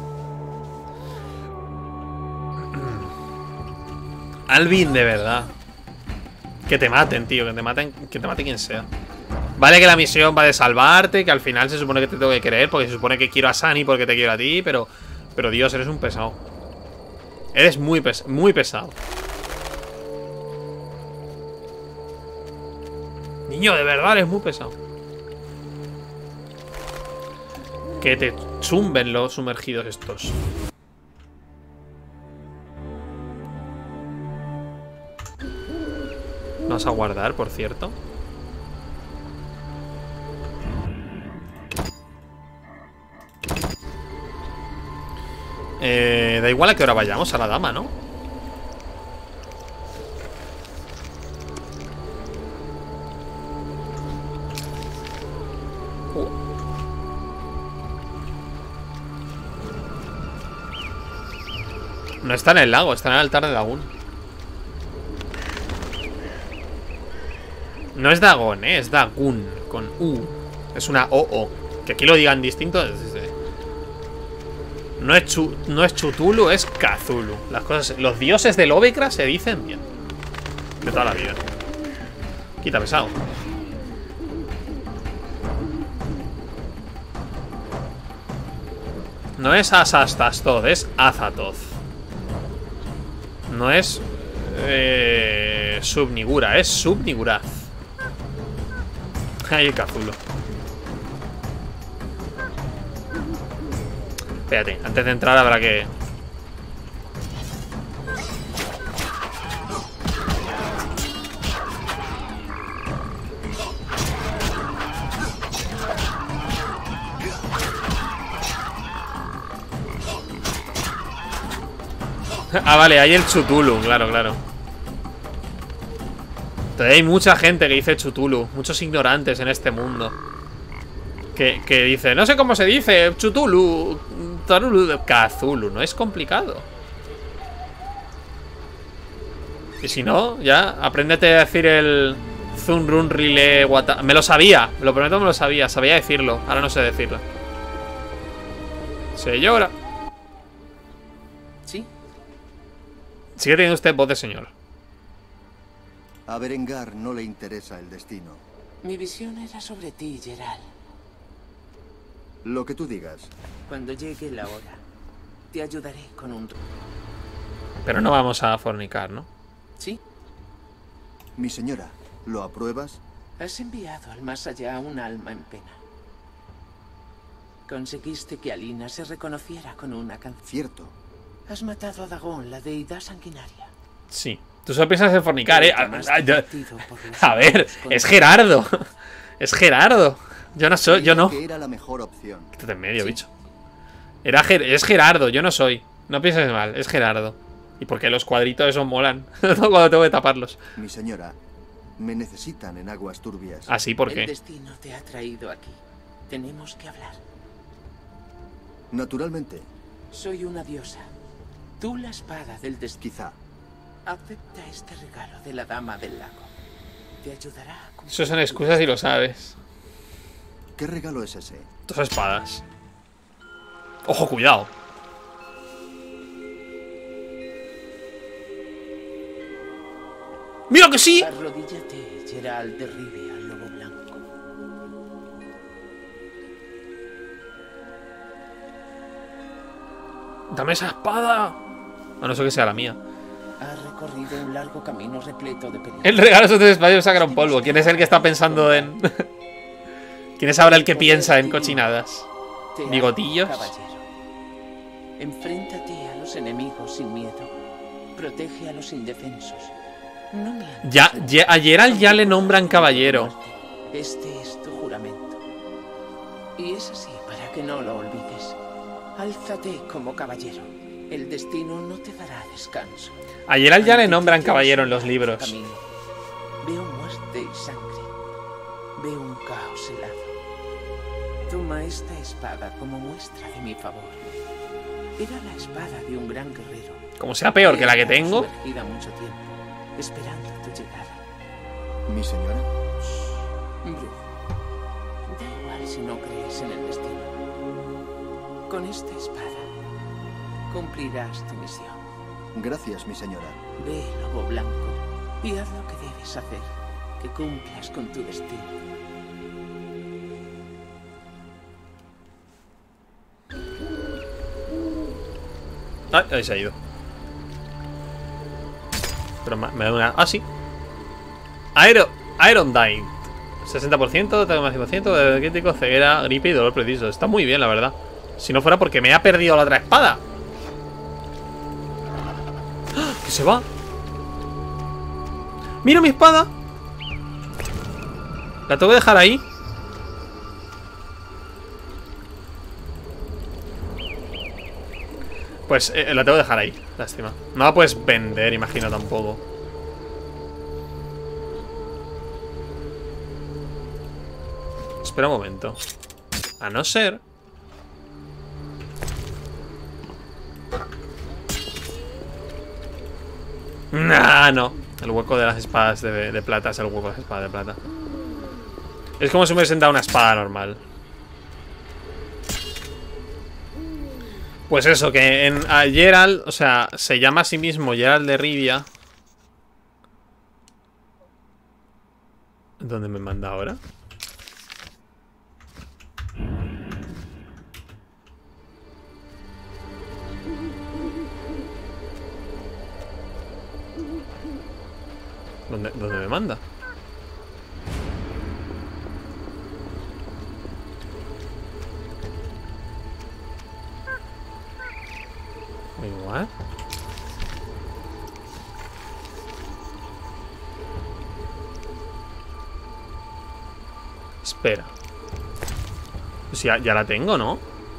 Alvin, de verdad. Que te maten, tío. Que te maten, que te mate quien sea. Vale que la misión va de salvarte, que al final se supone que te tengo que querer, porque se supone que quiero a Sunny porque te quiero a ti, pero... Pero Dios, eres un pesado. Eres muy, pes muy pesado. Niño, de verdad eres muy pesado. Que te zumben los sumergidos estos. Vamos a guardar, por cierto. Eh, da igual a qué hora vayamos a la dama, ¿no? Uh. No está en el lago, está en el altar de Dagon. No es Dagon, ¿eh? Es Dagun, con U. Es una O O. Que aquí lo digan distinto. Es, es, No es, Chu, no es Chutulu, es Cthulhu. Las cosas, los dioses de Lovecraft se dicen bien. De toda la vida. Quita pesado. No es Asastastod, es Azathoth. No es eh, Subnigura, es Subniguraz. Ahí el Cthulhu. Espérate, antes de entrar habrá que... Ah, vale, hay el Chutulu, claro, claro. Entonces hay mucha gente que dice Chutulu. Muchos ignorantes en este mundo. Que, que dice, no sé cómo se dice, Chutulu, Tarulu, Cthulhu, no es complicado. Y si no, ya, apréndete a decir el Zunrun Rile Wata. Me lo sabía, me lo prometo, me lo sabía, sabía decirlo, ahora no sé decirlo. Se llora. Sí. Sigue teniendo usted voz de señor. A Berengar no le interesa el destino. Mi visión era sobre ti, Geralt. Lo que tú digas. Cuando llegue la hora, te ayudaré con un... Pero no vamos a fornicar, ¿no? Sí. Mi señora, ¿lo apruebas? Has enviado al más allá un alma en pena. Conseguiste que Alina se reconociera con una canción. Cierto. Has matado a Dagon, la deidad sanguinaria. Sí. Tú solo piensas en fornicar, ¿eh? A, a, a ver, es Gerardo. Es Gerardo. Yo no soy, yo no. Era la mejor opción. Quítate en medio, sí. Bicho. Era Ger es Gerardo, yo no soy. No pienses mal, es Gerardo. ¿Y por qué los cuadritos esos molan? Cuando tengo que taparlos. Mi señora, me necesitan en aguas turbias. ¿Ah, sí? ¿Por qué? El destino te ha traído aquí. Tenemos que hablar. Naturalmente. Soy una diosa. Tú la espada del destino. Quizá. Acepta este regalo de la dama del lago. Te ayudará a... Eso son excusas si lo sabes. ¿Qué regalo es ese? Dos espadas. Ojo, cuidado. ¡Mira que sí! Arrodíllate, Geralt de Rivia, lobo blanco. Dame esa espada. A no ser que sea la mía. Has recorrido un largo camino repleto de peligro. El regalo es de espadas y sacar un polvo. ¿Quién es el que está pensando en...? ¿Quién es ahora el que piensa en cochinadas? ¿Bigotillos? Caballero. Enfréntate a los enemigos sin miedo. Protege a los indefensos. No me ya, ya, a Geralt ya le nombran caballero. Este es tu juramento. Y es así para que no lo olvides. Álzate como caballero. El destino no te dará descanso. A Geralt ya le nombran caballero en los libros. Camino. Veo muerte y sangre. Veo un caos helado. Toma esta espada como muestra de mi favor. Era la espada de un gran guerrero. Como sea peor que la que tengo. Sumergida mucho tiempo, esperando tu llegada. ¿Mi señora? Brujo. Da igual si no crees en el destino. Con esta espada cumplirás tu misión. Gracias, mi señora. Ve, lobo blanco, y haz lo que debes hacer. Que cumplas con tu destino. Ah, ahí se ha ido. Pero me da una... Ah, sí. Aero... Iron Dying. sesenta por ciento, ataque más cien por ciento, de crítico, ceguera, gripe y dolor preciso. Está muy bien, la verdad. Si no fuera porque me ha perdido la otra espada. ¡Ah! ¿Qué se va? ¡Mira mi espada! ¿La tengo que dejar ahí? Pues eh, la tengo que dejar ahí. Lástima. No la puedes vender, imagino, tampoco. Espera un momento. A no ser... Nah, no. El hueco de las espadas de, de plata es el hueco de las espadas de plata. Es como si me hubiesen dado una espada normal. Pues eso, que en a Geralt, o sea, se llama a sí mismo Geralt de Rivia. ¿Dónde me manda ahora? ¿Dónde, dónde me manda? Igual. Espera. Pues ya, ya la tengo, ¿no?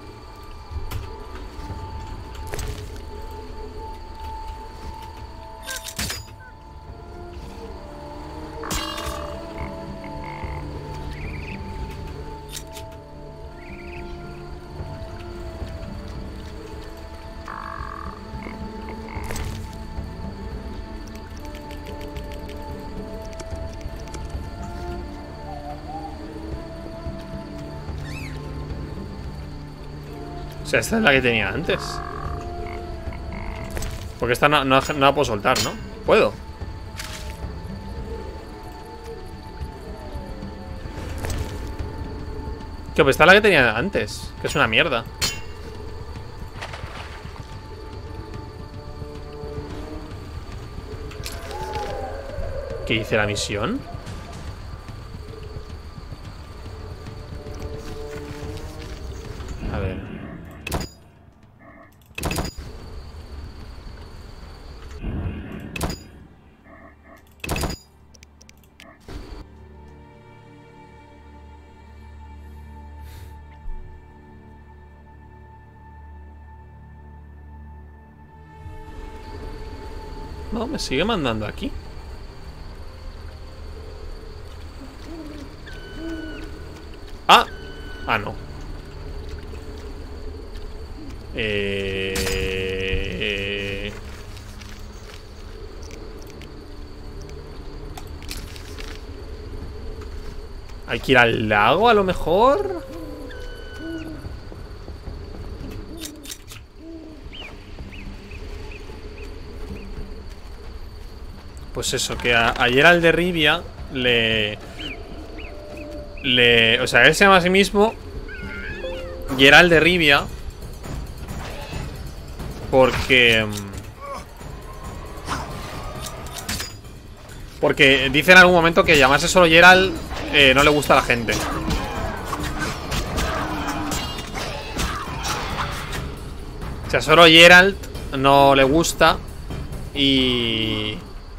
O sea, esta es la que tenía antes. Porque esta no, no, no la puedo soltar, ¿no? ¿Puedo? Tío, pues esta es la que tenía antes. Que es una mierda. ¿Qué hice la misión? A ver. No, me sigue mandando aquí. Ah, ah, no. Eh... Hay que ir al lago, a lo mejor. Pues eso, que a, a Geralt de Rivia le... Le... O sea, él se llama a sí mismo Geralt de Rivia porque... Porque dice en algún momento que llamarse solo Geralt eh, no le gusta a la gente. O sea, solo Geralt no le gusta. Y...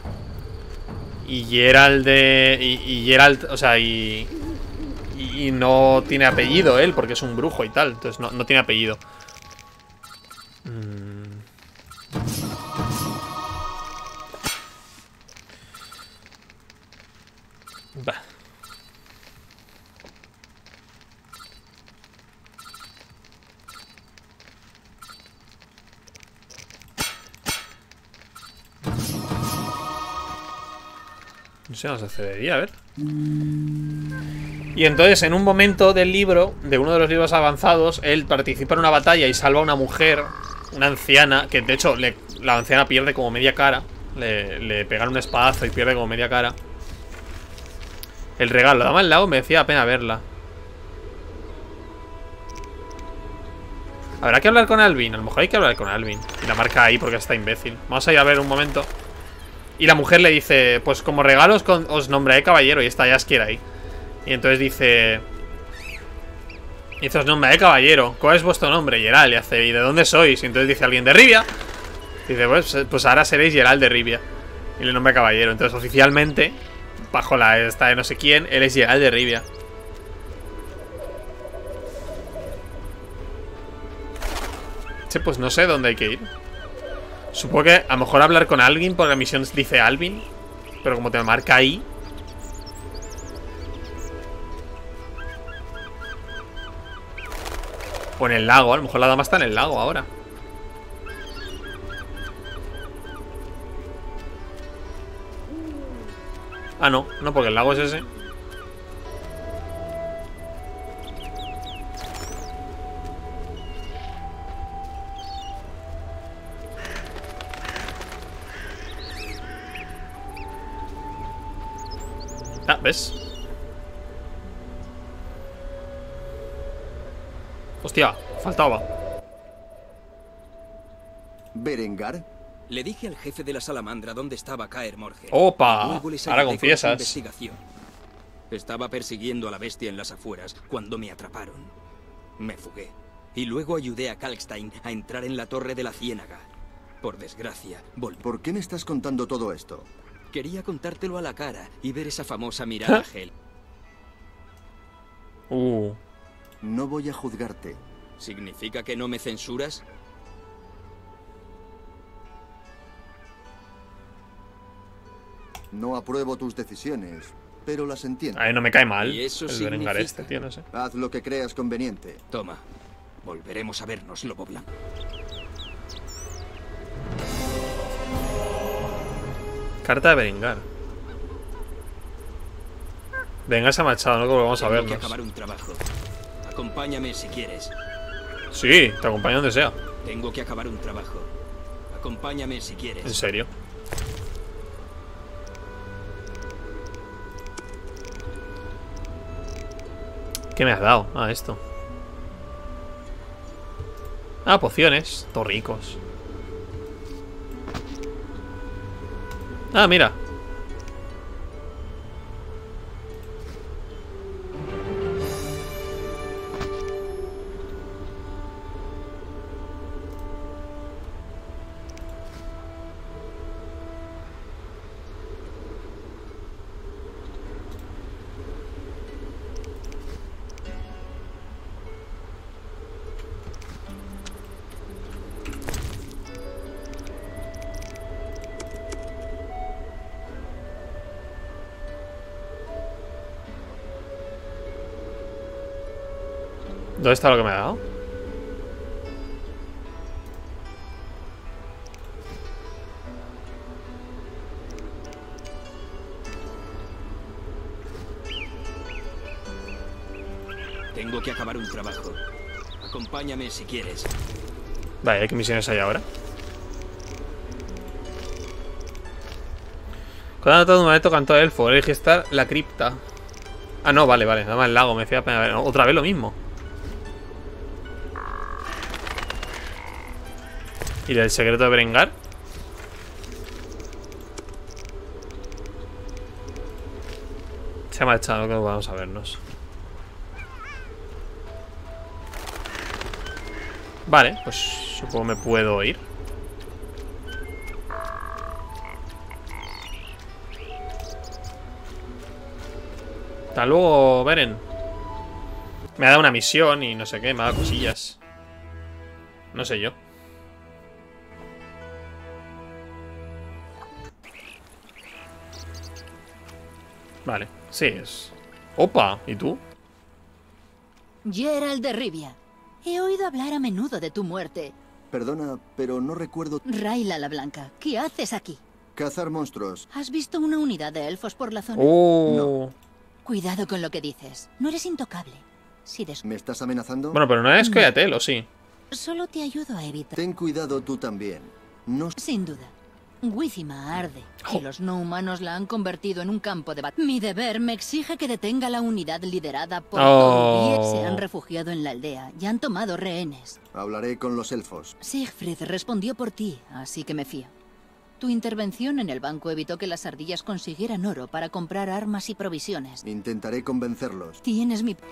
Y Geralt de... Y, y Geralt, o sea, y... Y no tiene apellido él, porque es un brujo y tal. Entonces no, no tiene apellido. Mm. Va. No sé, vamos a hacer de día, a ver. Y entonces, en un momento del libro, de uno de los libros avanzados, él participa en una batalla y salva a una mujer, una anciana, que de hecho le, la anciana pierde como media cara. Le, le pegan un espadazo y pierde como media cara. El regalo, la dama del lago, me decía pena verla. Habrá que hablar con Alvin, a lo mejor hay que hablar con Alvin. Y la marca ahí porque está imbécil. Vamos a ir a ver un momento. Y la mujer le dice, pues como regalos con, os nombraré caballero. Y está Jaskier ahí. Y entonces dice... Dice, os nombraré caballero. ¿Cuál es vuestro nombre? Geralt. Y hace, ¿y de dónde sois? Y entonces dice alguien, de Rivia. Dice, pues, pues ahora seréis Geralt de Rivia. Y le nombra caballero. Entonces oficialmente, bajo la esta de no sé quién, él es Geralt de Rivia. Sí, pues no sé dónde hay que ir. Supongo que a lo mejor hablar con alguien, porque la misión dice Alvin. Pero como te marca ahí. O en el lago, a lo mejor la dama está en el lago ahora. Ah, no, no, porque el lago es ese. Ah, ¿ves? Hostia, faltaba. ¿Berengar? Le dije al jefe de la salamandra dónde estaba Kaer Morhen. ¡Opa! Luego les Ahora ayudé con su confiesas. investigación. Estaba persiguiendo a la bestia en las afueras cuando me atraparon. Me fugué. Y luego ayudé a Kalkstein a entrar en la torre de la ciénaga. Por desgracia, volví. ¿Por qué me estás contando todo esto? Quería contártelo a la cara y ver esa famosa mirada gel. Uh. No voy a juzgarte. ¿Significa que no me censuras? No apruebo tus decisiones, pero las entiendo. A mí no me cae mal. Y eso el significa- Berengar este, tío, no sé. Haz lo que creas conveniente. Toma. Volveremos a vernos, Lobo Blanco. Carta de Berengar. Venga, se ha marchado, no creo que vamos a Tengo que vernos. acabar un trabajo. Acompáñame si quieres. Sí, te acompaño donde sea. Tengo que acabar un trabajo. Acompáñame si quieres. En serio. ¿Qué me has dado? Ah, esto. Ah, pociones. Torricos. Ah, mira. ¿Dónde está lo que me ha dado? Tengo que acabar un trabajo. Acompáñame si quieres. Vale, ¿qué misiones hay ahora? Cuando ha notado un momento cantó elfo, elegí estar la cripta. Ah, no, vale, vale, nada más el lago, me fui a ver. Otra vez lo mismo. ¿Y el secreto de Berengar? Se ha marchado, creo que vamos a vernos. Vale, pues supongo me puedo ir. Hasta luego, Beren. Me ha dado una misión y no sé qué, me ha dado cosillas. No sé yo. Vale, sí es. Opa, ¿y tú? Geralt de Rivia. He oído hablar a menudo de tu muerte. Perdona, pero no recuerdo... Rayla la Blanca, ¿qué haces aquí? Cazar monstruos. ¿Has visto una unidad de elfos por la zona? Oh. Cuidado con lo que dices. No eres intocable. Si des... ¿Me estás amenazando? Bueno, pero no es Coyatel, ¿o sí? Solo te ayudo a evitar... Ten cuidado tú también. No... Sin duda. Withima arde, y los no humanos la han convertido en un campo de batalla. Mi deber me exige que detenga la unidad liderada por Oh. Tolkien. Se han refugiado en la aldea y han tomado rehenes. Hablaré con los elfos. Siegfried respondió por ti, así que me fío. Tu intervención en el banco evitó que las ardillas consiguieran oro para comprar armas y provisiones. Intentaré convencerlos. Tienes mi...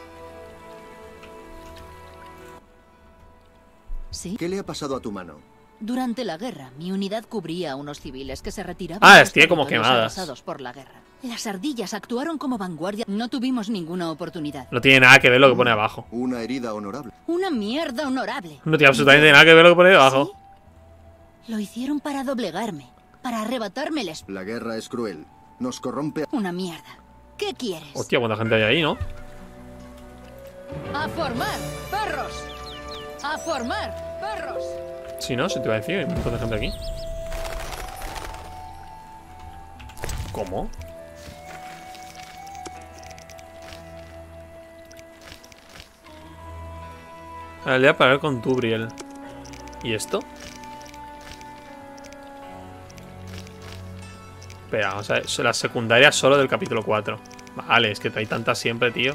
¿Sí? ¿Qué le ha pasado a tu mano? Durante la guerra, mi unidad cubría a unos civiles que se retiraban Ah, de los estoy como territorios quemadas. arrasados por la guerra. Las ardillas actuaron como vanguardia. No tuvimos ninguna oportunidad. No tiene nada que ver lo que pone abajo. Una herida honorable. Una mierda honorable. No tiene absolutamente nada que ver lo que pone abajo. Lo hicieron para doblegarme, para arrebatarme el espíritu. La guerra es cruel. Nos corrompe. Una mierda. ¿Qué quieres? Hostia, cuánta gente hay ahí, ¿no? ¡A formar, perros! ¡A formar, perros! Sí, ¿no? Se te iba a decir, hay un montón de gente aquí. ¿Cómo? Aldea para ver con Tubriel. ¿Y esto? Espera, vamos a ver. Las secundarias solo del capítulo cuatro. Vale, es que hay tantas siempre, tío.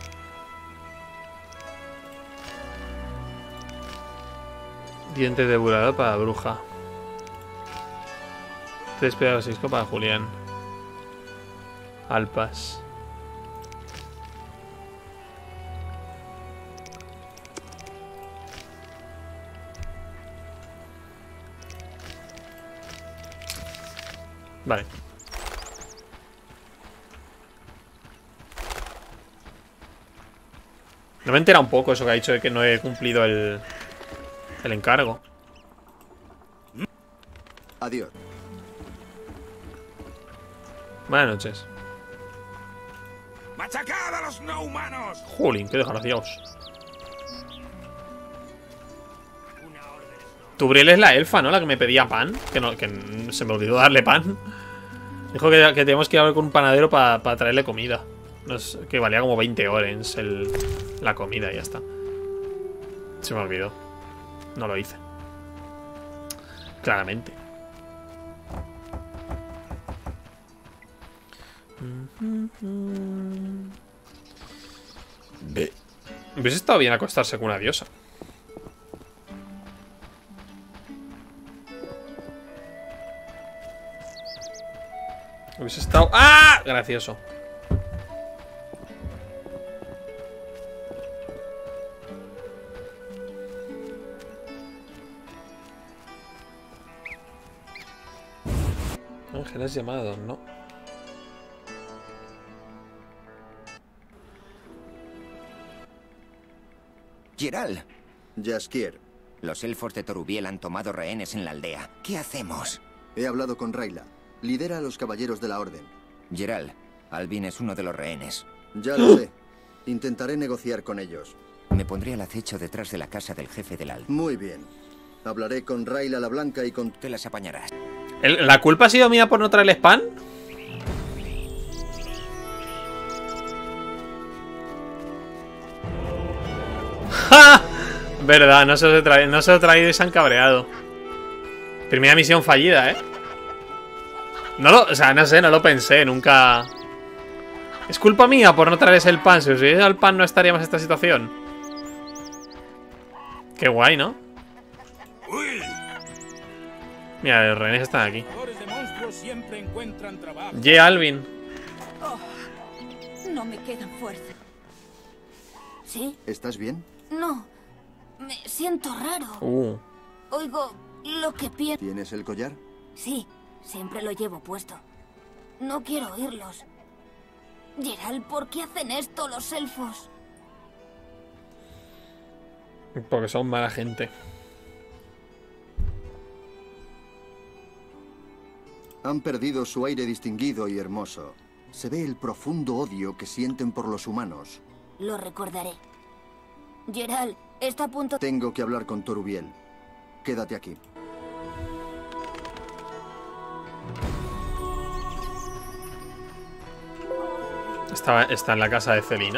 Diente de burador para bruja. Tres pedazos cisco para Julián. Alpas. Vale. No me entera un poco eso que ha dicho de que no he cumplido el, el encargo. Adiós. Buenas noches. ¡Machacad a los no humanos! Jolín, qué desgraciados. Tubriel es la elfa, ¿no? La que me pedía pan. Que, no, que se me olvidó darle pan. Dijo que, que tenemos que ir a ver con un panadero para pa traerle comida. No es, que valía como veinte orens el, la comida y ya está. Se me olvidó. No lo hice. Claramente. Ve. Hubiese estado bien acostarse con una diosa. Hubiese estado... ¡Ah! Gracioso. Ángel, has llamado, ¿no? Geralt. Jaskier. Los elfos de Torubiel han tomado rehenes en la aldea. ¿Qué hacemos? He hablado con Rayla. Lidera a los caballeros de la orden. Geralt, Alvin es uno de los rehenes. Ya lo sé. Intentaré negociar con ellos. Me pondré al acecho detrás de la casa del jefe del Alvin. Muy bien. Hablaré con Rayla la Blanca y con... Te las apañarás. ¿El, ¿La culpa ha sido mía por no traerles pan? ¡Ja! Verdad, no se los he traído, no se los he traído y se han cabreado. Primera misión fallida, ¿eh? No lo, o sea, no sé, no lo pensé, nunca... Es culpa mía por no traerles el pan. Si os hubiese dado el pan no estaríamos en esta situación. Qué guay, ¿no? Mira, los rehenes están aquí. Ye Alvin. Oh, no me quedan fuerzas. ¿Sí? ¿Estás bien? No, me siento raro. Uh. Oigo lo que pienso. ¿Tienes el collar? Sí, siempre lo llevo puesto. No quiero oírlos. Geralt, ¿por qué hacen esto los elfos? Porque son mala gente. Han perdido su aire distinguido y hermoso. Se ve el profundo odio que sienten por los humanos. Lo recordaré. Geralt, está a punto... Tengo que hablar con Torubiel. Quédate aquí. Está, está en la casa de Celina.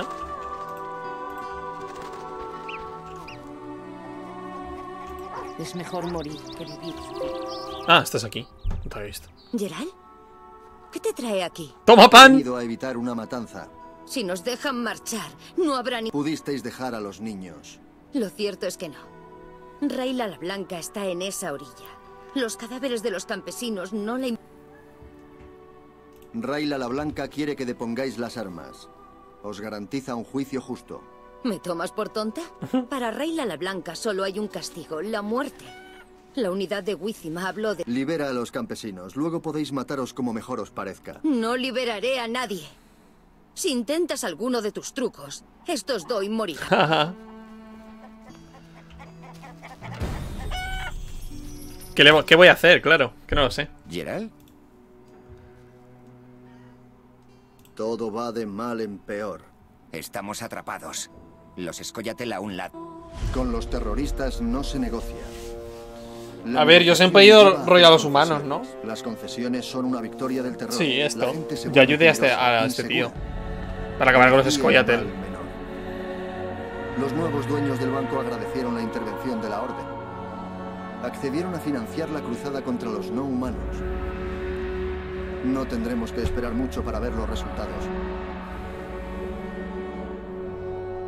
Es mejor morir que vivir. Ah, estás aquí. No te había visto. ¿Geralt? ¿Qué te trae aquí? ¡Toma pan! He venido a evitar una matanza. Si nos dejan marchar, no habrá ni... Pudisteis dejar a los niños. Lo cierto es que no. Rayla la Blanca está en esa orilla. Los cadáveres de los campesinos no le... Rayla la Blanca quiere que depongáis las armas. Os garantiza un juicio justo. ¿Me tomas por tonta? Para Rayla la Blanca solo hay un castigo, la muerte. La unidad de Wícima habló de... Libera a los campesinos, luego podéis mataros como mejor os parezca. No liberaré a nadie. Si intentas alguno de tus trucos, estos dos morirán. ¿Qué, le, ¿Qué voy a hacer? Claro, que no lo sé. ¿Geralt? Todo va de mal en peor. Estamos atrapados. Los Scoia'tael a un lado. Con los terroristas no se negocia. La a ver, yo os he pedido rollo a los humanos, ¿no? Las concesiones son una victoria del terror. Sí, esto. Yo ayudé a este, a este tío. Para acabar con los Scoia'tael. Los nuevos dueños del banco agradecieron la intervención de la Orden. Accedieron a financiar la cruzada contra los no humanos. No tendremos que esperar mucho para ver los resultados.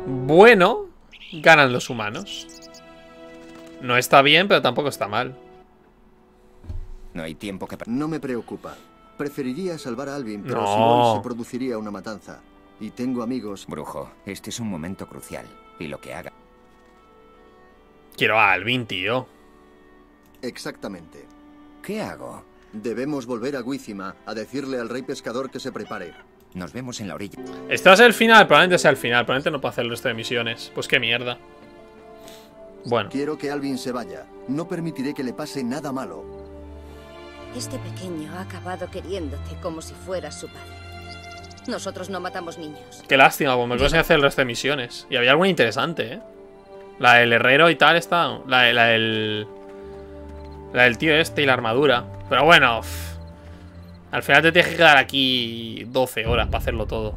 bueno, ganan los humanos. No está bien, pero tampoco está mal. No hay tiempo que... No me preocupa. Preferiría salvar a Alvin, pero No. si voy se produciría una matanza. Y tengo amigos... Brujo, este es un momento crucial. Y lo que haga... Quiero a Alvin, tío. Exactamente. ¿Qué hago? Debemos volver a Wícima a decirle al rey pescador que se prepare. Nos vemos en la orilla. Este va a ser el final, probablemente sea el final. Probablemente no puedo hacer el resto de misiones. Pues qué mierda. Bueno. Quiero que Alvin se vaya. No permitiré que le pase nada malo. Este pequeño ha acabado queriéndote como si fueras su padre. Nosotros no matamos niños. Qué lástima, pues me quedo sin hacer el resto de misiones. Y había alguna interesante, ¿eh? La del herrero y tal está... La, la del... La del tío este y la armadura. Pero bueno... Uff. Al final te tienes que quedar aquí doce horas para hacerlo todo.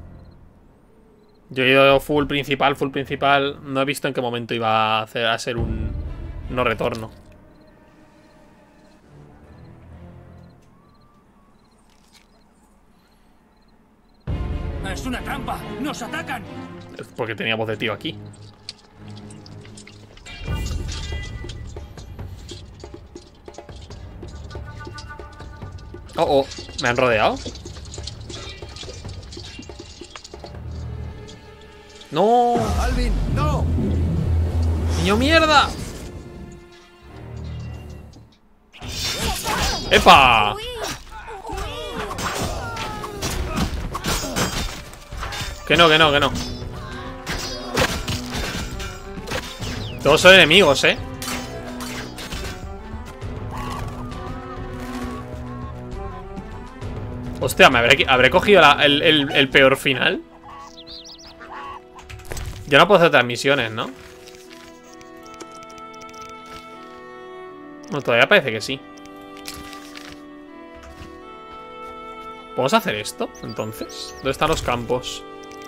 Yo he ido full principal, full principal. No he visto en qué momento iba a, hacer, a ser un no retorno. ¡Es una trampa! ¡Nos atacan! Es porque tenía voz de tío aquí. Oh, oh, me han rodeado. ¡No! ¡Alvin, no! ¡Niño mierda! ¡Epa! Que no, que no, que no. Todos son enemigos, ¿eh? Hostia, ¿me habré, habré cogido la, el, el, el peor final? Yo no puedo hacer otras misiones, ¿no? No, todavía parece que sí. ¿Podemos hacer esto, entonces? ¿Dónde están los campos?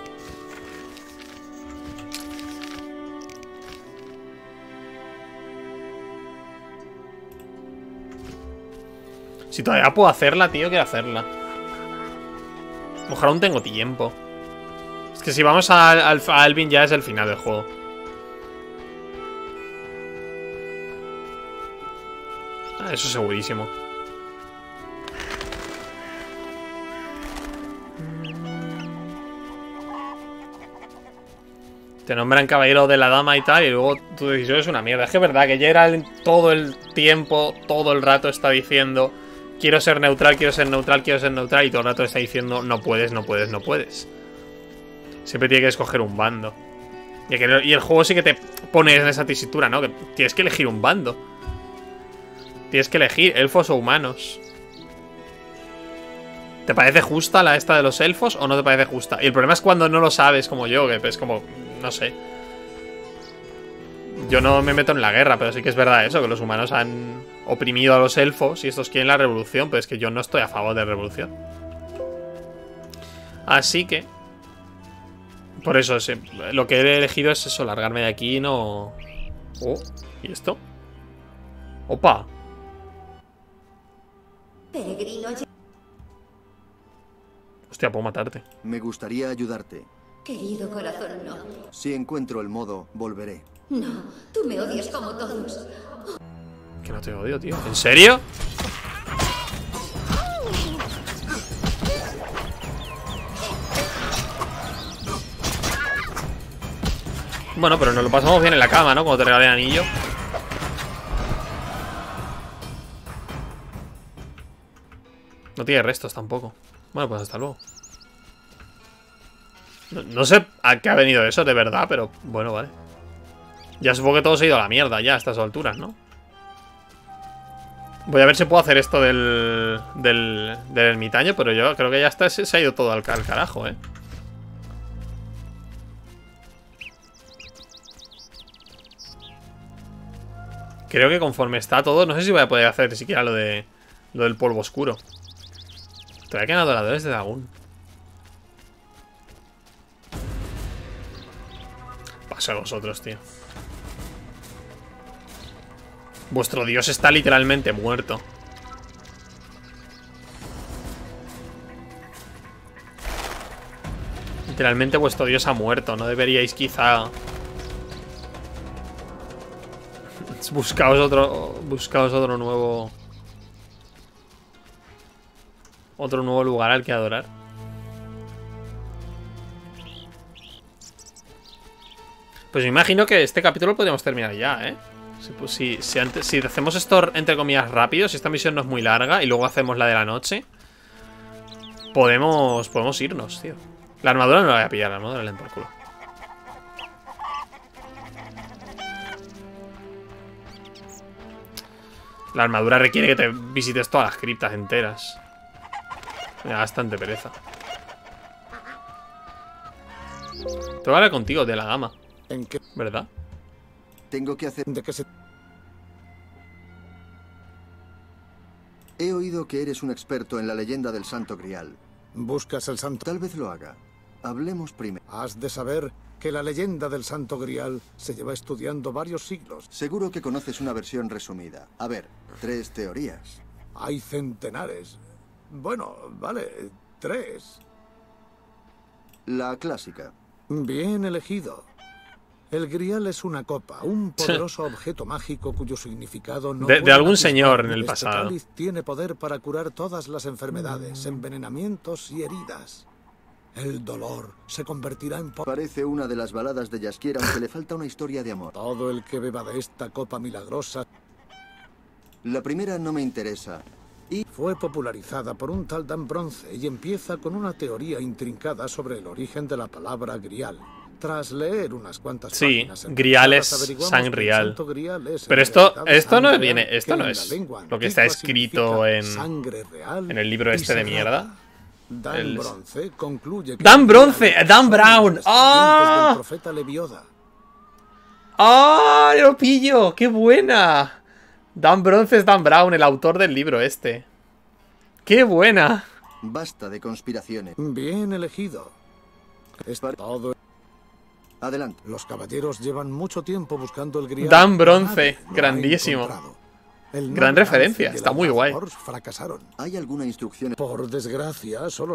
Si todavía puedo hacerla, tío, quiero hacerla. Ojalá aún tengo tiempo. Es que si vamos a, a, a Alvin ya es el final del juego. Ah, eso segurísimo. Te nombran caballero de la dama y tal, y luego tu decisión es una mierda. Es que es verdad que Geralt todo el tiempo, todo el rato está diciendo... Quiero ser neutral, quiero ser neutral, quiero ser neutral. Y todo el rato está diciendo no puedes, no puedes, no puedes. Siempre tiene que escoger un bando. Y, que, y el juego sí que te pone en esa tesitura, ¿no? Que tienes que elegir un bando. Tienes que elegir elfos o humanos. ¿Te parece justa la esta de los elfos o no te parece justa? Y el problema es cuando no lo sabes, como yo, que es como... No sé. Yo no me meto en la guerra, pero sí que es verdad eso, que los humanos han oprimido a los elfos y estos quieren la revolución, pero es que yo no estoy a favor de la revolución. Así que... Por eso, sí, lo que he elegido es eso, largarme de aquí y no... Oh, ¿y esto? ¡Opa! Peregrino... Hostia, puedo matarte. Me gustaría ayudarte. Querido corazón, no. Si encuentro el modo, volveré. No, tú me odias como todos. Que no te odio, tío. ¿En serio? Bueno, pero nos lo pasamos bien en la cama, ¿no? Cuando te regalé el anillo. No tiene restos tampoco. Bueno, pues hasta luego. No, no sé a qué ha venido eso, de verdad, pero bueno, vale. Ya supongo que todo se ha ido a la mierda ya a estas alturas, ¿no? Voy a ver si puedo hacer esto del, del, del ermitaño, pero yo creo que ya está, se ha ido todo al, al carajo, ¿eh? Creo que conforme está todo, no sé si voy a poder hacer ni siquiera lo de lo del polvo oscuro. Todavía quedan adoradores de dragón. Paso a vosotros, tío. Vuestro dios está literalmente muerto. Literalmente vuestro dios ha muerto. No deberíais quizá... Buscaos otro... Buscaos otro nuevo... Otro nuevo lugar al que adorar. Pues me imagino que este capítulo podríamos terminar ya, ¿eh? Si, pues, si, si, antes, si hacemos esto entre comillas rápido, si esta misión no es muy larga y luego hacemos la de la noche, podemos podemos irnos, tío. La armadura no la voy a pillar, la armadura la den por culo. La armadura requiere que te visites todas las criptas enteras. Me da bastante pereza. Tengo que hablar contigo de la gama. ¿En qué? ¿Verdad? Tengo que hacer... ¿De qué se...? He oído que eres un experto en la leyenda del Santo Grial. ¿Buscas el Santo? Tal vez lo haga. Hablemos primero. Has de saber que la leyenda del Santo Grial se lleva estudiando varios siglos. Seguro que conoces una versión resumida. A ver, tres teorías. Hay centenares. Bueno, vale, tres. La clásica. Bien elegido. El Grial es una copa, un poderoso objeto mágico cuyo significado no... De, de algún señor en el este pasado. cáliz tiene poder para curar todas las enfermedades, envenenamientos y heridas. El dolor se convertirá en... Parece una de las baladas de Jaskier, aunque le falta una historia de amor. Todo el que beba de esta copa milagrosa... La primera no me interesa. Y fue popularizada por un tal Dan Bronce y empieza con una teoría intrincada sobre el origen de la palabra Grial. Tras leer unas cuantas sí, páginas Grial es sangrial. Pero esto, esto no viene, esto no es lo que está escrito en, en el libro este de mierda. Dan el... Bronce concluye que Dan Bronce, Dan Brown. ¡Ah! ¡Oh! Lebioda. ¡Ah! ¡Oh, lo pillo! ¡Qué buena! Dan Bronce es Dan Brown, el autor del libro este. ¡Qué buena! Basta de conspiraciones. Bien elegido. Es todo. Adelante. Los caballeros llevan mucho tiempo buscando el Grial. Dan Bronce, grandísimo. Gran referencia, está muy guay. Fracasaron. ¿Hay alguna instrucción? Por desgracia, solo...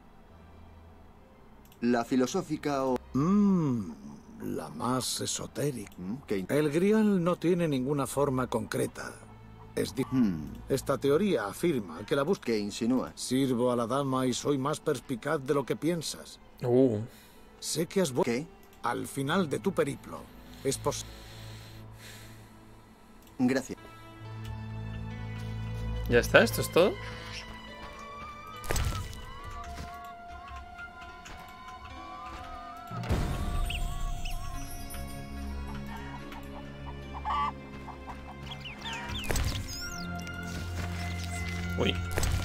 La filosófica o... Mmm, la más esotérica. ¿Qué? El Grial no tiene ninguna forma concreta. Es hmm. Esta teoría afirma que la búsqueda... ¿Qué insinúa? Sirvo a la dama y soy más perspicaz de lo que piensas. Uh. Sé que has... ¿Qué? Al final de tu periplo, es posible. Gracias. ¿Ya está? ¿Esto es todo? Uy.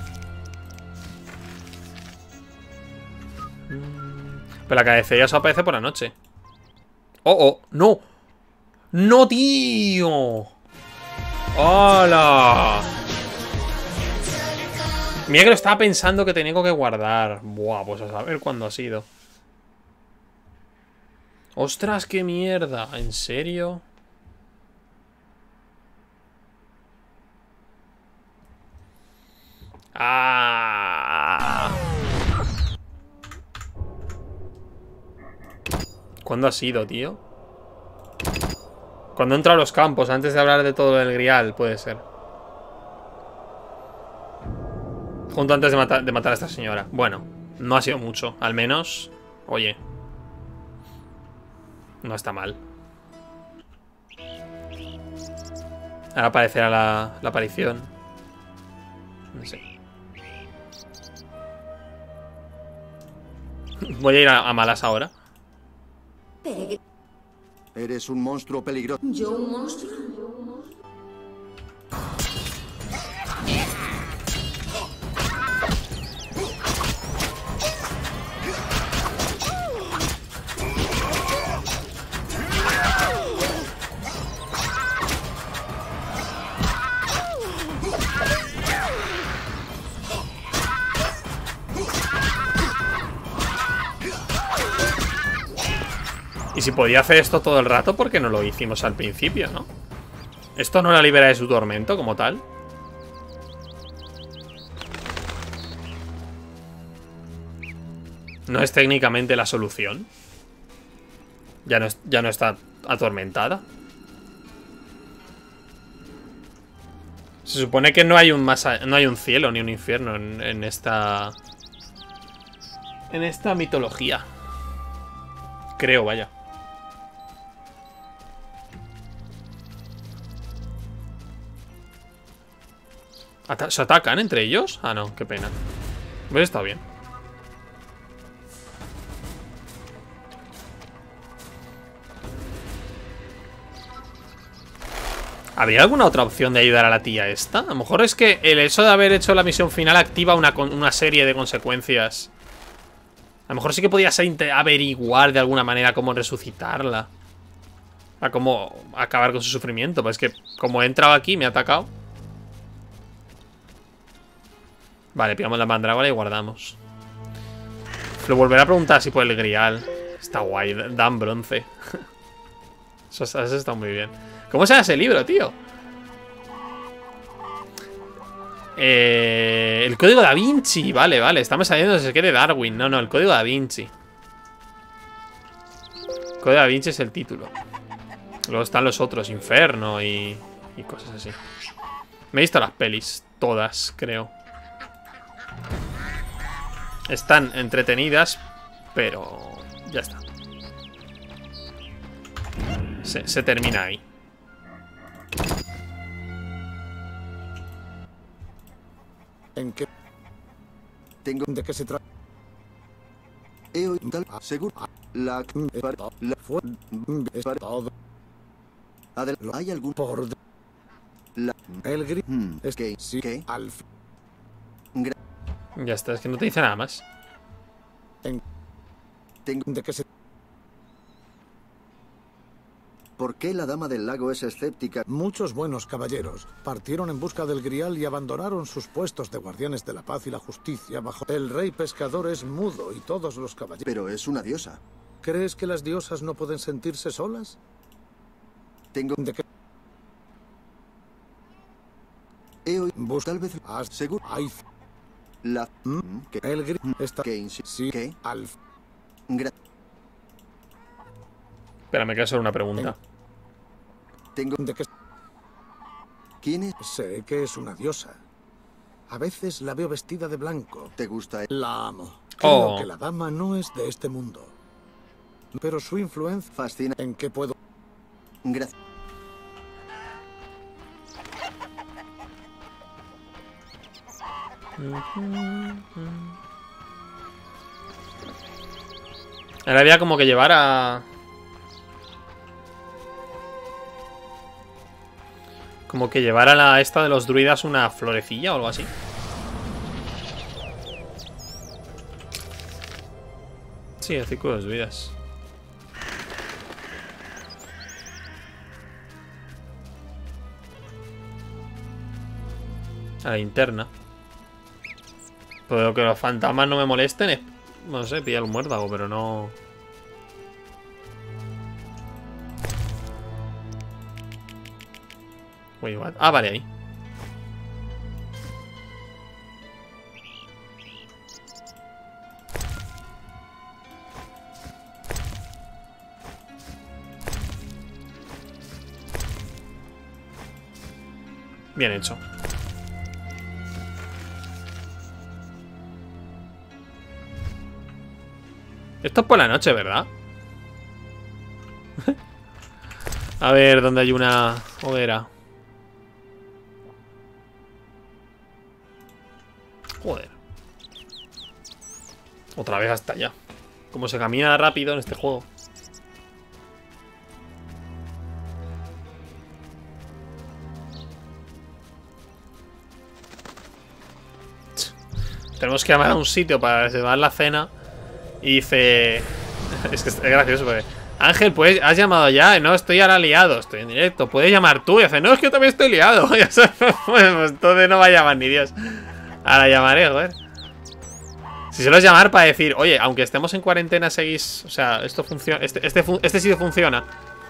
Pero la cabecilla solo aparece por la noche. ¡Oh, oh! ¡No! ¡No, tío! ¡Hola! Mira que lo estaba pensando que tenía que guardar. Buah, pues a saber cuándo ha sido. ¡Ostras, qué mierda! ¿En serio? ¡Ah! ¿Cuándo ha sido, tío? Cuando entra a los campos, antes de hablar de todo el Grial, puede ser. Junto antes de matar, de matar a esta señora. Bueno, no ha sido mucho. Al menos, oye, no está mal. Ahora aparecerá la, la aparición. No sé. Voy a ir a, a malas ahora. Eres un monstruo peligroso. ¿Yo un monstruo? Y si podía hacer esto todo el rato, ¿por qué no lo hicimos al principio, no? ¿Esto no la libera de su tormento como tal? no es técnicamente la solución. Ya no, es, ya no está atormentada. Se supone que no hay un más a, no hay un cielo ni un infierno en, en esta en esta mitología. Creo, vaya. Ata- ¿Se atacan entre ellos? Ah, no, qué pena. Pues está bien. ¿Habría alguna otra opción de ayudar a la tía esta? A lo mejor es que el hecho de haber hecho la misión final activa una, una serie de consecuencias. A lo mejor sí que podías averiguar de alguna manera cómo resucitarla. A cómo acabar con su sufrimiento. Pues es que como he entrado aquí me ha atacado. Vale, pillamos la mandrágora y guardamos. Lo volveré a preguntar si por el grial. Está guay, dan bronce. Eso, eso está muy bien. ¿Cómo se llama ese libro, tío? Eh, el código da Vinci. Vale, vale, estamos saliendo de que de Darwin. No, no, el código da Vinci. El código da Vinci es el título. Luego están los otros, Inferno y, y cosas así. Me he visto las pelis, todas, creo. Están entretenidas, pero ya está. Se, se termina ahí. ¿En qué? Tengo de qué se trata. He oído tal seguro. La la fue Adel, ¿hay algún por la el gris hmm, es que sí ¿qué? Al Ya está, es que no te dice nada más. En, tengo de qué se ¿Por qué la dama del lago es escéptica? Muchos buenos caballeros partieron en busca del grial y abandonaron sus puestos de guardianes de la paz y la justicia bajo... El rey pescador es mudo y todos los caballeros... Pero es una diosa. ¿Crees que las diosas no pueden sentirse solas? Tengo... ¿De qué? He oído... Bus... Tal vez... Has... Seguro... Hay... La... ¿Mm? ¿Qué? El gris... Está... ¿Qué? Sí. ¿Qué? Al... Gra... Espera, me queda solo una pregunta. Tengo... ¿De qué? ¿Quién es? Sé que es una diosa. A veces la veo vestida de blanco. ¿Te gusta? La amo. Creo Oh. que la dama no es de este mundo. Pero su influencia... Fascina. ¿En qué puedo...? Gracias. Ahora había como que llevar a... Como que llevar a la esta de los druidas una florecilla o algo así. Sí, el círculo de los druidas. A la linterna. Pero que los fantasmas no me molesten es... No sé, pillar un muérdago, pero no... Wait, what? Ah, vale, ahí. Bien hecho. Esto es por la noche, ¿verdad? A ver, ¿dónde hay una hoguera? Joder. Otra vez hasta allá. Como se camina rápido en este juego. Tenemos que llamar a un sitio para reservar la cena. Y dice... Es que es gracioso porque... Ángel, pues, ¿has llamado ya? No, estoy ahora liado. Estoy en directo. ¿Puedes llamar tú? Y dice, no, es que yo también estoy liado. Pues entonces no va a llamar ni Dios. Ahora llamaré, joder. Si solo es llamar para decir, oye, aunque estemos en cuarentena, seguís... O sea, esto funciona... Este, este, este sitio funciona.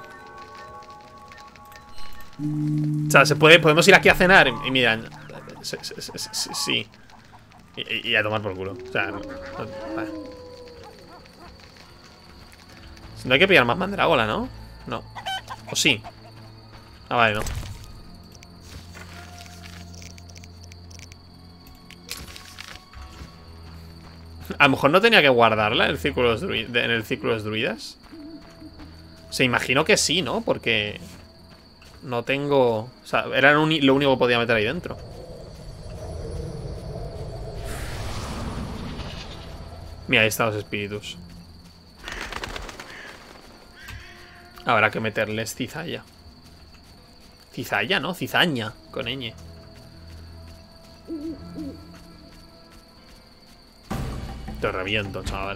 O sea, se puede, podemos ir aquí a cenar. Y miran... Sí. Y, y a tomar por culo. O sea... Vale. No hay que pillar más mandrágola, ¿no? No. ¿O sí? Ah, vale, no. A lo mejor no tenía que guardarla en el círculo de, druid en el círculo de los druidas. Se imagino que sí, ¿no? Porque no tengo... O sea, era lo único que podía meter ahí dentro. Mira, ahí están los espíritus. Habrá que meterles cizalla. Cizalla, ¿no? Cizaña, con ñ. Te reviento, chaval.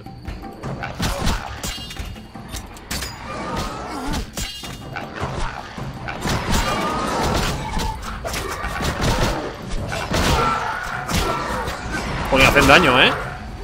Joder, hacen daño, ¿eh?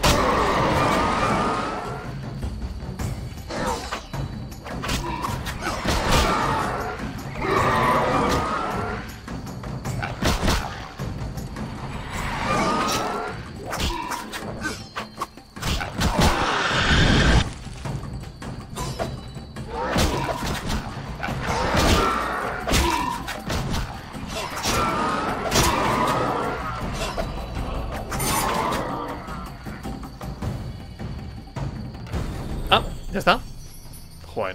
¿Ya está? Joder.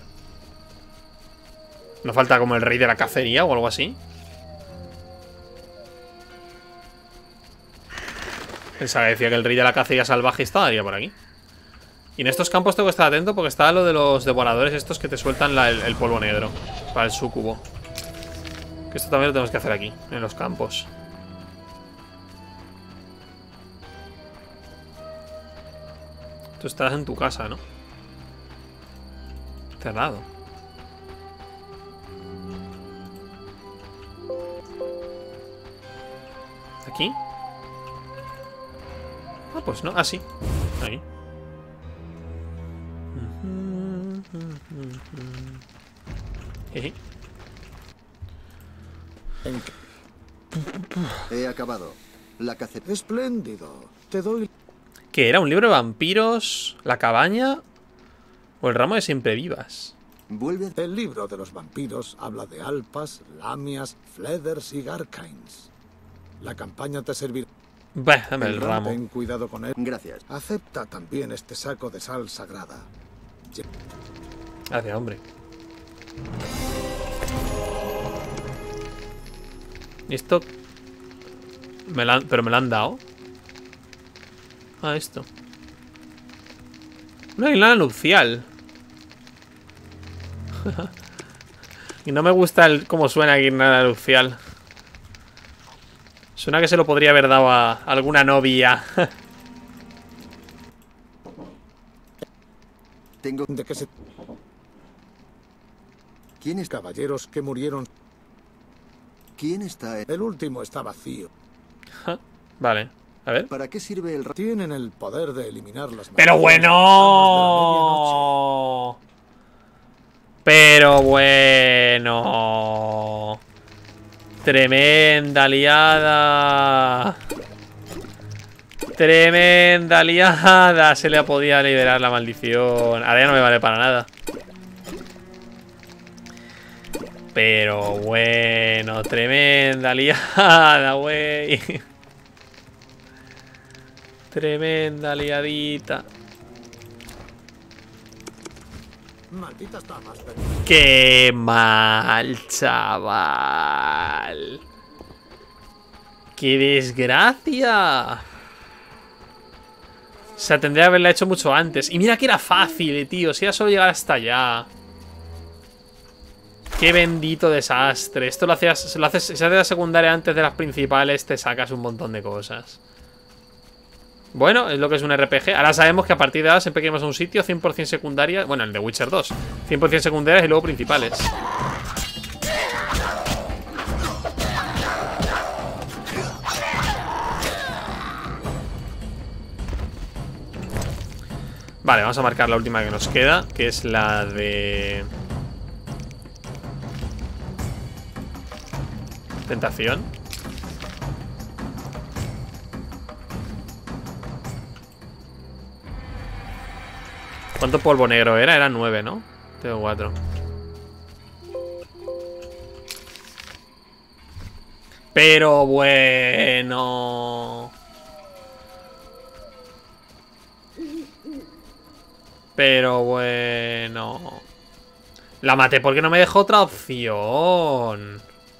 ¿No falta como el rey de la cacería o algo así? Pensaba que decía que el rey de la cacería salvaje estaría por aquí. Y en estos campos tengo que estar atento porque está lo de los devoradores estos que te sueltan la, el, el polvo negro para el súcubo. Que esto también lo tenemos que hacer aquí, en los campos. Tú estás en tu casa, ¿no? Cerrado. ¿Aquí? Ah, pues no. Ah, sí. Ahí. Jeje. He acabado. La cacería. Espléndido. Te doy... ¿Qué era? ¿Un libro de vampiros? ¿La cabaña? ¿O el ramo de siempre vivas? Vuelve. El libro de los vampiros habla de alpas, lamias, fleders y garkines. La campaña te servirá. Bah, dame el ramo. Ten cuidado con él. Gracias. Acepta también este saco de sal sagrada. Gracias, hombre. ¿Y esto? Me la, ¿Pero me lo han dado? Ah, esto. Una guirnalda nupcial. Y no me gusta el cómo suena guirnalda nupcial. Suena que se lo podría haber dado a alguna novia. Tengo de que se... ¿Quiénes caballeros que murieron? ¿Quién está? El último está vacío. Vale, a ver. ¿Para qué sirve el... Tienen el poder de eliminar las... ¡Pero bueno! ¡Pero bueno! ¡Tremenda liada! ¡Tremenda liada! Se le podía liberar la maldición. Ahora ya no me vale para nada. Pero bueno, tremenda liada, güey. Tremenda liadita. Maldita está más. Qué mal, chaval. Qué desgracia. O sea, tendría que haberla hecho mucho antes. Y mira que era fácil, tío. Si era solo llegar hasta allá. Qué bendito desastre. Esto lo hacías, lo haces, si haces la secundaria antes de las principales, te sacas un montón de cosas. Bueno, es lo que es un R P G. Ahora sabemos que a partir de ahora siempre que iremos a un sitio cien por cien secundarias. Bueno, el de Witcher dos cien por cien secundarias y luego principales. Vale, vamos a marcar la última que nos queda, que es la de... Tentación. ¿Cuánto polvo negro era? Era nueve, ¿no? Tengo cuatro. Pero bueno. Pero bueno. La maté porque no me dejó otra opción.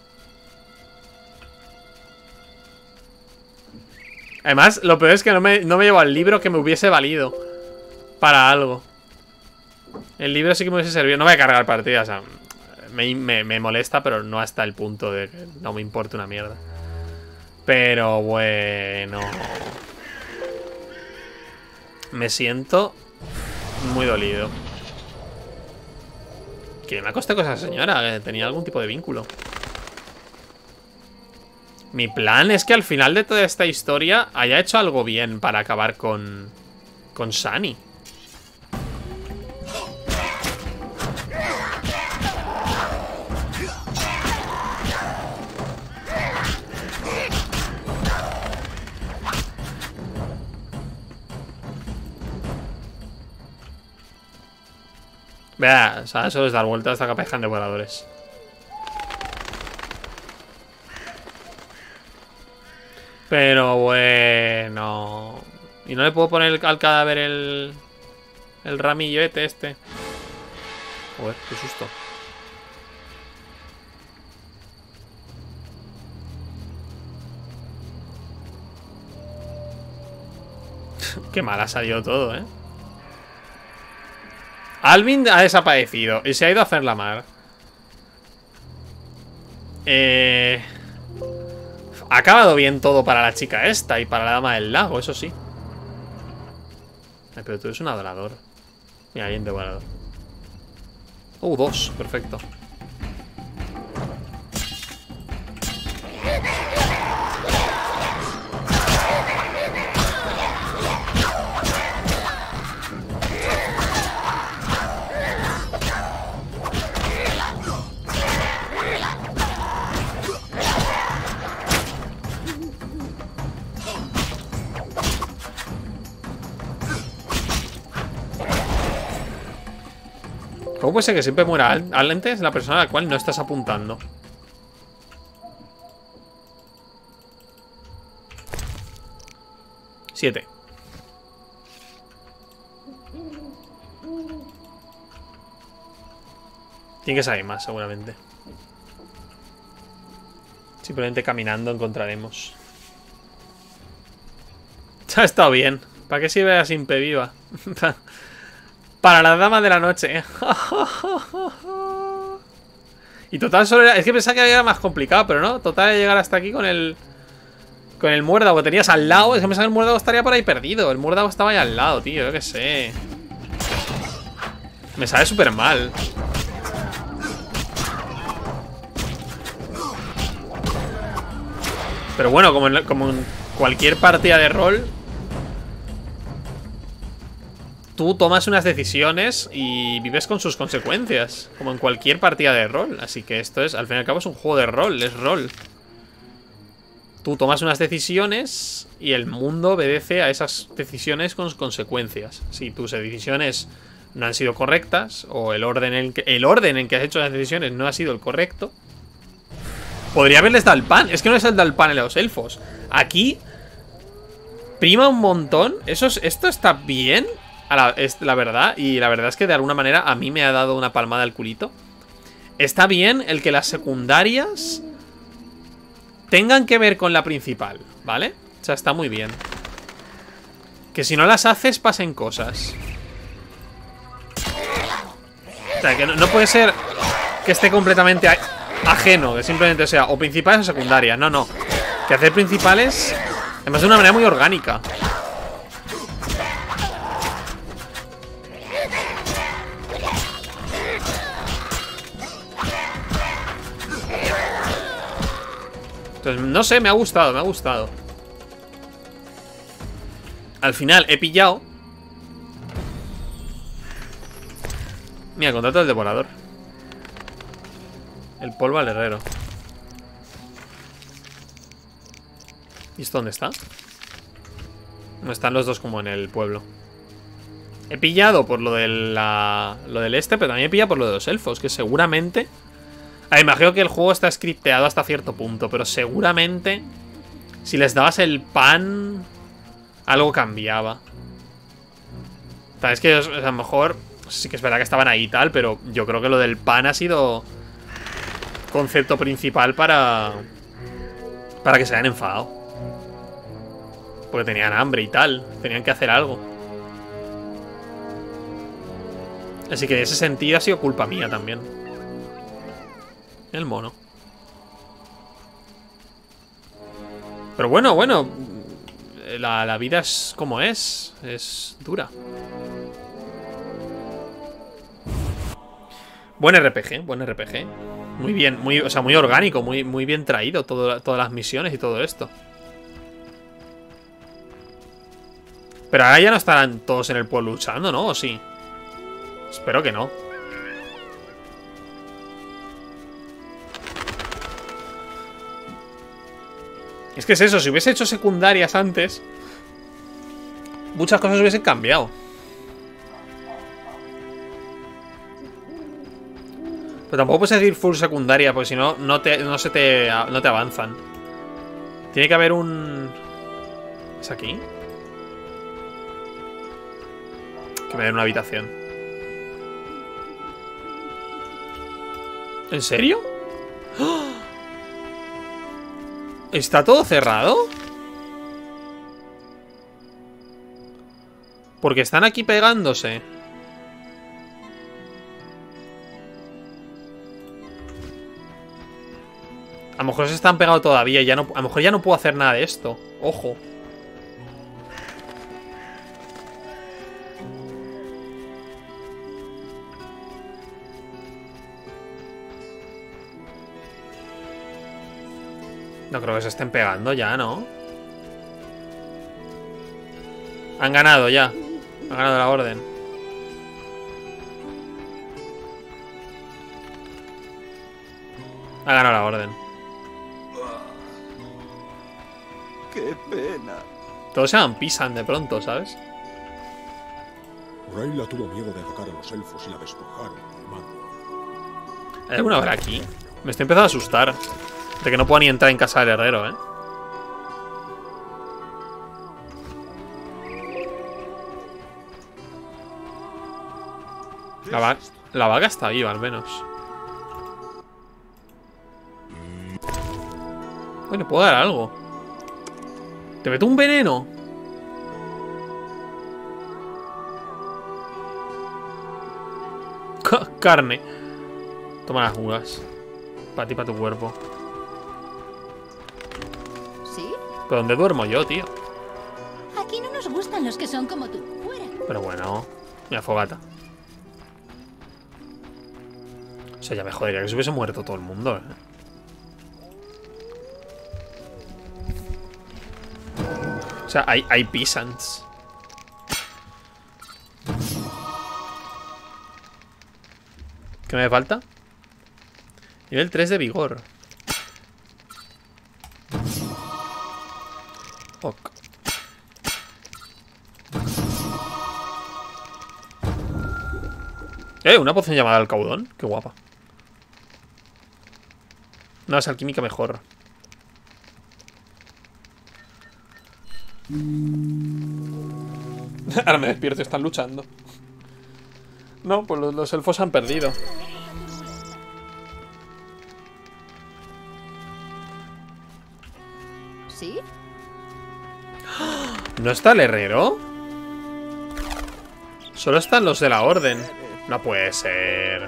Además, lo peor es que no me, no me llevo al libro que me hubiese valido para algo. El libro sí que me hubiese servido. No voy a cargar partidas, o sea, me, me, me molesta, pero no hasta el punto de que no me importe una mierda. Pero bueno. Me siento muy dolido. ¿Qué me ha costado con esa señora? ¿Tenía algún tipo de vínculo? Mi plan es que al final de toda esta historia haya hecho algo bien para acabar con... con Sunny. Vea, o sea, eso es dar vueltas hasta que aparezcan devoradores. Pero bueno. Y no le puedo poner al cadáver el... el ramillete este. Joder, qué susto. Qué mal ha salido todo, ¿eh? Alvin ha desaparecido y se ha ido a hacer la mar. Eh... Ha acabado bien todo para la chica esta y para la dama del lago, eso sí. Ay, pero tú eres un adorador. Mira, bien devorador. Uh, dos, perfecto. ¿Cómo puede ser que siempre muera antes la persona a la cual no estás apuntando? Siete. Tiene que salir más, seguramente. Simplemente caminando encontraremos. Ha estado bien. ¿Para qué sirve la simple viva? Para la dama de la noche. Y total solo era... Es que pensaba que era más complicado, pero no. Total de llegar hasta aquí con el... Con el muérdago que tenías al lado. Es que pensaba que el muérdago estaría por ahí perdido. El muérdago estaba ahí al lado, tío. Yo qué sé. Me sabe súper mal. Pero bueno, como en, como en cualquier partida de rol, tú tomas unas decisiones y vives con sus consecuencias. Como en cualquier partida de rol. Así que esto es, al fin y al cabo, es un juego de rol. Es rol. Tú tomas unas decisiones y el mundo obedece a esas decisiones con consecuencias. Si tus decisiones no han sido correctas, o el orden en que, el orden en que has hecho las decisiones no ha sido el correcto, podría haberles dado el pan. Es que no les han dado el pan a los elfos. Aquí prima un montón. Eso es, esto está bien, a la, es la verdad. Y la verdad es que de alguna manera a mí me ha dado una palmada al culito. Está bien el que las secundarias tengan que ver con la principal, ¿vale? O sea, está muy bien. Que si no las haces pasen cosas. O sea, que no, no puede ser que esté completamente ajeno, que simplemente sea o principales o secundarias. No, no. Que hacer principales, además de una manera muy orgánica. Entonces, no sé, me ha gustado, me ha gustado. Al final he pillado. Mira, contrato del devorador. El polvo al herrero. ¿Y esto dónde está? No están los dos como en el pueblo. He pillado por lo, de la, lo del este, pero también he pillado por lo de los elfos, que seguramente... A ver, imagino que el juego está scripteado hasta cierto punto, pero seguramente si les dabas el pan, algo cambiaba. Es que a lo mejor sí que es verdad que estaban ahí y tal, pero yo creo que lo del pan ha sido concepto principal para para que se hayan enfadado. Porque tenían hambre y tal, tenían que hacer algo. Así que en ese sentido ha sido culpa mía también. El mono. Pero bueno, bueno, la, la vida es como es, es dura. Buen R P G, buen R P G. Muy bien, muy, o sea, muy orgánico, muy, muy bien traído todo, todas las misiones y todo esto. Pero ahora ya no estarán todos en el pueblo luchando, ¿no? ¿O sí? Espero que no. Es que es eso, si hubiese hecho secundarias antes, muchas cosas hubiesen cambiado. Pero tampoco puedes decir full secundaria, porque si no, no te, no se te, no te avanzan. Tiene que haber un... ¿Es aquí? Que me den una habitación. ¿En serio? ¡Oh! ¿Está todo cerrado? Porque están aquí pegándose. A lo mejor se están pegados todavía y ya no, a lo mejor ya no puedo hacer nada de esto. Ojo. No creo que se estén pegando ya, ¿no? Han ganado ya. Han ganado la orden. Ha ganado la orden. ¡Qué pena! Todos se llaman pisan de pronto, ¿sabes? Rayla tuvo miedo de atacar a los elfos y la despojaron del mando. ¿Hay alguna hora aquí? Me estoy empezando a asustar de que no puedo ni entrar en casa del herrero, ¿eh? La, va la vaca está viva, al menos. Bueno, puedo dar algo. ¿Te meto un veneno? Carne. Toma las uvas. Para ti, para tu cuerpo. ¿Sí? ¿Pero dónde duermo yo, tío? Aquí no nos gustan los que son como tú. Fuera. Pero bueno, mira, fogata. O sea, ya me jodería que se hubiese muerto todo el mundo, ¿eh? O sea, hay, hay peasants. ¿Qué me falta? Nivel tres de vigor. Ok. Eh, una poción llamada alcaudón. Qué guapa. Una base alquímica mejor. Ahora me despierto y están luchando. No, pues los, los elfos han perdido. ¿Sí? ¿No está el herrero? Solo están los de la orden. No puede ser.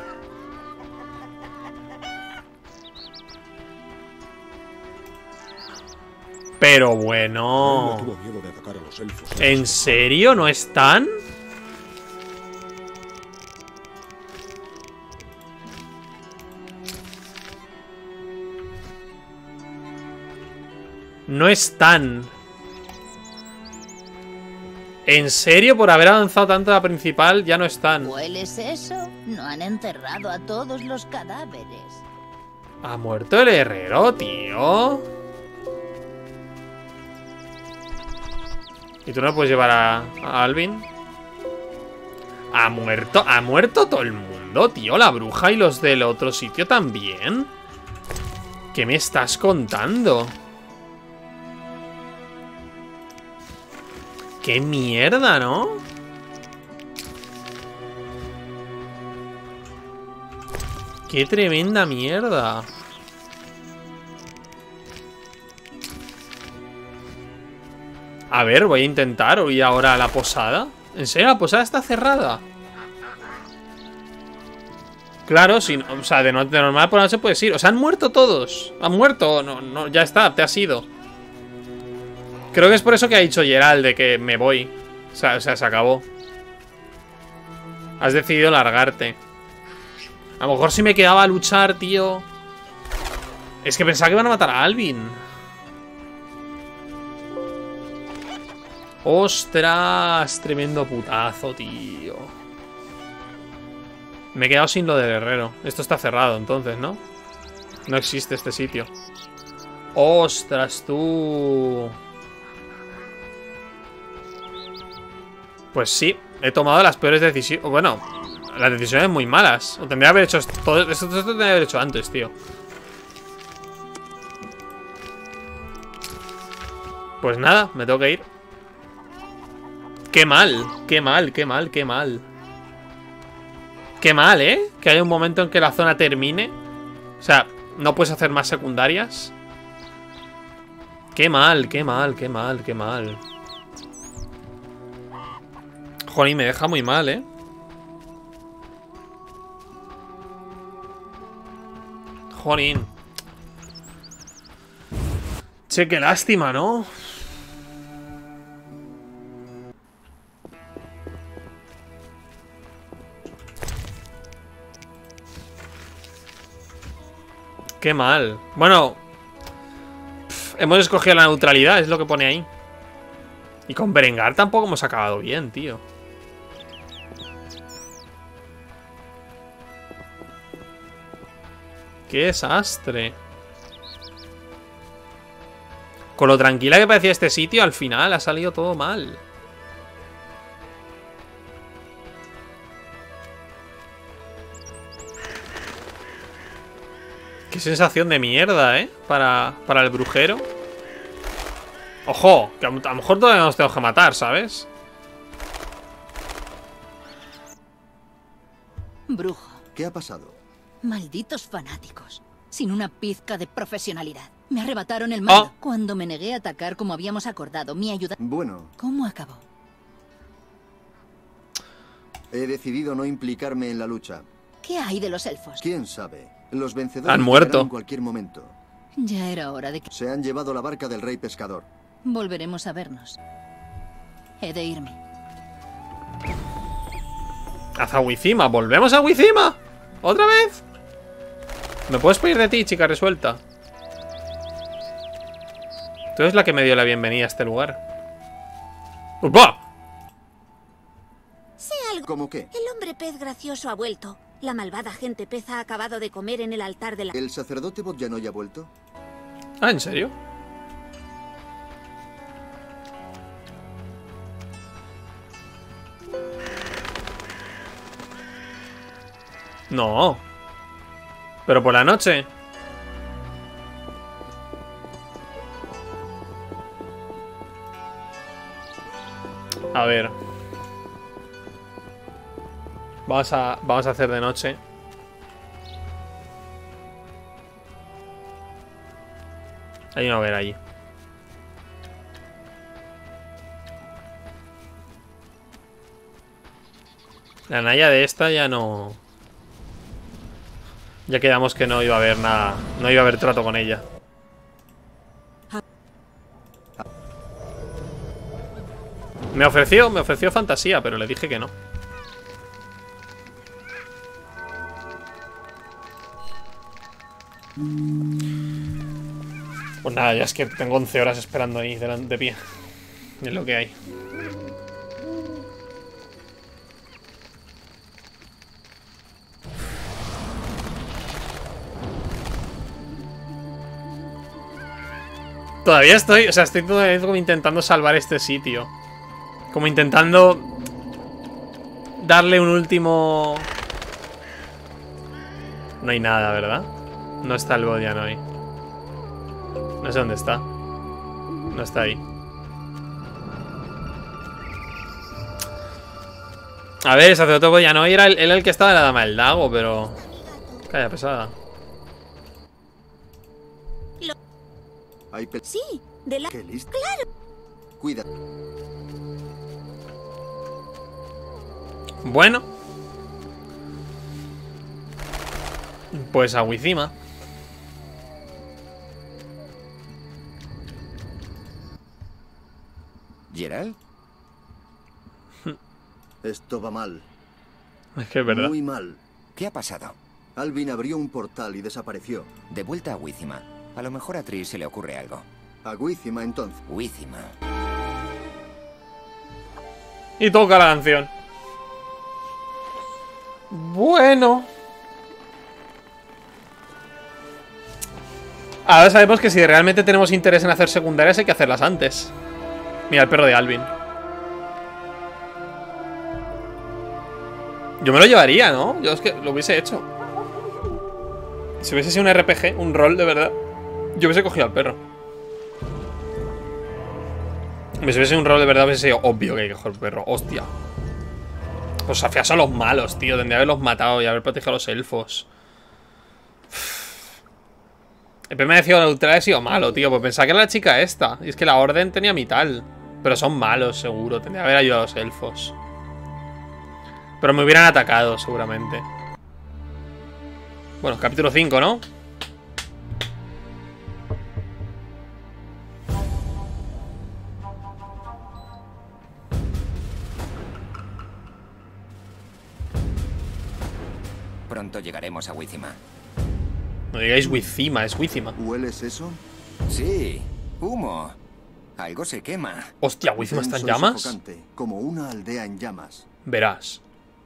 Pero bueno. ¿En serio? ¿No están? No están. ¿En serio? Por haber avanzado tanto la principal, ya no están. ¿Hueles eso? No han enterrado a todos los cadáveres. ¿Ha muerto el herrero, tío? ¿Y tú no puedes llevar a, a Alvin? ¿Ha muerto? ¿Ha muerto todo el mundo, tío? La bruja y los del otro sitio también. ¿Qué me estás contando? ¡Qué mierda!, ¿no? ¡Qué tremenda mierda! A ver, voy a intentar ir ahora a la posada. ¿En serio? ¿La posada está cerrada? Claro, si, o sea, de, no, de normal por la noche puedes ir. O sea, han muerto todos. Han muerto. No, no, ya está, te has ido. Creo que es por eso que ha dicho Geralt de que me voy. O sea, o sea, se acabó. Has decidido largarte. A lo mejor si me quedaba a luchar, tío. Es que pensaba que iban a matar a Alvin. ¡Ostras! Tremendo putazo, tío. Me he quedado sin lo del herrero. Esto está cerrado entonces, ¿no? No existe este sitio. ¡Ostras, tú! Pues sí, he tomado las peores decisiones. Bueno, las decisiones muy malas. O tendría que haber hecho esto. Todo esto, esto tendría que haber hecho antes, tío. Pues nada, me tengo que ir. Qué mal, qué mal, qué mal, qué mal. Qué mal, ¿eh? Que haya un momento en que la zona termine. O sea, no puedes hacer más secundarias. Qué mal, qué mal, qué mal, qué mal. Joder, me deja muy mal, ¿eh? Joder. Che, qué lástima, ¿no? Qué mal. Bueno, pff, hemos escogido la neutralidad, es lo que pone ahí. Y con Berengar tampoco hemos acabado bien, tío. Qué desastre. Con lo tranquila que parecía este sitio, al final ha salido todo mal. Qué sensación de mierda, ¿eh? Para, para el brujero. Ojo, que a, a lo mejor todavía nos tenemos que matar, ¿sabes? Brujo. ¿Qué ha pasado? Malditos fanáticos. Sin una pizca de profesionalidad. Me arrebataron el mando. Oh. Cuando me negué a atacar como habíamos acordado, mi ayuda... Bueno. ¿Cómo acabó? He decidido no implicarme en la lucha. ¿Qué hay de los elfos? ¿Quién sabe? Los vencedores han muerto en cualquier momento. Ya era hora de que... Se han llevado la barca del rey pescador. Volveremos a vernos. He de irme. Haz Wizima. ¿Volvemos a Wizima? ¿Otra vez? ¿Me puedes pedir de ti, chica resuelta? Tú eres la que me dio la bienvenida a este lugar. ¡Upa! Sé algo. ¿Cómo qué? El hombre pez gracioso ha vuelto. La malvada gente pez ha acabado de comer en el altar de la... ¿El sacerdote Bodjanoy ha vuelto? Ah, ¿en serio? No. Pero por la noche. A ver. Vamos a, vamos a hacer de noche. Hay una hoguera allí. La Naya de esta ya no... Ya quedamos que no iba a haber nada. No iba a haber trato con ella. Me ofreció, me ofreció fantasía, pero le dije que no. Pues nada, ya es que tengo once horas esperando ahí de, de pie. Es lo que hay. Todavía estoy, o sea, estoy todavía como intentando salvar este sitio. Como intentando darle un último... No hay nada, ¿verdad? No está el Bodianoy. No sé dónde está. No está ahí. A ver, el sacerdote Bodianoy era el, era el que estaba en la Dama del Lago, pero... Calla, pesada. Sí, de la... ¿Qué listo? ¡Claro! Cuida. Bueno. Pues a Wizima. ¿Geralt? Esto va mal. Es que es verdad. Muy mal. ¿Qué ha pasado? Alvin abrió un portal y desapareció. De vuelta a Wizima. A lo mejor a Triss se le ocurre algo. A Wizima, entonces. Wizima. Y toca la canción. Bueno. Ahora sabemos que si realmente tenemos interés en hacer secundarias hay que hacerlas antes. Mira el perro de Alvin. Yo me lo llevaría, ¿no? Yo es que lo hubiese hecho. Si hubiese sido un R P G, un rol de verdad, yo hubiese cogido al perro. Si hubiese sido un rol de verdad, hubiese sido obvio que hay que coger al perro. Hostia. Pues afías a los malos, tío. Tendría que haberlos matado y haber protegido a los elfos. El primer decido neutral ha sido malo, tío. Pues pensaba que era la chica esta. Y es que la orden tenía mi tal. Pero son malos, seguro. Tendría que haber ayudado a los elfos. Pero me hubieran atacado, seguramente. Bueno, capítulo cinco, ¿no? Pronto llegaremos a Wizima. No digáis Wizima, es Wizima. ¿Hueles eso? Sí, humo. Algo se quema. Hostia, ¿Wizima está en Denso y llamas? sofocante, como una aldea en llamas. Verás.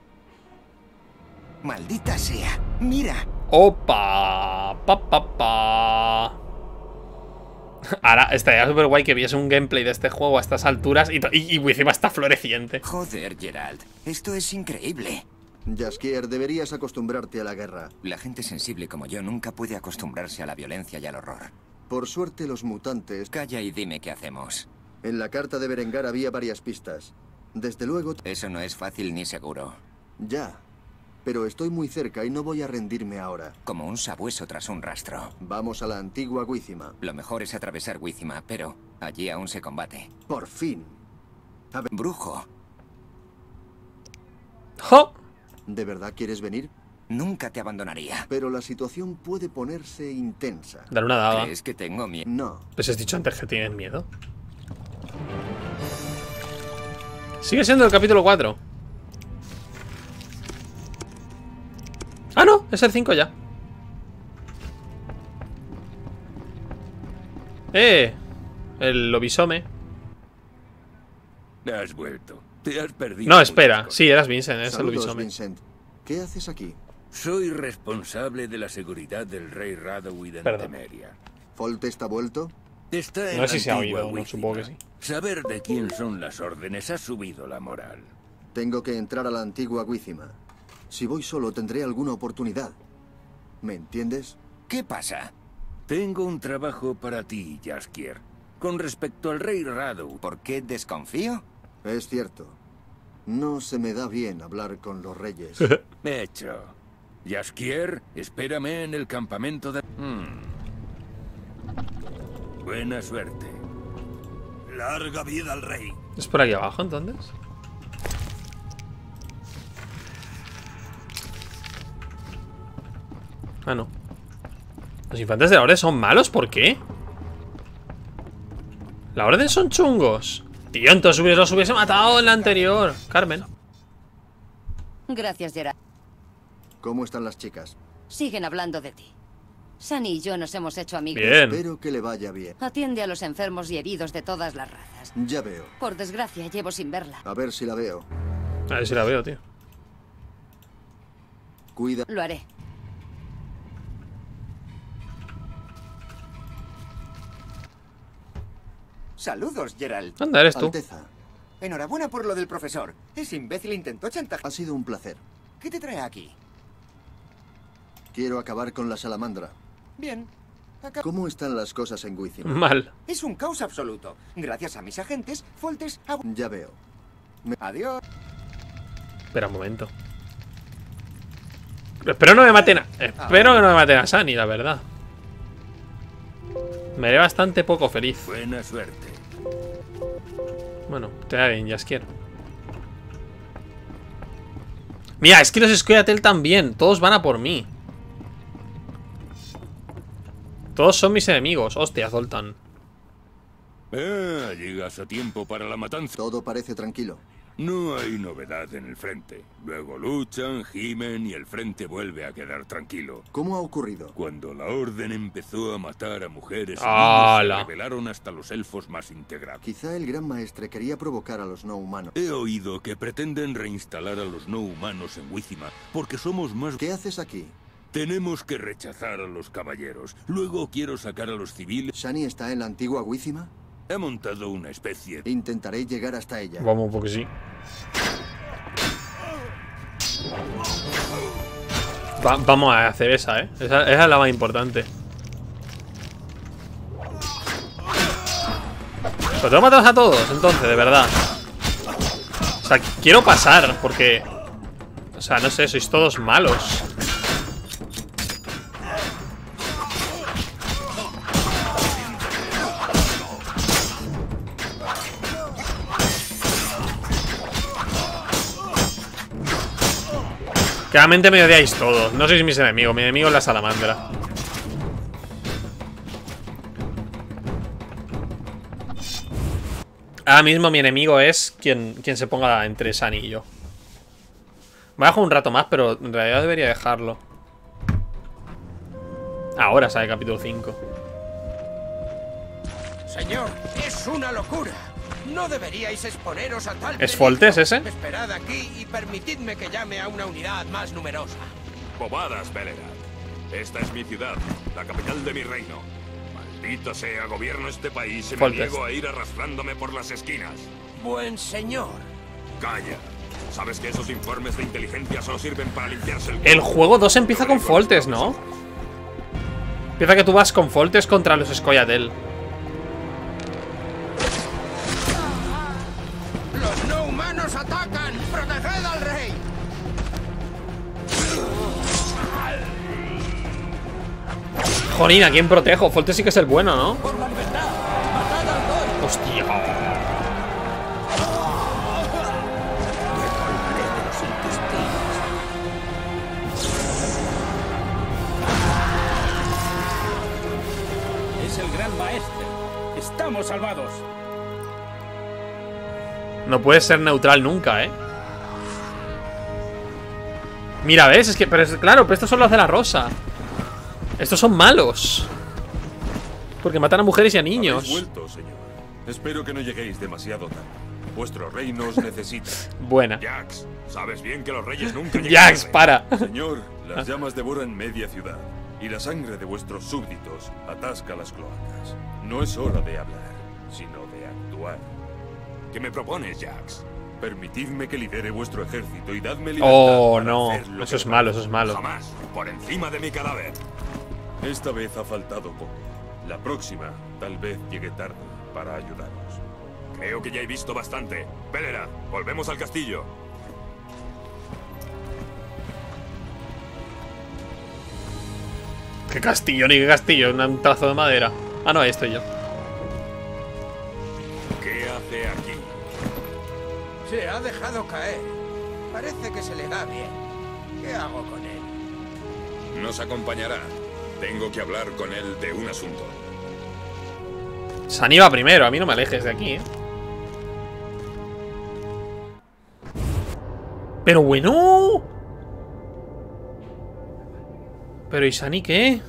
Maldita sea. Mira. Opa. Pa, pa, pa. Ahora estaría súper guay que viese un gameplay de este juego a estas alturas y, y, y Wizima está floreciente. Joder, Geralt. Esto es increíble. Jaskier, deberías acostumbrarte a la guerra. La gente sensible como yo nunca puede acostumbrarse a la violencia y al horror. Por suerte los mutantes... Calla y dime qué hacemos. En la carta de Berengar había varias pistas. Desde luego... Eso no es fácil ni seguro. Ya. Pero estoy muy cerca y no voy a rendirme ahora. Como un sabueso tras un rastro. Vamos a la antigua Wizima. Lo mejor es atravesar Wizima, pero allí aún se combate. Por fin. A ver... Brujo. ¡Jo! ¿De verdad quieres venir? Nunca te abandonaría. Pero la situación puede ponerse intensa. Dale una daga. ¿Crees que tengo miedo? No. Pues has dicho antes que tienes miedo. Sigue siendo el capítulo cuatro. Ah, no, es el cinco ya. Eh, el lobisome. Has vuelto. Te has perdido. No, espera. Sí, eras Vincent, es el Saludos, lobisome. Vincent. ¿Qué haces aquí? Soy responsable de la seguridad del rey Radovid en Perdón. Temeria. ¿Folt está vuelto? Está en No sé si se ha antigua oído, no, Wizima. supongo que sí. Saber de quién son las órdenes ha subido la moral. Tengo que entrar a la antigua Wizima. Si voy solo tendré alguna oportunidad. ¿Me entiendes? ¿Qué pasa? Tengo un trabajo para ti, Jaskier. Con respecto al rey Radu. ¿Por qué desconfío? Es cierto. No se me da bien hablar con los reyes. Hecho. Jaskier, espérame en el campamento de... Hmm. Buena suerte. Larga vida al rey. ¿Es por aquí abajo, entonces? Ah, no. Los infantes de la orden son malos, ¿por qué? La orden son chungos. Tío, entonces hubiese- los hubiese matado en la anterior. Carmen. Gracias, Gerard. ¿Cómo están las chicas? Siguen hablando de ti. Sunny y yo nos hemos hecho amigos. Bien. Espero que le vaya bien. Atiende a los enfermos y heridos de todas las razas. Ya veo. Por desgracia, llevo sin verla. A ver si la veo. A ver si la veo, tío. Cuida. Lo haré. Saludos, Geralt. Anda, eres tú. Alteza, Enhorabuena por lo del profesor. Ese imbécil intentó chantajear. Ha sido un placer. ¿Qué te trae aquí? Quiero acabar con la salamandra. Bien. Acá... ¿Cómo están las cosas en Wizima? Mal. Es un caos absoluto. Gracias a mis agentes, Foltest ha... Ya veo. Me... Adiós. Espera un momento. Espero no me maten a... Espero que no me maten a Sunny, la verdad. Me haré bastante poco feliz. Buena suerte. Bueno, te da bien, Jaskier. Mira, es que los Scoia'tael también. Todos van a por mí. Todos son mis enemigos. Hostia, Zoltan. Ah, llegas a tiempo para la matanza. Todo parece tranquilo. No hay novedad en el frente. Luego luchan, gimen y el frente vuelve a quedar tranquilo. ¿Cómo ha ocurrido? Cuando la Orden empezó a matar a mujeres y ¡Hala! niños, se rebelaron hasta los elfos más integrados. Quizá el Gran Maestre quería provocar a los no humanos. He oído que pretenden reinstalar a los no humanos en Wizima porque somos más... ¿Qué haces aquí? Tenemos que rechazar a los caballeros. Luego quiero sacar a los civiles. ¿Shani está en la antigua Wizima? He montado una especie. Intentaré llegar hasta ella. Vamos, porque sí. Va, vamos a hacer esa, ¿eh? Esa, esa es la más importante. Pero tengo que matarlos a todos, entonces, de verdad. O sea, quiero pasar, porque... O sea, no sé, sois todos malos. Claramente me odiáis todos. No sois mis enemigos. Mi enemigo es la salamandra. Ahora mismo mi enemigo es quien, quien se ponga entre Sunny y yo. Me bajo un rato más, pero en realidad debería dejarlo. Ahora sale el capítulo cinco. Señor, es una locura. No deberíais exponeros a tal ¿Es Foltest ese? Esperad aquí y permitidme que llame a una unidad más numerosa. Bobadas, Bellerat. Esta es mi ciudad, la capital de mi reino. Maldito sea, gobierno este país y me Foltest. niego a ir arrastrándome por las esquinas. Buen señor. Calla. ¿Sabes que esos informes de inteligencia solo sirven para limpiarse el... El juego dos empieza con Foltest, ¿no? Empieza que tú vas con Foltest contra los Scoia'tael. ¡Los no humanos atacan! ¡Proteged al rey! Jolín, ¿a quién protejo? Foltest sí que es el bueno, ¿no? ¡Por la libertad! ¡Matad al rey! Hostia. Es el gran maestre. Estamos salvados. No puedes ser neutral nunca, ¿eh? Mira, ¿ves? Es que, pero es, claro, pero estos son los de la rosa. Estos son malos. Porque matan a mujeres y a niños. Habéis vuelto, señor. Espero que no lleguéis demasiado tarde. Vuestro reino os necesita. Buena. Jax, sabes bien que los reyes nunca llegan Jax, tarde. para. Señor, las llamas devoran media ciudad. Y la sangre de vuestros súbditos atasca las cloacas. No es hora de hablar, sino de actuar. ¿Qué me propones, Jax? Permitidme que lidere vuestro ejército y dadme libertad. Oh, para no. hacer lo Eso que es malo, eso es malo. Jamás, por encima de mi cadáver. Esta vez ha faltado poco. La próxima, tal vez llegue tarde para ayudaros. Creo que ya he visto bastante. Bellerat, volvemos al castillo. ¿Qué castillo? Ni qué castillo. Un trazo de madera. Ah, no, ahí estoy yo. ¿Qué hace aquí? Se ha dejado caer. Parece que se le da bien. ¿Qué hago con él? Nos acompañará. Tengo que hablar con él de un asunto. Sunny va primero. A mí no me alejes de aquí, ¿eh? Pero bueno. Pero ¿y Sunny qué?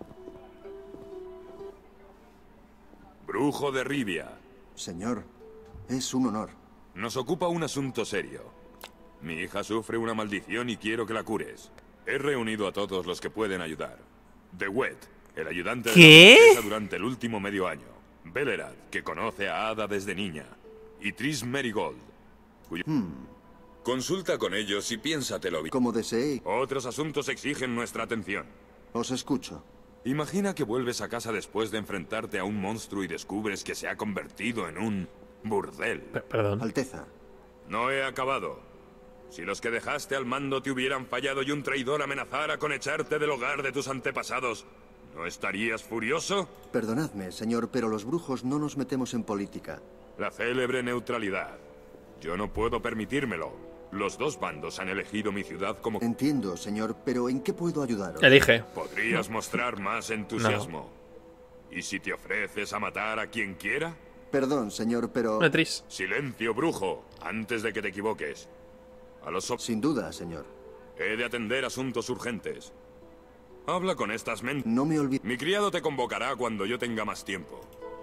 Brujo de Rivia. Señor, es un honor. Nos ocupa un asunto serio. Mi hija sufre una maldición y quiero que la cures. He reunido a todos los que pueden ayudar. The Wet, el ayudante de ¿Qué? la princesa durante el último medio año. Bellerat, que conoce a Ada desde niña. y Tris Merigold. Cuyo... Hmm. Consulta con ellos y piénsatelo bien. Como desee. Otros asuntos exigen nuestra atención. Os escucho. Imagina que vuelves a casa después de enfrentarte a un monstruo y descubres que se ha convertido en un burdel. Perdón. Alteza. No he acabado. Si los que dejaste al mando te hubieran fallado y un traidor amenazara con echarte del hogar de tus antepasados, ¿no estarías furioso? Perdonadme, señor, pero los brujos no nos metemos en política. La célebre neutralidad. Yo no puedo permitírmelo. Los dos bandos han elegido mi ciudad como... Entiendo, señor, pero ¿en qué puedo ayudaros? Elige. ¿Podrías mostrar más entusiasmo? No. ¿Y si te ofreces a matar a quien quiera? Perdón, señor, pero... Metris. Silencio, brujo, antes de que te equivoques. A los... Sin duda, señor. He de atender asuntos urgentes. Habla con estas mentes. No me olvides. Mi criado te convocará cuando yo tenga más tiempo.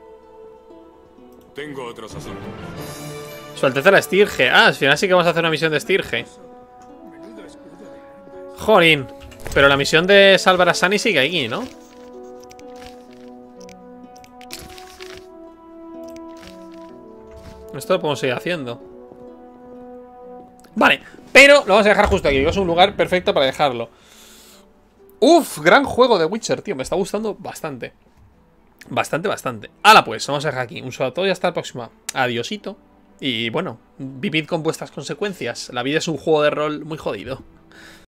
Tengo otros asuntos. Su Alteza la Estirge. Ah, al final sí que vamos a hacer una misión de Estirge. Jolín. Pero la misión de salvar a Sunny sigue aquí, ¿no? Esto lo podemos seguir haciendo. Vale, pero lo vamos a dejar justo aquí, que es un lugar perfecto para dejarlo. Uf, gran juego de Witcher, tío. Me está gustando bastante. Bastante, bastante. Hala pues, vamos a dejar aquí. Un saludo a todos y hasta la próxima. Adiosito. Y bueno, vivid con vuestras consecuencias. La vida es un juego de rol muy jodido.